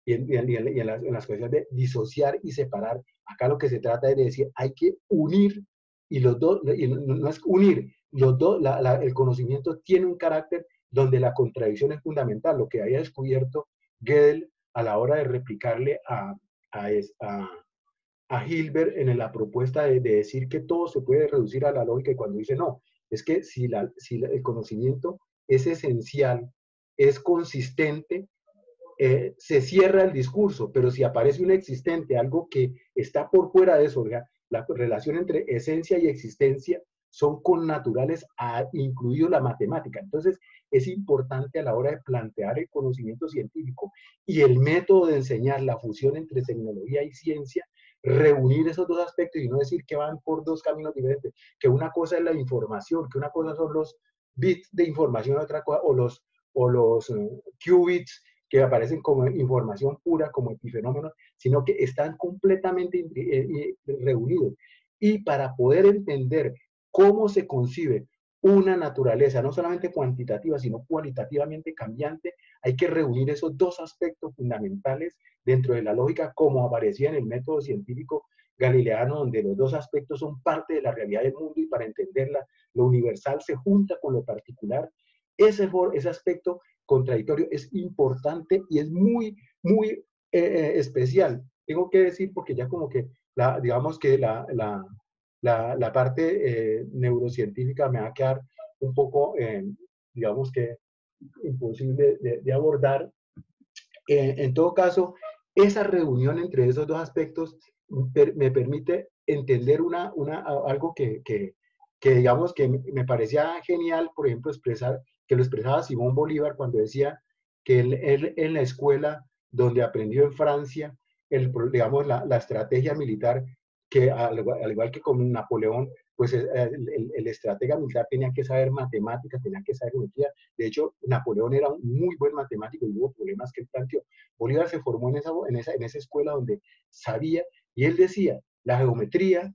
y en, y en, y en, y en las, en las cuestiones de disociar y separar. Acá lo que se trata es de decir, hay que unir, y los dos, y no, no es unir, los dos, la, la, el conocimiento tiene un carácter donde la contradicción es fundamental, lo que había descubierto Gödel a la hora de replicarle a, a, a, a Hilbert en la propuesta de, de decir que todo se puede reducir a la lógica, y cuando dice no, es que si, la, si la, el conocimiento es esencial, es consistente, eh, se cierra el discurso, pero si aparece un existente, algo que está por fuera de eso, ¿verdad? La relación entre esencia y existencia son connaturales, a, incluido la matemática. Entonces, es importante a la hora de plantear el conocimiento científico y el método de enseñar la fusión entre tecnología y ciencia, reunir esos dos aspectos y no decir que van por dos caminos diferentes, que una cosa es la información, que una cosa son los bits de información, otra cosa, o los, o los uh, qubits, que aparecen como información pura, como epifenómenos, sino que están completamente reunidos. Y para poder entender cómo se concibe una naturaleza, no solamente cuantitativa, sino cualitativamente cambiante, hay que reunir esos dos aspectos fundamentales dentro de la lógica, como aparecía en el método científico galileano, donde los dos aspectos son parte de la realidad del mundo, y para entenderla, lo universal se junta con lo particular. Ese, ese aspecto contradictorio es importante y es muy, muy eh, especial. Tengo que decir, porque ya como que, la, digamos que la, la, la, la parte eh, neurocientífica me va a quedar un poco, eh, digamos que, imposible de, de abordar. Eh, en todo caso, esa reunión entre esos dos aspectos per, me permite entender una, una, algo que, que, que, digamos, que me parecía genial, por ejemplo, expresar, que lo expresaba Simón Bolívar cuando decía que él, él en la escuela donde aprendió en Francia, el, digamos, la, la estrategia militar, que al, al igual que con Napoleón, pues el, el, el, estratega militar tenía que saber matemáticas, tenía que saber geometría. De hecho, Napoleón era un muy buen matemático y hubo problemas que él planteó. Bolívar se formó en esa, en esa, en esa escuela donde sabía, y él decía, la geometría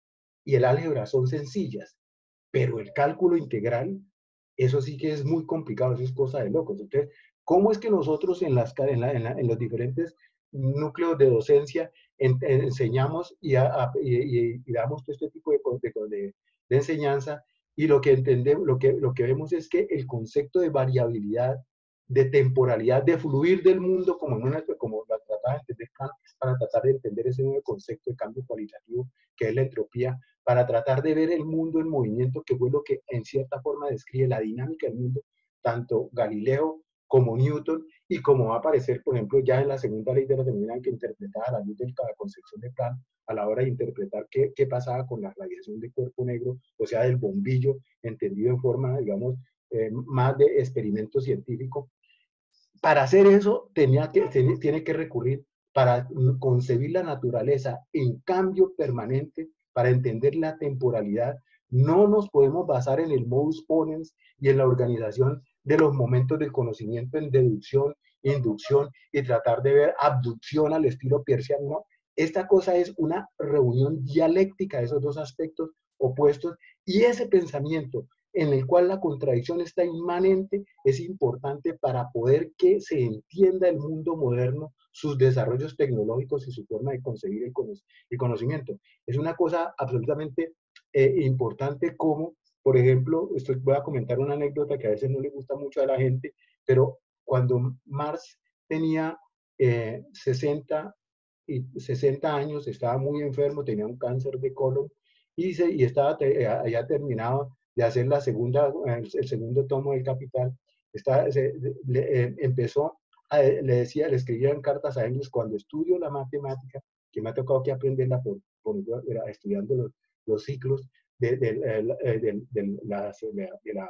y el álgebra son sencillas, pero el cálculo integral, eso sí que es muy complicado, eso es cosa de locos. Entonces, ¿cómo es que nosotros en, las, en, la, en, la, en los diferentes núcleos de docencia en, en, enseñamos y, a, a, y, y, y damos todo este tipo de, de, de enseñanza? Y lo que entendemos, lo que, lo que vemos es que el concepto de variabilidad, de temporalidad, de fluir del mundo, como, en una, como la trataba de entender Kant, para tratar de entender ese nuevo concepto de cambio cualitativo que es la entropía, para tratar de ver el mundo en movimiento, que fue lo que en cierta forma describe la dinámica del mundo, tanto Galileo como Newton, y como va a aparecer, por ejemplo, ya en la segunda ley de la termodinámica, que interpretaba la luz de la concepción de Planck, a la hora de interpretar qué, qué pasaba con la radiación de cuerpo negro, o sea, del bombillo, entendido en forma, digamos, eh, más de experimento científico. Para hacer eso, tenía que, tiene que recurrir para concebir la naturaleza en cambio permanente, para entender la temporalidad. No nos podemos basar en el modus ponens y en la organización de los momentos del conocimiento en deducción, inducción y tratar de ver abducción al estilo peirciano. No. Esta cosa es una reunión dialéctica de esos dos aspectos opuestos, y ese pensamiento en el cual la contradicción está inmanente es importante para poder que se entienda el mundo moderno, sus desarrollos tecnológicos y su forma de concebir el, cono el conocimiento. Es una cosa absolutamente eh, importante, como, por ejemplo, estoy, voy a comentar una anécdota que a veces no le gusta mucho a la gente, pero cuando Marx tenía eh, sesenta, y sesenta años, estaba muy enfermo, tenía un cáncer de colon, y, se, y estaba ya terminado de hacer la segunda, el, el segundo tomo del Capital. Está, se, le, eh, empezó, a, le decía, le escribía en cartas a Engels: cuando estudio la matemática, que me ha tocado que aprenderla por, por estudiando los, los ciclos de, de, de, de, de, la, de la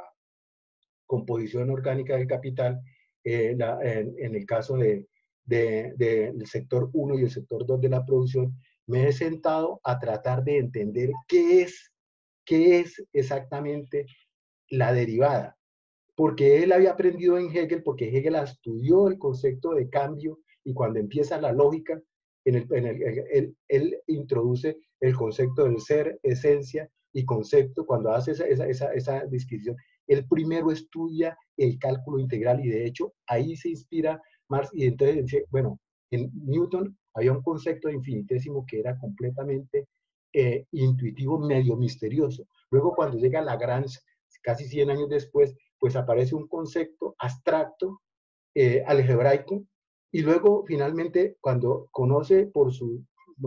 composición orgánica del capital, eh, la, en, en el caso de, de, de, del sector uno y el sector dos de la producción, me he sentado a tratar de entender qué es, qué es exactamente la derivada, porque él había aprendido en Hegel, porque Hegel estudió el concepto de cambio, y cuando empieza la lógica, en el, en el, él, él introduce el concepto del ser, esencia y concepto. Cuando hace esa, esa, esa, esa descripción, él primero estudia el cálculo integral, y de hecho ahí se inspira Marx, y entonces dice, bueno, En Newton había un concepto de infinitésimo que era completamente eh, intuitivo, medio misterioso. Luego, cuando llega Lagrange, casi cien años después, pues aparece un concepto abstracto, eh, algebraico, y luego, finalmente, cuando conoce por sus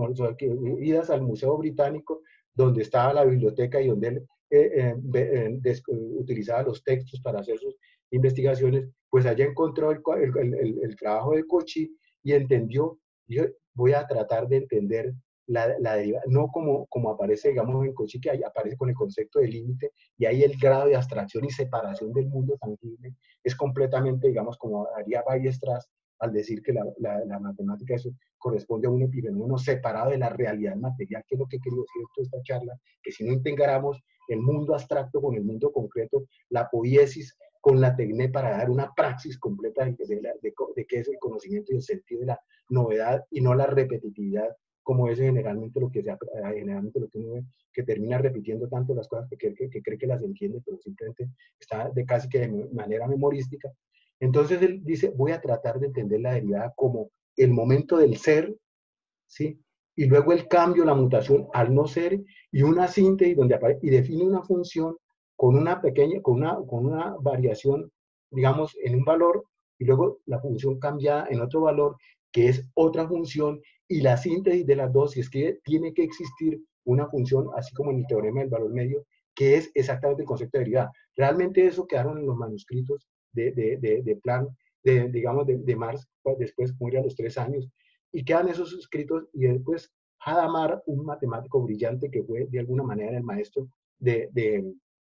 idas al Museo Británico, donde estaba la biblioteca y donde él eh, eh, eh, des, utilizaba los textos para hacer sus investigaciones, pues allá encontró el, el, el, el trabajo de Cauchy y entendió, yo voy a tratar de entender la, la deriva, no como, como aparece, digamos, en Cauchy, que ahí aparece con el concepto de límite, y ahí el grado de abstracción y separación del mundo tangible es completamente, digamos, como haría Weierstrass al decir que la, la, la matemática eso corresponde a un epifenómeno separado de la realidad material, que es lo que he querido decir en toda esta charla, que si no integramos el mundo abstracto con el mundo concreto, la poiesis con la tecné para dar una praxis completa de, de, de, de, de qué es el conocimiento y el sentido de la novedad y no la repetitividad, como es generalmente lo que, se, generalmente lo que uno ve, que termina repitiendo tanto las cosas que, que, que, que cree que las entiende, pero simplemente está de casi que de manera memorística. Entonces él dice, voy a tratar de entender la derivada como el momento del ser, ¿sí? Y luego el cambio, la mutación al no ser, y una síntesis donde aparece, y define una función con una pequeña, con una, con una variación, digamos, en un valor, y luego la función cambiada en otro valor, que es otra función, y la síntesis de las dos, y es que tiene que existir una función, así como en el teorema del valor medio, que es exactamente el concepto de derivada. Realmente eso quedaron en los manuscritos de, de, de, de plan, de, digamos, de, de Marx, después muere a los tres años, y quedan esos escritos, y después Hadamard, un matemático brillante que fue de alguna manera el maestro de, de,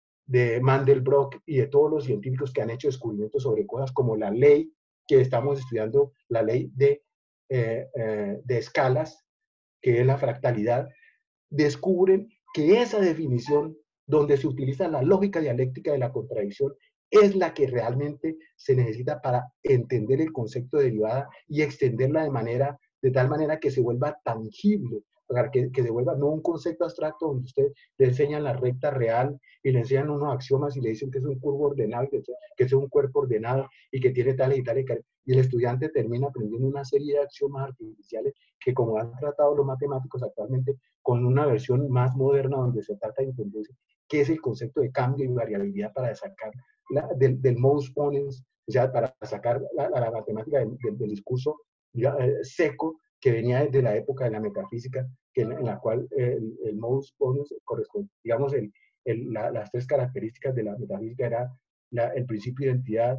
de Mandelbrot y de todos los científicos que han hecho descubrimientos sobre cosas como la ley que estamos estudiando, la ley de, eh, eh, de escalas, que es la fractalidad, descubren que esa definición donde se utiliza la lógica dialéctica de la contradicción es la que realmente se necesita para entender el concepto de derivada y extenderla de manera, de tal manera que se vuelva tangible, para que, que se vuelva no un concepto abstracto donde usted le enseñan la recta real y le enseñan unos axiomas y le dicen que es un curvo ordenado, que es un cuerpo ordenado y que tiene tal y tal y tal, y el estudiante termina aprendiendo una serie de axiomas artificiales que, como han tratado los matemáticos actualmente, con una versión más moderna donde se trata de entender qué es el concepto de cambio y variabilidad para sacar la, del, del modus ponens, o sea, para sacar la, la, la matemática del, del, del discurso ya, eh, seco que venía desde la época de la metafísica, que en, en la cual el, el modus ponens corresponde, digamos, el, el, la, las tres características de la metafísica era la, el principio de identidad,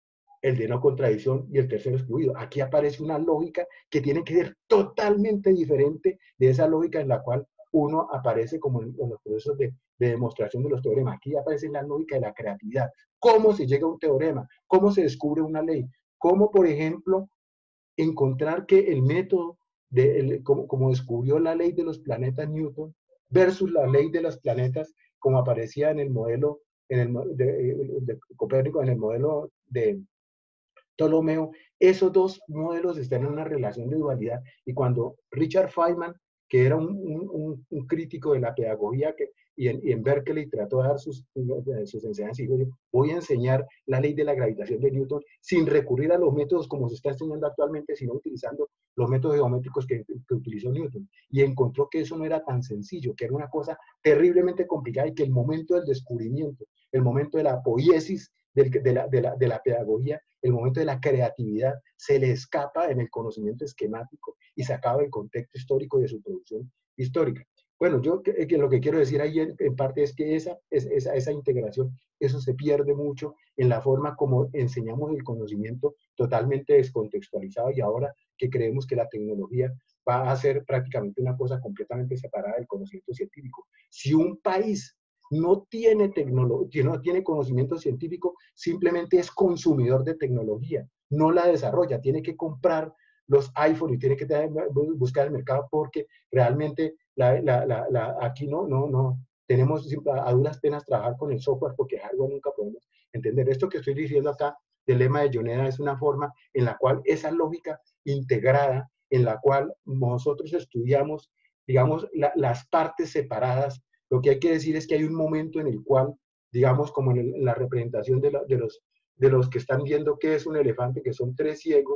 el de no contradicción y el tercero excluido. Aquí aparece una lógica que tiene que ser totalmente diferente de esa lógica en la cual uno aparece como en, en los procesos de, de demostración de los teoremas. Aquí aparece la lógica de la creatividad. ¿Cómo se llega a un teorema? ¿Cómo se descubre una ley? ¿Cómo, por ejemplo, encontrar que el método, de, el, como, como descubrió la ley de los planetas Newton versus la ley de los planetas como aparecía en el modelo en el, de, de, de Copérnico, en el modelo de Ptolomeo, esos dos modelos están en una relación de dualidad, y cuando Richard Feynman, que era un, un, un crítico de la pedagogía que, y, en, y en Berkeley trató de dar sus, sus enseñanzas, y dijo, voy a enseñar la ley de la gravitación de Newton sin recurrir a los métodos como se está enseñando actualmente, sino utilizando los métodos geométricos que, que utilizó Newton, y encontró que eso no era tan sencillo, que era una cosa terriblemente complicada, y que el momento del descubrimiento, el momento de la poiesis de, de, la, de, la, de la pedagogía, el momento de la creatividad, se le escapa en el conocimiento esquemático y se acaba el contexto histórico de su producción histórica. Bueno, yo que, que lo que quiero decir ahí en, en parte es que esa, es, esa, esa integración, eso se pierde mucho en la forma como enseñamos el conocimiento totalmente descontextualizado, y ahora que creemos que la tecnología va a ser prácticamente una cosa completamente separada del conocimiento científico. Si un país no tiene tecnología, no tiene conocimiento científico, simplemente es consumidor de tecnología, no la desarrolla, tiene que comprar los iPhone y tiene que buscar el mercado, porque realmente la, la, la, la, aquí no, no, no, tenemos a duras penas trabajar con el software, porque algo nunca podemos entender. Esto que estoy diciendo acá del lema de Yoneda es una forma en la cual esa lógica integrada, en la cual nosotros estudiamos, digamos, la, las partes separadas. Lo que hay que decir es que hay un momento en el cual, digamos, como en, el, en la representación de, la, de, los, de los que están viendo qué es un elefante, que son tres ciegos,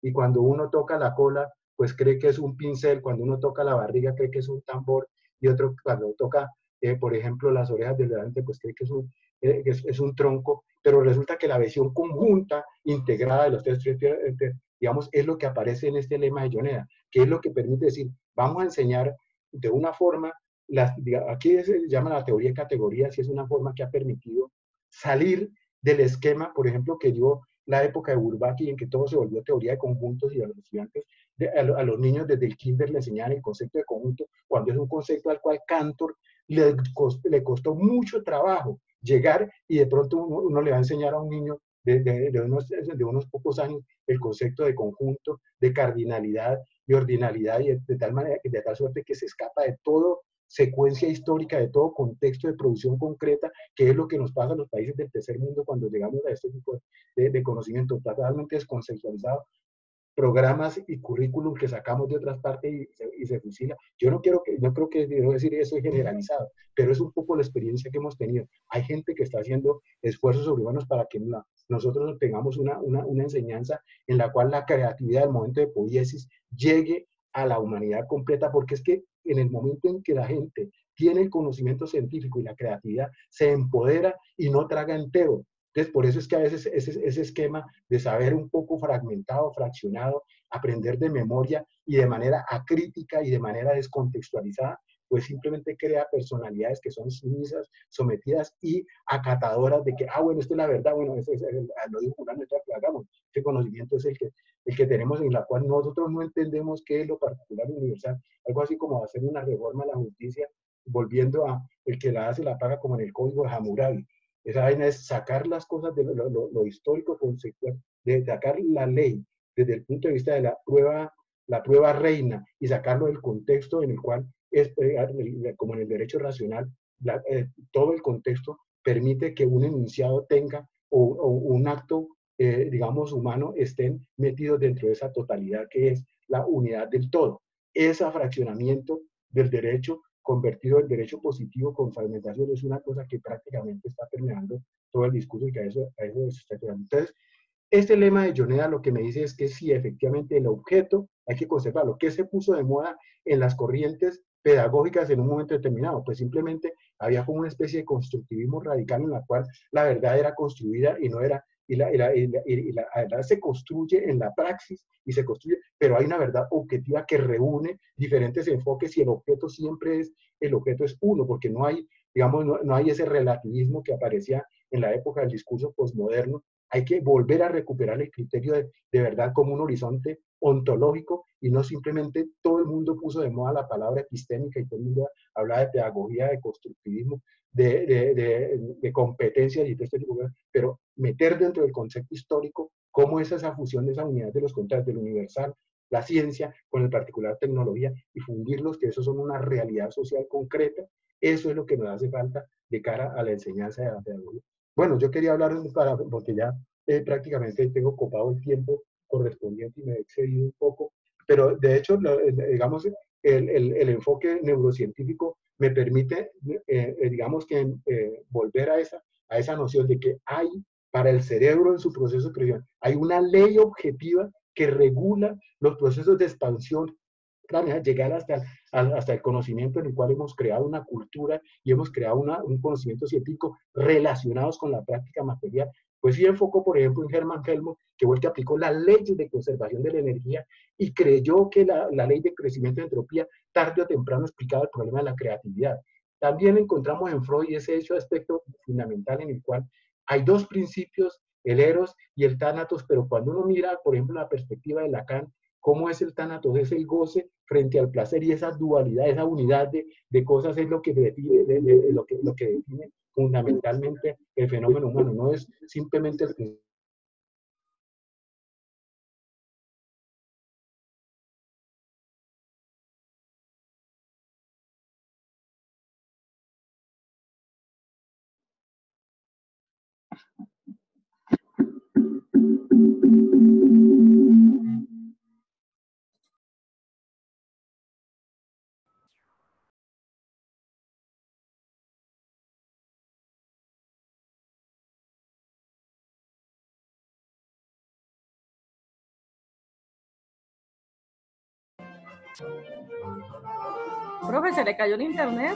y cuando uno toca la cola, pues cree que es un pincel, cuando uno toca la barriga cree que es un tambor, y otro cuando toca, eh, por ejemplo, las orejas del delante, pues cree que es un, eh, que es, es un tronco, pero resulta que la visión conjunta, integrada de los tres, digamos, es lo que aparece en este lema de Yoneda, que es lo que permite decir, vamos a enseñar de una forma, las, aquí se llama la teoría de categorías, y es una forma que ha permitido salir del esquema, por ejemplo, que dio la época de Bourbaki, en que todo se volvió teoría de conjuntos, y a los estudiantes, de, a, a, los niños desde el kinder le enseñaban el concepto de conjunto, cuando es un concepto al cual Cantor le costó, le costó mucho trabajo llegar, y de pronto uno, uno le va a enseñar a un niño de, de, de, unos, de unos pocos años el concepto de conjunto, de cardinalidad y ordinalidad, y de, de tal manera, de tal suerte que se escapa de todo secuencia histórica, de todo contexto de producción concreta, que es lo que nos pasa a los países del tercer mundo cuando llegamos a este tipo de, de conocimiento totalmente desconceptualizado, programas y currículum que sacamos de otras partes y se, y se fusila. Yo no quiero que, no creo que debo decir eso es generalizado, pero es un poco la experiencia que hemos tenido. Hay gente que está haciendo esfuerzos sobrehumanos para que la, nosotros tengamos una, una, una enseñanza en la cual la creatividad del momento de poiesis llegue a la humanidad completa, porque es que en el momento en que la gente tiene el conocimiento científico y la creatividad, se empodera y no traga entero. Entonces, por eso es que a veces ese, ese esquema de saber un poco fragmentado, fraccionado, aprender de memoria y de manera acrítica y de manera descontextualizada, pues simplemente crea personalidades que son sumisas, sometidas y acatadoras de que, ah, bueno, esto es la verdad, bueno, eso es, lo dijo Julano, esto que hagamos. Ese conocimiento es el que, el que tenemos, en la cual nosotros no entendemos qué es lo particular universal. Algo así como hacer una reforma a la justicia, volviendo a el que la hace la paga, como en el código de Hammurabi. Esa vaina es sacar las cosas de lo, lo, lo histórico, conceptual, de sacar la ley desde el punto de vista de la prueba, la prueba reina, y sacarlo del contexto en el cual, es, eh, como en el derecho racional, la, eh, todo el contexto permite que un enunciado tenga, o, o un acto, eh, digamos, humano, estén metidos dentro de esa totalidad que es la unidad del todo. Ese fraccionamiento del derecho convertido en derecho positivo con fragmentación es una cosa que prácticamente está permeando todo el discurso, y que a eso, a eso se está quedando. Entonces, este lema de Yoneda lo que me dice es que sí, efectivamente, el objeto hay que conservarlo. ¿Qué se puso de moda en las corrientes pedagógicas en un momento determinado? Pues simplemente había como una especie de constructivismo radical en la cual la verdad era construida y no era, y la, y la, y la, y la verdad se construye en la praxis y se construye, pero hay una verdad objetiva que reúne diferentes enfoques, y el objeto siempre es, el objeto es uno, porque no hay, digamos, no, no hay ese relativismo que aparecía en la época del discurso postmoderno. Hay que volver a recuperar el criterio de, de verdad como un horizonte ontológico, y no simplemente todo el mundo puso de moda la palabra epistémica y todo el mundo hablaba de pedagogía, de constructivismo, de, de, de, de competencias y todo este tipo de cosas, pero meter dentro del concepto histórico cómo es esa fusión de esa unidad de los contratos, del universal, la ciencia, con el particular tecnología, y fundirlos, que eso son una realidad social concreta. Eso es lo que nos hace falta de cara a la enseñanza de la pedagogía. Bueno, yo quería hablar para, porque ya eh, prácticamente tengo copado el tiempo correspondiente y me he excedido un poco, pero de hecho, lo, digamos, el, el, el, enfoque neurocientífico me permite, eh, digamos que eh, volver a esa, a esa noción de que hay para el cerebro en su proceso de creación, hay una ley objetiva que regula los procesos de expansión, llegar hasta, hasta el conocimiento en el cual hemos creado una cultura y hemos creado una, un conocimiento científico relacionados con la práctica material. Pues sí enfocó, por ejemplo, en Hermann Helmholtz, que fue el que aplicó las leyes de conservación de la energía y creyó que la, la ley de crecimiento de entropía tarde o temprano explicaba el problema de la creatividad. También encontramos en Freud ese hecho aspecto fundamental en el cual hay dos principios, el eros y el tánatos, pero cuando uno mira, por ejemplo, la perspectiva de Lacan, cómo es el tánatos, es el goce frente al placer, y esa dualidad, esa unidad de, de cosas es lo que define, de, de, de, lo que, lo que define fundamentalmente el fenómeno humano, no es simplemente el Profe, ¿se le cayó el internet?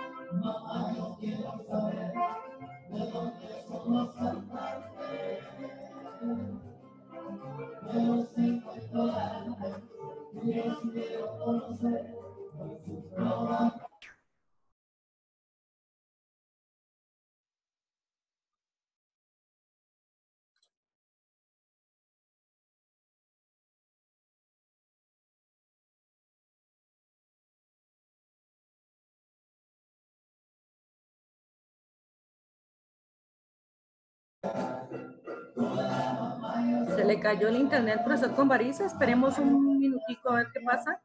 Se le cayó el internet, profesor Conbariza. Esperemos un minutico a ver qué pasa.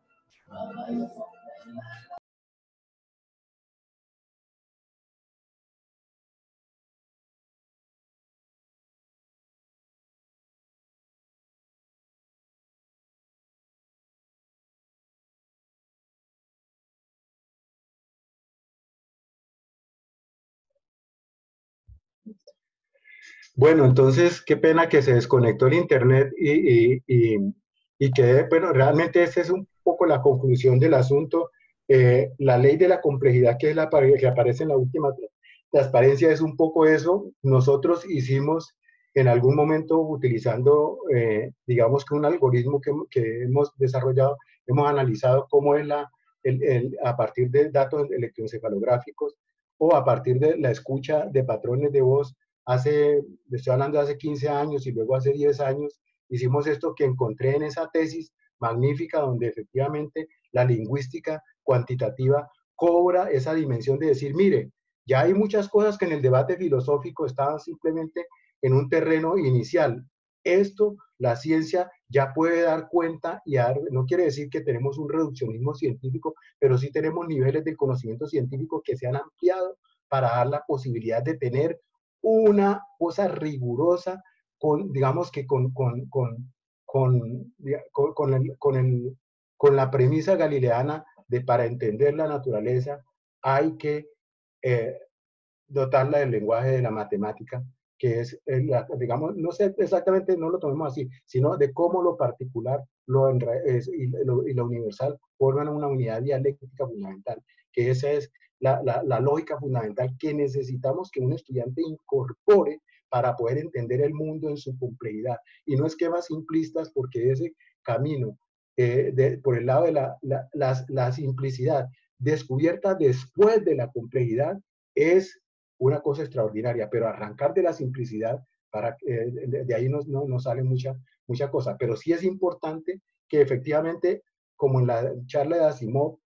Bueno, entonces, qué pena que se desconectó el internet y, y, y, y que, bueno, realmente esta es un poco la conclusión del asunto. Eh, la ley de la complejidad, que es la que aparece en la última transparencia, es un poco eso. Nosotros hicimos en algún momento, utilizando, eh, digamos que un algoritmo que, que hemos desarrollado, hemos analizado cómo es la, el, el, a partir de datos electroencefalográficos o a partir de la escucha de patrones de voz. Hace, estoy hablando de hace quince años y luego hace diez años, hicimos esto que encontré en esa tesis magnífica donde efectivamente la lingüística cuantitativa cobra esa dimensión de decir, mire, ya hay muchas cosas que en el debate filosófico estaban simplemente en un terreno inicial. Esto, la ciencia ya puede dar cuenta y dar, no quiere decir que tenemos un reduccionismo científico, pero sí tenemos niveles de conocimiento científico que se han ampliado para dar la posibilidad de tener una cosa rigurosa, con, digamos que con, con, con, con, con, con, el, con, el, con la premisa galileana de para entender la naturaleza hay que eh, dotarla del lenguaje de la matemática, que es, la, digamos, no sé exactamente, no lo tomemos así, sino de cómo lo particular lo es, y, lo, y lo universal forman una unidad dialéctica fundamental, que esa es la, la, la lógica fundamental que necesitamos que un estudiante incorpore para poder entender el mundo en su complejidad, y no esquemas simplistas, porque ese camino eh, de, por el lado de la, la, la, la simplicidad descubierta después de la complejidad es una cosa extraordinaria, pero arrancar de la simplicidad, para, eh, de, de ahí no, no, no sale mucha, mucha cosa, pero sí es importante que efectivamente, como en la charla de Asimov,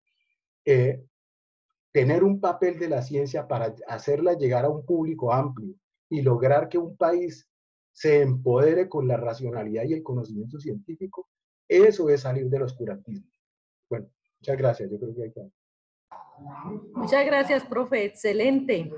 eh, tener un papel de la ciencia para hacerla llegar a un público amplio y lograr que un país se empodere con la racionalidad y el conocimiento científico, eso es salir del oscurantismo. Bueno, muchas gracias, yo creo que hay que... Muchas gracias, profe, excelente.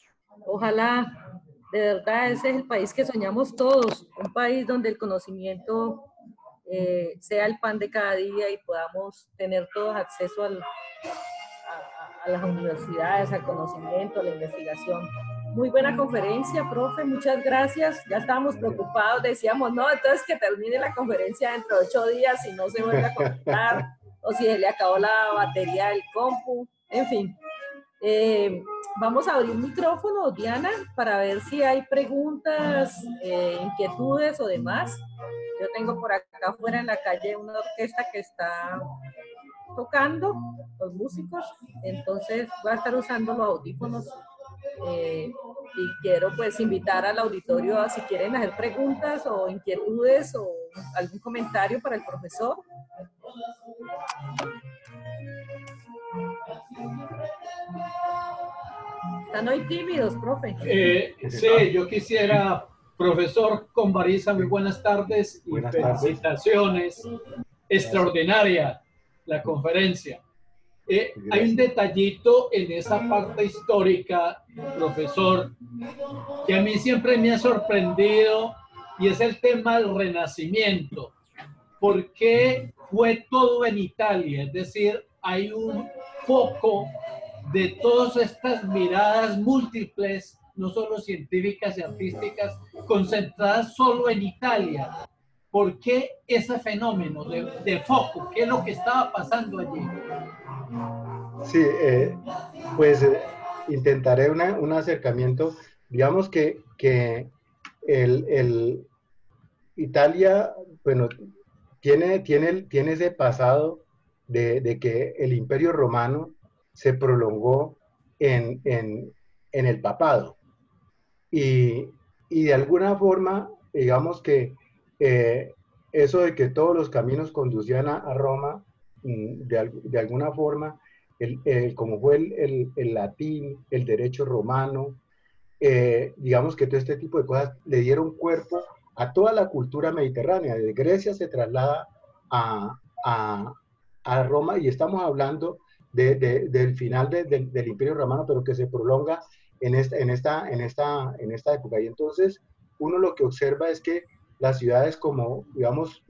Ojalá, de verdad, ese es el país que soñamos todos, un país donde el conocimiento eh, sea el pan de cada día y podamos tener todos acceso al, a, a las universidades, al conocimiento, a la investigación. Muy buena conferencia, profe, muchas gracias. Ya estábamos preocupados, decíamos, no, entonces que termine la conferencia dentro de ocho días y no se vuelve a conectar, o si se le acabó la batería del compu, en fin. Eh, vamos a abrir micrófono, Diana, para ver si hay preguntas, eh, inquietudes o demás. Yo tengo por acá afuera en la calle una orquesta que está tocando, los músicos, entonces voy a estar usando los audífonos eh, y quiero pues invitar al auditorio a si quieren hacer preguntas o inquietudes o algún comentario para el profesor. Están hoy tímidos, profe. Eh, sí, yo quisiera, profesor Conbariza, muy buenas tardes y buenas felicitaciones. Tardes. Extraordinaria la conferencia. Eh, hay un detallito en esa parte histórica, profesor, que a mí siempre me ha sorprendido y es el tema del Renacimiento. ¿Por qué fue todo en Italia? Es decir, hay un foco de todas estas miradas múltiples, no solo científicas y artísticas, concentradas solo en Italia. ¿Por qué ese fenómeno de, de foco? ¿Qué es lo que estaba pasando allí? Sí, eh, pues eh, intentaré una, un acercamiento. Digamos que, que el, el Italia, bueno, tiene, tiene, tiene ese pasado de, de que el Imperio Romano se prolongó en, en, en el papado. Y, y de alguna forma, digamos que eh, eso de que todos los caminos conducían a, a Roma, mm, de, de, alguna forma, el, el, como fue el, el, el, latín, el derecho romano, eh, digamos que todo este tipo de cosas le dieron cuerpo a toda la cultura mediterránea. De Grecia se traslada a, a, a Roma y estamos hablando de, de, del final de, de, del Imperio Romano, pero que se prolonga en esta, en, esta, en, esta, en esta época. Y entonces uno lo que observa es que las ciudades como, digamos,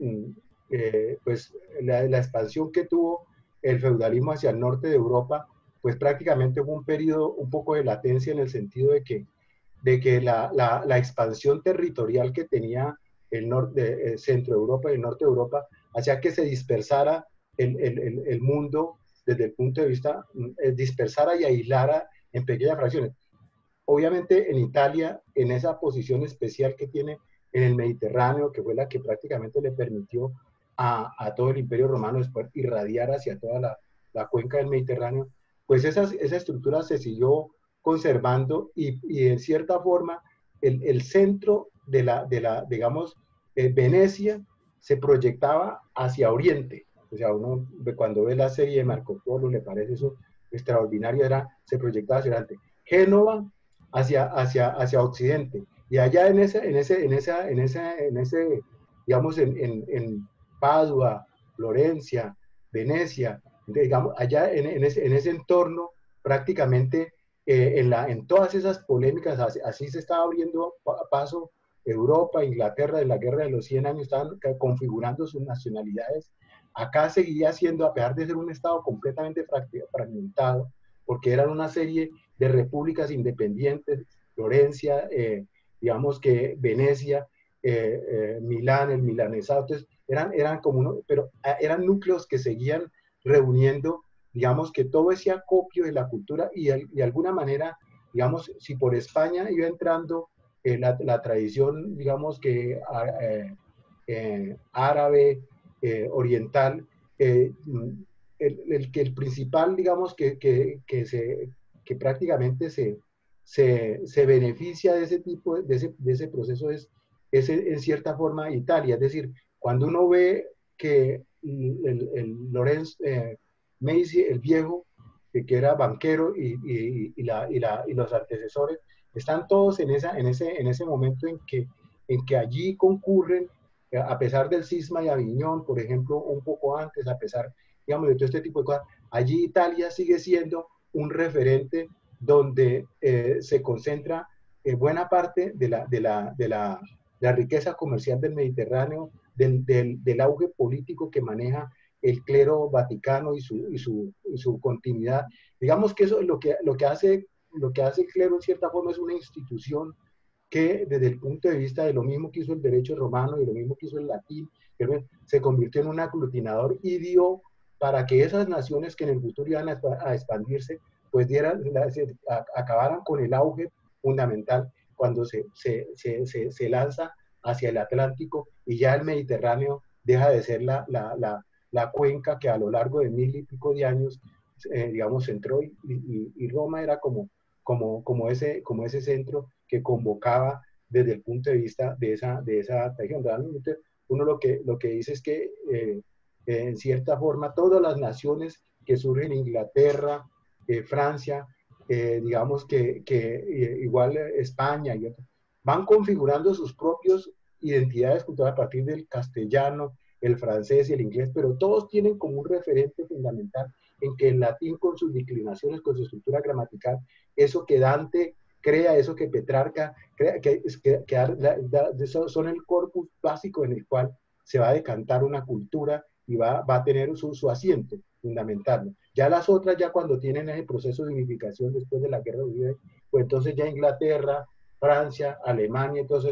eh, pues la, la expansión que tuvo el feudalismo hacia el norte de Europa, pues prácticamente hubo un periodo un poco de latencia en el sentido de que, de que la, la, la expansión territorial que tenía el norte, el centro de Europa y el norte de Europa hacía que se dispersara el, el, el, el mundo desde el punto de vista, eh, dispersara y aislara en pequeñas fracciones. Obviamente en Italia, en esa posición especial que tiene en el Mediterráneo, que fue la que prácticamente le permitió a, a todo el Imperio Romano después irradiar hacia toda la, la cuenca del Mediterráneo, pues esa, esa estructura se siguió conservando y, y en cierta forma el, el centro de la, de la digamos, eh, Venecia se proyectaba hacia Oriente. O sea, uno cuando ve la serie de Marco Polo le parece eso extraordinario, era, se proyectaba hacia Oriente. Génova hacia, hacia, hacia Occidente. Y allá en ese, en ese, en esa, en ese, en ese digamos, en, en, en Padua, Florencia, Venecia, digamos, allá en, en, ese, en ese entorno, prácticamente eh, en, la, en todas esas polémicas, así, así se estaba abriendo paso Europa, Inglaterra, de la guerra de los cien años, estaban configurando sus nacionalidades. Acá seguía siendo, a pesar de ser un estado completamente fragmentado, porque eran una serie de repúblicas independientes, Florencia, eh, digamos que Venecia, eh, eh, Milán, el milanesado, entonces eran, eran como uno, pero eran núcleos que seguían reuniendo, digamos que todo ese acopio de la cultura y de alguna manera, digamos, si por España iba entrando eh, la, la tradición, digamos que eh, eh, árabe, eh, oriental, eh, el, el, el principal, digamos, que, que, que, se, que prácticamente se, se, se beneficia de ese tipo, de ese, de ese proceso es, es en cierta forma Italia. Es decir, cuando uno ve que el, el, el Lorenz eh, Medici, el viejo, que, que era banquero y, y, y, la, y, la, y los antecesores, están todos en, esa, en, ese, en ese momento en que, en que allí concurren, a pesar del cisma de Aviñón, por ejemplo, un poco antes, a pesar, digamos, de todo este tipo de cosas, allí Italia sigue siendo un referente donde eh, se concentra eh, buena parte de la, de, la, de, la, de la riqueza comercial del Mediterráneo, del, del, del auge político que maneja el clero vaticano y su, y su, y su continuidad. Digamos que eso es lo que, lo que hace, lo que hace el clero en cierta forma es una institución que desde el punto de vista de lo mismo que hizo el derecho romano y lo mismo que hizo el latín, se convirtió en un aglutinador y dio para que esas naciones que en el futuro iban a, a expandirse, pues dieran, se, a, acabaran con el auge fundamental cuando se, se, se, se, se lanza hacia el Atlántico y ya el Mediterráneo deja de ser la, la, la, la cuenca que a lo largo de mil y pico de años, eh, digamos, entró y, y, y Roma era como, como, como, ese, como ese centro que convocaba desde el punto de vista de esa, de esa región. Realmente uno lo que, lo que dice es que eh, eh, en cierta forma todas las naciones que surgen, Inglaterra, eh, Francia, eh, digamos que, que eh, igual España y otros, van configurando sus propias identidades culturales a partir del castellano, el francés y el inglés, pero todos tienen como un referente fundamental en que el latín con sus declinaciones, con su estructura gramatical, eso que Dante crea, eso que Petrarca crea, que, que, que da, da, son el corpus básico en el cual se va a decantar una cultura y va, va a tener su, su asiento fundamental. Ya las otras, ya cuando tienen ese proceso de unificación después de la guerra civil, pues entonces ya Inglaterra, Francia, Alemania, entonces eso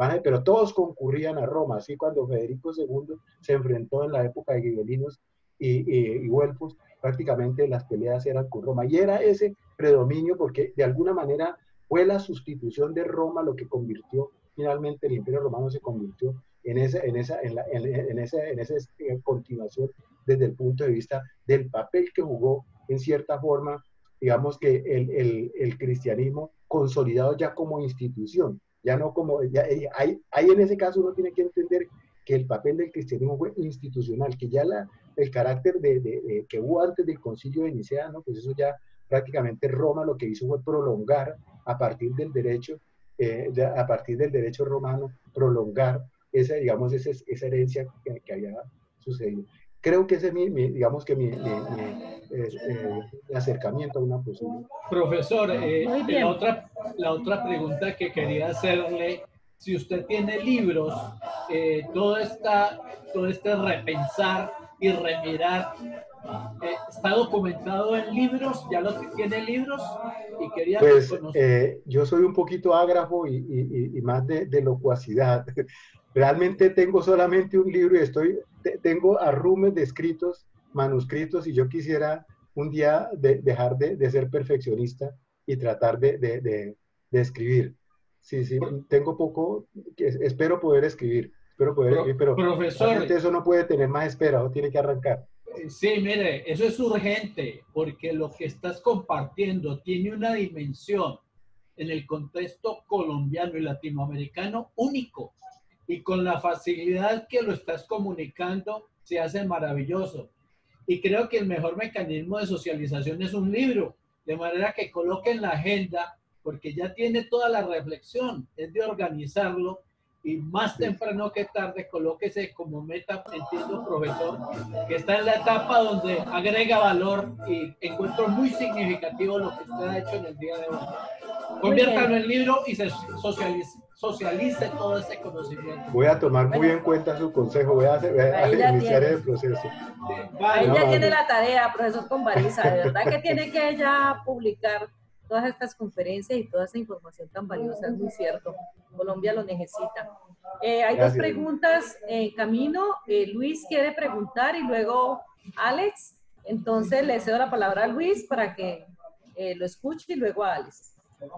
pero todos concurrían a Roma, así cuando Federico segundo se enfrentó en la época de Gibelinos y, y, y Güelfos, prácticamente las peleas eran con Roma, y era ese predominio porque de alguna manera fue la sustitución de Roma lo que convirtió, finalmente el Imperio Romano se convirtió en esa, en esa, en la, en, en esa, en esa continuación desde el punto de vista del papel que jugó, en cierta forma, digamos que el, el, el cristianismo consolidado ya como institución, ya no como, ya, hay, hay en ese caso uno tiene que entender que el papel del cristianismo fue institucional, que ya la, el carácter de, de, de, que hubo antes del concilio de Nicea, ¿no? Pues eso ya prácticamente Roma lo que hizo fue prolongar a partir del derecho, eh, ya a partir del derecho romano, prolongar esa, digamos, esa, esa herencia que, que había sucedido. Creo que ese es mi, mi digamos que mi, mi, mi, eh, eh, mi acercamiento a una posible. Profesor, eh, la, otra, la otra pregunta que quería hacerle, si usted tiene libros, eh, todo, esta, todo este repensar y remirar, eh, ¿está documentado en libros? ¿Ya lo tiene libros? Y quería pues eh, yo soy un poquito ágrafo y, y, y más de, de locuacidad. Realmente tengo solamente un libro y estoy, tengo arrumes de escritos, manuscritos, y yo quisiera un día de, dejar de, de ser perfeccionista y tratar de, de, de, de escribir. Sí, sí, tengo poco, espero poder escribir, espero poder escribir, pero profesor, eso no puede tener más espera, o tiene que arrancar. Sí, mire, eso es urgente, porque lo que estás compartiendo tiene una dimensión en el contexto colombiano y latinoamericano único. Y con la facilidad que lo estás comunicando, se hace maravilloso. Y creo que el mejor mecanismo de socialización es un libro, de manera que coloque en la agenda, porque ya tiene toda la reflexión, es de organizarlo, y más temprano que tarde colóquese como meta, entiendo, profesor, que está en la etapa donde agrega valor y encuentro muy significativo lo que usted ha hecho en el día de hoy. Conviértalo en libro y se socialice, socialice todo ese conocimiento. Voy a tomar muy bueno, en cuenta su consejo, voy a, hacer, voy a iniciar el proceso. Ahí ya tiene la tarea, profesor Conbariza, de verdad que tiene que ya publicar todas estas conferencias y toda esa información tan valiosa, es muy cierto. Colombia lo necesita. Eh, hay Gracias. dos preguntas en camino. Eh, Luis quiere preguntar y luego Alex. Entonces le cedo la palabra a Luis para que eh, lo escuche y luego a Alex.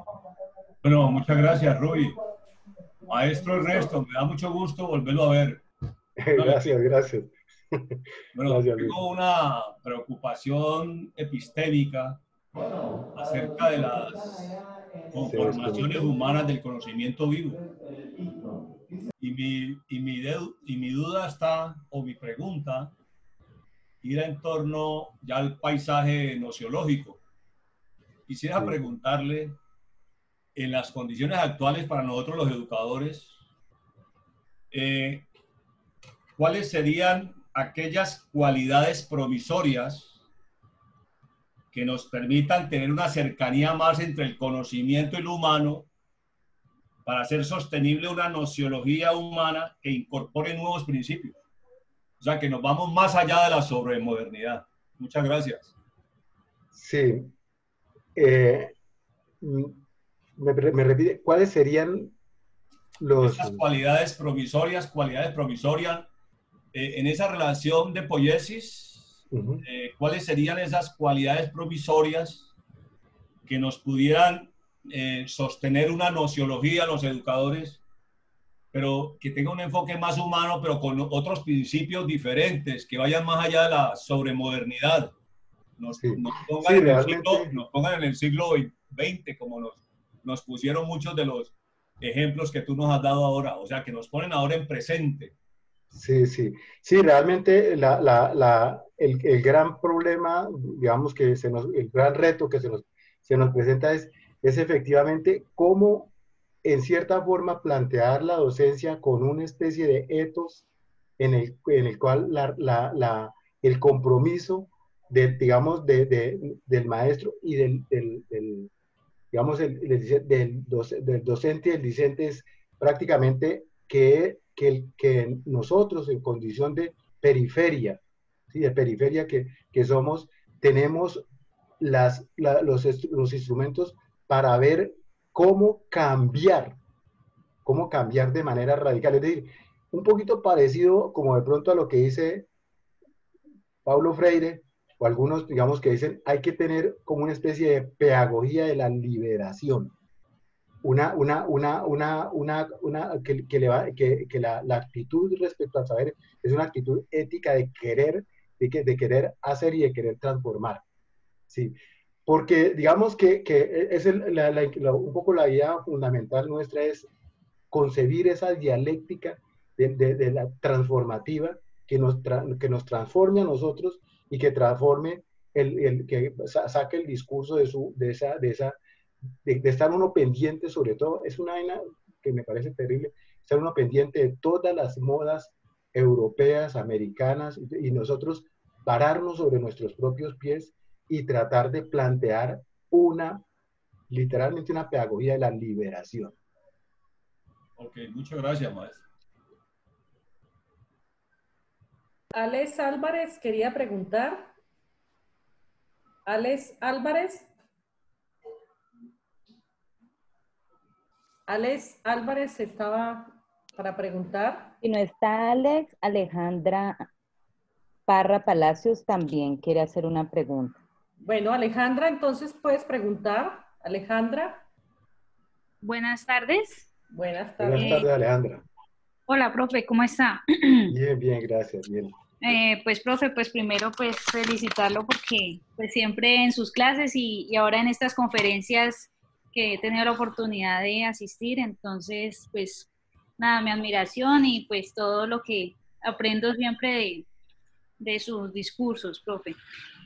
Bueno, muchas gracias, Ruy. Maestro Ernesto, me da mucho gusto volverlo a ver. Gracias, gracias. Bueno, gracias, tengo Luis. una preocupación epistémica acerca de las conformaciones humanas del conocimiento vivo. Y mi, y, mi de, y mi duda está, o mi pregunta, irá en torno ya al paisaje nociológico. Quisiera sí. preguntarle, en las condiciones actuales para nosotros los educadores, eh, ¿cuáles serían aquellas cualidades provisorias que nos permitan tener una cercanía más entre el conocimiento y lo humano para hacer sostenible una nociología humana que incorpore nuevos principios? O sea, que nos vamos más allá de la sobremodernidad. Muchas gracias. Sí. Eh, me, me repite, ¿cuáles serían los... Esas cualidades provisorias, cualidades provisorias, eh, en esa relación de poiesis, Uh-huh. eh, ¿cuáles serían esas cualidades provisorias que nos pudieran eh, sostener una nociología a los educadores, pero que tenga un enfoque más humano, pero con otros principios diferentes, que vayan más allá de la sobremodernidad? Nos, sí. nos, pongan, sí, en el siglo, nos pongan en el siglo veinte, como nos, nos pusieron muchos de los ejemplos que tú nos has dado ahora, o sea, que nos ponen ahora en presente. Sí, sí, sí, realmente la, la, la, el, el gran problema, digamos que se nos, el gran reto que se nos, se nos presenta es, es efectivamente cómo en cierta forma plantear la docencia con una especie de ethos en el, en el cual la, la, la, el compromiso de, digamos, de, de, del maestro y del, del, del digamos, el, el, del, doce, del docente y el discente es prácticamente que Que, el, que nosotros en condición de periferia, ¿sí? de periferia que, que somos, tenemos las, la, los, los instrumentos para ver cómo cambiar cómo cambiar de manera radical. Es decir, un poquito parecido como de pronto a lo que dice Paulo Freire, o algunos, digamos, que dicen, hay que tener como una especie de pedagogía de la liberación. Una, una, una, una, una, una que, que, le va, que, que la, la actitud respecto al saber es una actitud ética de querer, de, que, de querer hacer y de querer transformar. Sí, porque digamos que, que es el, la, la, la, un poco la idea fundamental nuestra es concebir esa dialéctica de, de, de la transformativa que nos, tra, que nos transforme a nosotros y que transforme, el, el, que saque el discurso de, su, de esa, de esa De, de estar uno pendiente, sobre todo, es una vaina que me parece terrible, estar uno pendiente de todas las modas europeas, americanas, y nosotros pararnos sobre nuestros propios pies y tratar de plantear una, literalmente una pedagogía de la liberación. Ok, muchas gracias, maestro. Alex Álvarez quería preguntar. Alex Álvarez. Alex Álvarez estaba para preguntar. Si no está Alex, Alejandra Parra Palacios también quiere hacer una pregunta. Bueno, Alejandra, entonces puedes preguntar. Alejandra. Buenas tardes. Buenas tardes. Buenas tardes, Alejandra. Hola, profe, ¿cómo está? Bien, bien, gracias, bien. Eh, pues, profe, pues primero, pues felicitarlo porque pues siempre en sus clases y, y ahora en estas conferencias que he tenido la oportunidad de asistir, entonces, pues, nada, mi admiración y pues todo lo que aprendo siempre de, de sus discursos, profe.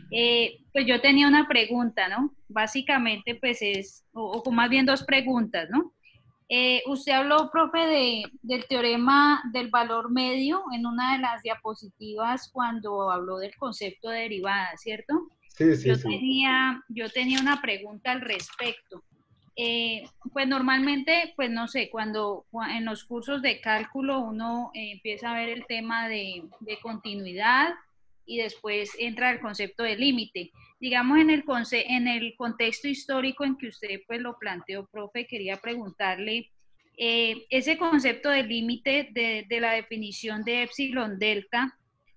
Eh, pues yo tenía una pregunta, ¿no? Básicamente, pues es, o, o más bien dos preguntas, ¿no? Eh, usted habló, profe, de, del teorema del valor medio en una de las diapositivas cuando habló del concepto de derivada, ¿cierto? Sí, sí, yo sí. Tenía, yo tenía una pregunta al respecto. Eh, pues normalmente, pues no sé, cuando en los cursos de cálculo uno eh, empieza a ver el tema de, de continuidad y después entra el concepto de límite. Digamos, en el, conce en el contexto histórico en que usted pues lo planteó, profe, quería preguntarle, eh, ese concepto de límite de, de la definición de epsilon delta,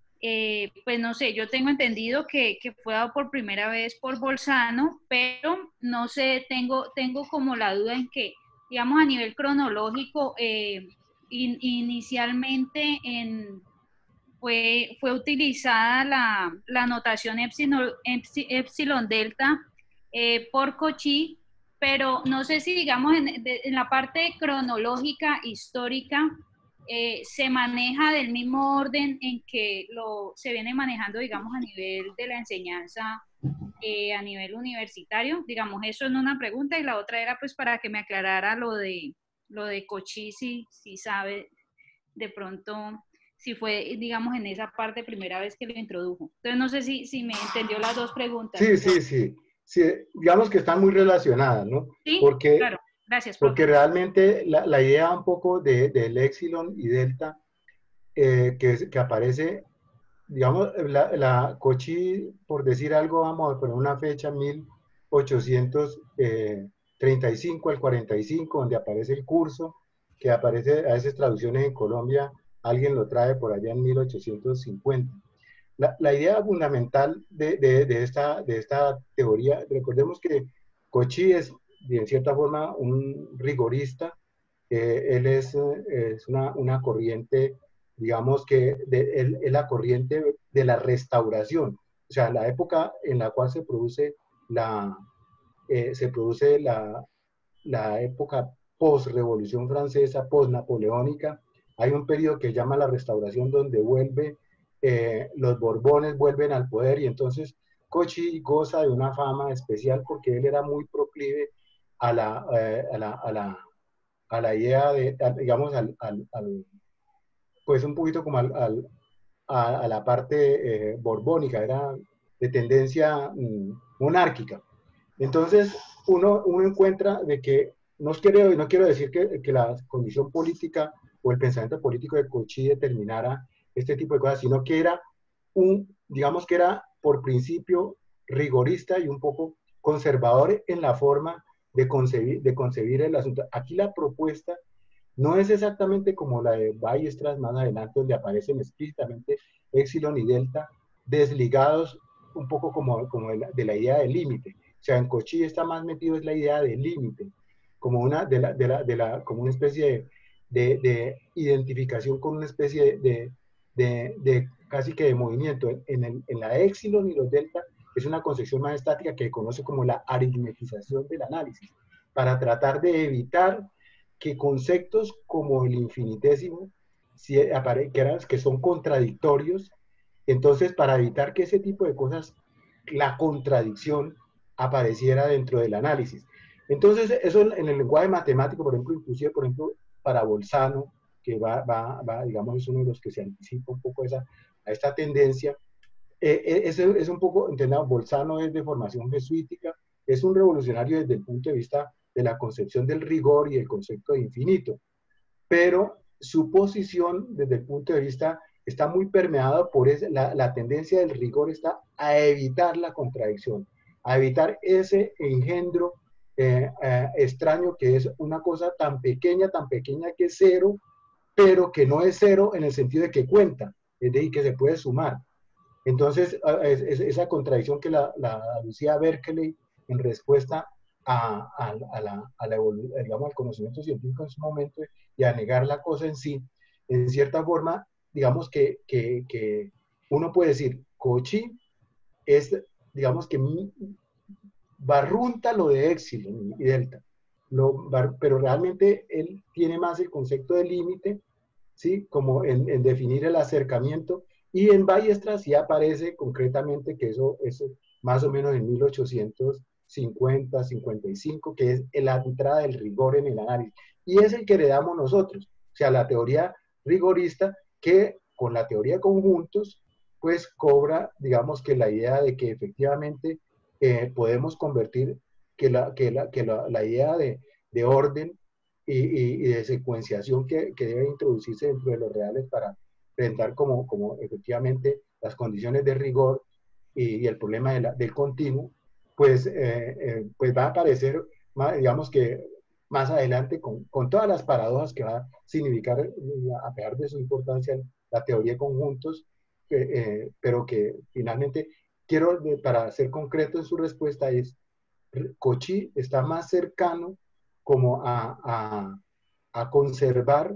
eh, pues no sé, yo tengo entendido que, que fue dado por primera vez por Bolzano, pero no sé, tengo, tengo como la duda en que, digamos, a nivel cronológico, eh, in, inicialmente en, fue, fue utilizada la, la notación epsilon, epsilon delta eh, por Cauchy, pero no sé si, digamos, en, de, en la parte cronológica histórica, Eh, se maneja del mismo orden en que lo, se viene manejando, digamos, a nivel de la enseñanza, eh, a nivel universitario. Digamos, eso es una pregunta, y la otra era pues para que me aclarara lo de, lo de Cauchy, si, si sabe de pronto si fue, digamos, en esa parte primera vez que lo introdujo. Entonces no sé si, si me entendió las dos preguntas. Sí, sí, sí, sí. Digamos que están muy relacionadas, ¿no? Sí, porque, claro. Gracias, profe. Porque realmente la, la idea un poco de, del epsilon y delta eh, que, que aparece, digamos, la, la Cauchy, por decir algo, vamos a poner una fecha, mil ochocientos treinta y cinco al cuarenta y cinco, donde aparece el curso, que aparece a veces traducciones en Colombia, alguien lo trae por allá en mil ochocientos cincuenta. La, la idea fundamental de, de, de, esta, de esta teoría, recordemos que Cauchy es, de cierta forma, un rigorista. Eh, él es, es una, una corriente, digamos que de, él, es la corriente de la restauración, o sea, la época en la cual se produce la, eh, se produce la, la época post-revolución francesa, post-napoleónica. Hay un periodo que llama la restauración, donde vuelve, eh, los Borbones vuelven al poder, y entonces Cauchy goza de una fama especial porque él era muy proclive a la, eh, a la, a la, a la idea de, a, digamos, al, al, al, pues un poquito como al, al, a, a la parte eh, borbónica, era de tendencia mm, monárquica. Entonces, uno, uno encuentra de que, no quiero, no quiero decir que, que la condición política o el pensamiento político de Cauchy determinara este tipo de cosas, sino que era un, digamos que era por principio rigorista y un poco conservador en la forma de concebir, de concebir el asunto. Aquí la propuesta No es exactamente como la de Weierstrass más adelante, donde aparecen explícitamente epsilon y delta desligados un poco como, como de, la, de la idea del límite. O sea, en Cauchy está más metido es la idea del límite, como una, de la, de la, de la, como una especie de, de, de identificación con una especie de, de, de casi que de movimiento. En, el, en la epsilon y los delta es una concepción más estática que se conoce como la aritmetización del análisis, para tratar de evitar que conceptos como el infinitésimo, que son contradictorios, entonces para evitar que ese tipo de cosas, la contradicción apareciera dentro del análisis. Entonces eso en el lenguaje matemático, por ejemplo, inclusive, por ejemplo, para Bolzano, que va, va, va digamos, es uno de los que se anticipa un poco esa, a esta tendencia, eh, es, es un poco, entendamos, Bolzano es de formación jesuítica, es un revolucionario desde el punto de vista de la concepción del rigor y el concepto de infinito, pero su posición desde el punto de vista está muy permeado por ese, la, la tendencia del rigor está a evitar la contradicción, a evitar ese engendro eh, eh, extraño que es una cosa tan pequeña, tan pequeña que es cero, pero que no es cero en el sentido de que cuenta, es decir, que se puede sumar. Entonces, es, es esa contradicción que la, la aducía Berkeley en respuesta a, a, a, la, a la digamos, al conocimiento científico en su momento y a negar la cosa en sí, en cierta forma, digamos que, que, que uno puede decir, Cauchy es, digamos que barrunta lo de epsilon y delta, lo, bar, pero realmente él tiene más el concepto de límite, ¿sí? Como en, en definir el acercamiento, y en Weierstrass sí aparece concretamente que eso es más o menos en mil ochocientos cincuenta, cincuenta y cinco, que es la entrada del rigor en el análisis. Y es el que heredamos nosotros. O sea, la teoría rigorista que con la teoría de conjuntos, pues cobra, digamos que la idea de que efectivamente eh, podemos convertir que la, que la, que la, la idea de, de orden y, y, y de secuenciación que, que debe introducirse dentro de los reales para presentar como, como efectivamente las condiciones de rigor y, y el problema de la, del continuo, pues, eh, eh, pues va a aparecer, más, digamos que más adelante con, con todas las paradojas que va a significar, a pesar de su importancia, la teoría de conjuntos, eh, eh, pero que finalmente, quiero, para ser concreto en su respuesta, es Cauchy está más cercano como a, a, a conservar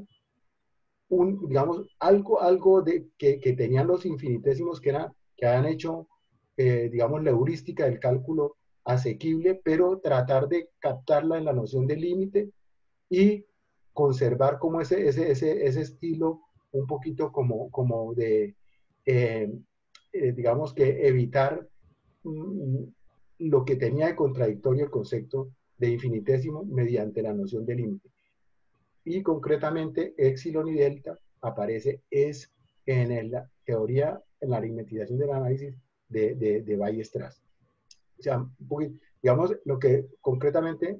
un, digamos, algo, algo de, que, que tenían los infinitésimos que, era, que habían hecho, eh, digamos, la heurística del cálculo asequible, pero tratar de captarla en la noción de límite y conservar como ese, ese, ese, ese estilo un poquito como, como de, eh, eh, digamos que evitar mm, lo que tenía de contradictorio el concepto de infinitésimo mediante la noción de límite. Y concretamente, epsilon y delta aparece es en la teoría, en la aritmetización del análisis de, de, de Weierstrass. O sea, digamos, lo que concretamente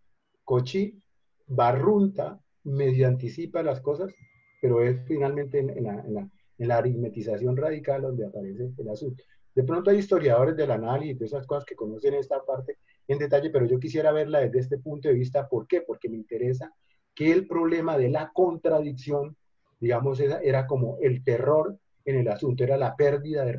Cauchy barrunta, medio anticipa las cosas, pero es finalmente en, en, la, en, la, en la aritmetización radical donde aparece el asunto. De pronto hay historiadores del análisis de esas cosas que conocen esta parte en detalle, pero yo quisiera verla desde este punto de vista. ¿Por qué? Porque me interesa que el problema de la contradicción, digamos, era, era como el terror en el asunto, era la pérdida de